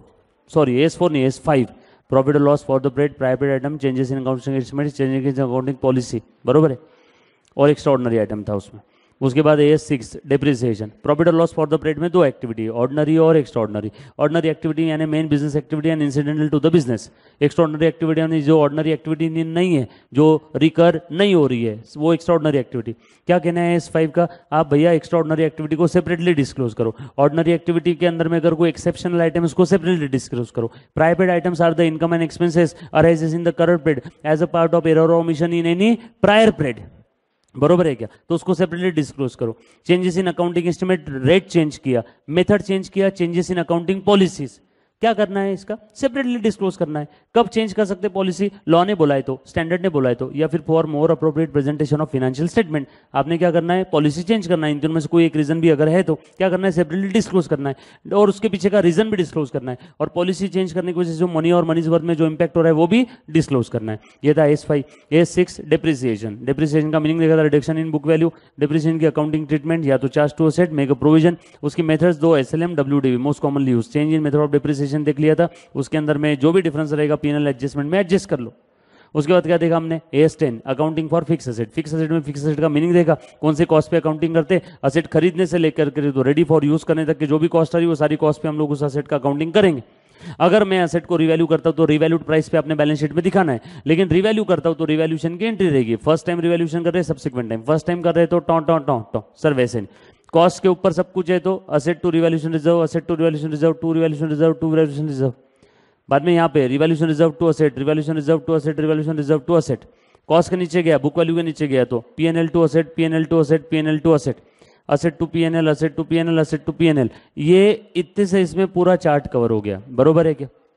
नहीं AS5, प्रॉफिट और loss for the period, private item, changes in accounting estimate, changes in accounting policy, बरोबर है, और एक्स्ट्राऑर्डिनरी आइटम था उसमें। उसके बाद AS6 डिप्रिसिएशन, प्रॉफिट और लॉस फॉर द पीरियड में 2 एक्टिविटी, ऑर्डिनरी और एक्स्ट्राऑर्डिनरी। ऑर्डिनरी एक्टिविटी यानी main business activity and incidental to the business, extraordinary activity यानी जो ऑर्डिनरी एक्टिविटी नहीं है, जो रिकर नहीं हो रही है, वो एक्स्ट्राऑर्डिनरी एक्टिविटी। क्या कहना है AS5 का, आप भैया एक्स्ट्राऑर्डिनरी एक्टिविटी को सेपरेटली डिस्क्लोज करो, ऑर्डिनरी एक्टिविटी के अंदर में अगर कोई एक्सेप्शनल आइटम उसको सेपरेटली डिस्क्लोज करो। Private items are the income and expenses arises in the current period as a part of error और omission in any prior period, बरोबर है क्या, तो उसको सेपरेटली डिस्क्लोज करो। Changes in accounting estimate, rate change किया, method change किया, changes in accounting policies, क्या करना है इसका सेपरेटली डिस्क्लोज करना है। कब चेंज कर सकते पॉलिसी, लॉ ने बोला है तो, स्टैंडर्ड ने बोला है तो, या फिर for more appropriate presentation of financial statement आपने क्या करना है, पॉलिसी चेंज करना है। इन दोनों में से कोई एक रीजन भी अगर है तो क्या करना है, सेपरेटली डिस्क्लोज करना है, और उसके पीछे का रीजन भी डिस्क्लोज करना है, और पॉलिसी चेंज करने की वजह से जो मनी और मनीज वर्थ में जो इंपैक्ट हो रहा है वो भी डिस्क्लोज करना है। ये था AS5। AS6 डिप्रिसिएशन, डिप्रिसिएशन का मीनिंग देखा था reduction in book value, depreciation की अकाउंटिंग ट्रीटमेंट, या तो charge to asset, make a provision, उसकी methods 2 SLM WDV most commonly use, change in method of depreciation देख लिया था, उसके अंदर में जो भी डिफरेंस रहेगा पीएनएल एडजस्टमेंट में एडजस्ट कर लो। उसके बाद क्या देखा हमने, AS10 accounting for fix asset. Fix asset में फिक्स असेट का मीनिंग देखा, कौन से कॉस्ट पे अकाउंटिंग करते, असेट खरीदने से लेकर के तो रेडी फॉर यूज करने तक के जो भी कॉस्ट आ रही है वो सारी कॉस्ट पे हम लोग उस असेट का अकाउंटिंग करेंगे। अगर मैं असेट को रिवैल्यू करता हूं तो रिवैल्यूड प्राइस पे अपने बैलेंस शीट में दिखाना है, लेकिन रिवैल्यू करता हूं तो रिवैल्यूशन की एंट्री रहेगी। फर्स्ट टाइम रिवैल्यूशन कर रहे हैं, सब्सिक्वेंट टाइम, फर्स्ट टाइम कर रहे तो टॉ सर वैसे नहीं, कॉस्ट के ऊपर सब कुछ है तो asset to revaluation reserve, asset to revaluation reserve, to revaluation reserve, to revaluation reserve, बाद में यहाँ पे revaluation reserve to asset, revaluation reserve to asset, revaluation reserve to asset, cost के नीचे गया, बुक वैल्यू के नीचे गया तो PNL to asset, PNL to asset, PNL to asset, asset to PNL, asset to PNL, asset to PNL, ये इतने से इसमें पूरा चार्ट कवर हो गया, बरोबर है क्या।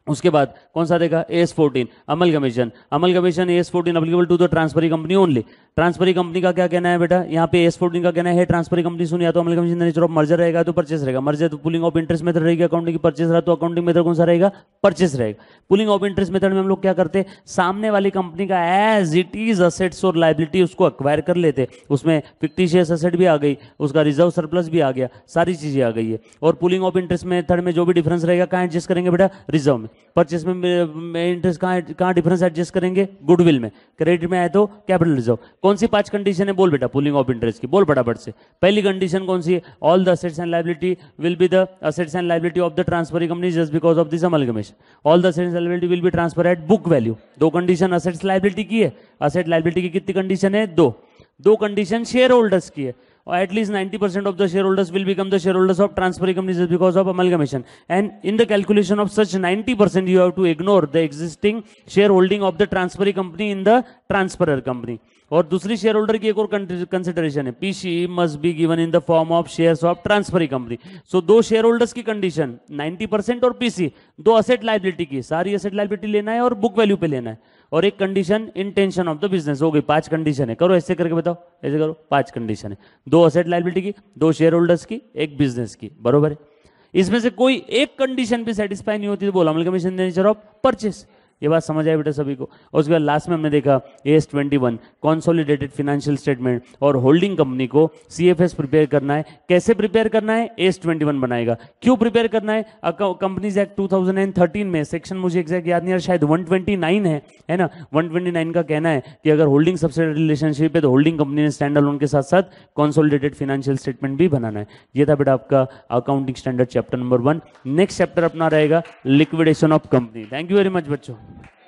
उसके बाद कौन सा देगा AS14 amalgamation, amalgamation AS14 applicable to the transferee company only. Transferee company का क्या कहना है बेटा, यहाँ पे AS14 का कहना है ट्रांसफरी कंपनी सुन, या तो अमलगमेशन नेचर ऑफ मर्जर रहेगा तो परचेस रहेगा, मर्जर तो पुलिंग ऑफ इंटरेस्ट मेथड रहेगी, अकाउंटिंग की परचेस रहा तो अकाउंटिंग मेथड कौन सा रहेगा, परचेस रहेगा। पुलिंग ऑफ इंटरेस्ट मेथड में हम लोग क्या करते, सामने वाली कंपनी का एज इट इज असेट्स और लाइबिलिटी उसको एक्वायर कर लेते, उसमें फिक्टिशियस असेट भी आ गई, उसका रिजर्व सरप्लस भी आ गया, सारी चीजें आ गई है। और पुलिंग ऑफ इंटरेस्ट मेथड में जो भी डिफरेंस रहेगा कहाँ एडजस्ट करेंगे बेटा, रिजर्व में। परचेस में इंटरेस्ट कहाँ डिफरेंस एडजस्ट करेंगे, गुडविल में। क्रेडिट में आए तो कैपिटल रिजर्व। कौन सी 5 कंडीशन है बोल बेटा पुलिंग ऑफ इंटरेस्ट की, बोल फटाफट से। पहली कंडीशन कौन सी है, all the assets and liability will be the assets and liability of the transferring company just because of this amalgamation. All the assets and liability will be transfer at book value. 2 condition assets liability की है, asset liability की कितनी condition है, 2 condition share holders की है, or at least 90% of the shareholders will become the shareholders of transferring companies just because of amalgamation, and in the calculation of such 90% you have to ignore the existing shareholding of the transferring company in the transferor company। और दूसरी share holder की एक और consideration है, PC must be given in the form of shares of transferee company. So 2 share holders की condition 90% और PC, 2 asset liability की, सारी असेट लायबिलिटी लेना है और बुक वैल्यू पे लेना है, और एक condition intention of the business. हो गई 5 कंडीशन है, करो ऐसे करके बताओ, ऐसे करो, 5 कंडीशन है, 2 असेट लायबिलिटी की, 2 शेयर होल्डर्स की, एक बिजनेस की, बरोबर है। इसमें से कोई एक कंडीशन भी सेटिस्फाई नहीं होती तो बोला अमलगमेशन नेचर ऑफ परचेस। ये बात समझ आई बेटा सभी को। और उसके बाद लास्ट में हमने देखा AS21 कॉन्सोलिडेटेड फाइनेंशियल स्टेटमेंट और होल्डिंग कंपनी को CFS प्रिपेयर करना है। कैसे प्रिपेयर करना है, AS21 बनाएगा। क्यों प्रिपेयर करना है, कंपनीज एक्ट 2013 में सेक्शन मुझे एग्जैक्ट याद नहीं, शायद 129 है ना, 129 का कहना है कि अगर होल्डिंग सब्सिडियरी रिलेशनशिप है तो होल्डिंग कंपनी ने स्टैंड अलोन के साथ साथ कॉन्सोलिडेटेड फाइनेंशियल स्टेटमेंट भी बनाना है। ये था बेटा आपका accounting standard chapter number 1। Next chapter अपना रहेगा liquidation of company. Thank you very much बच्चों।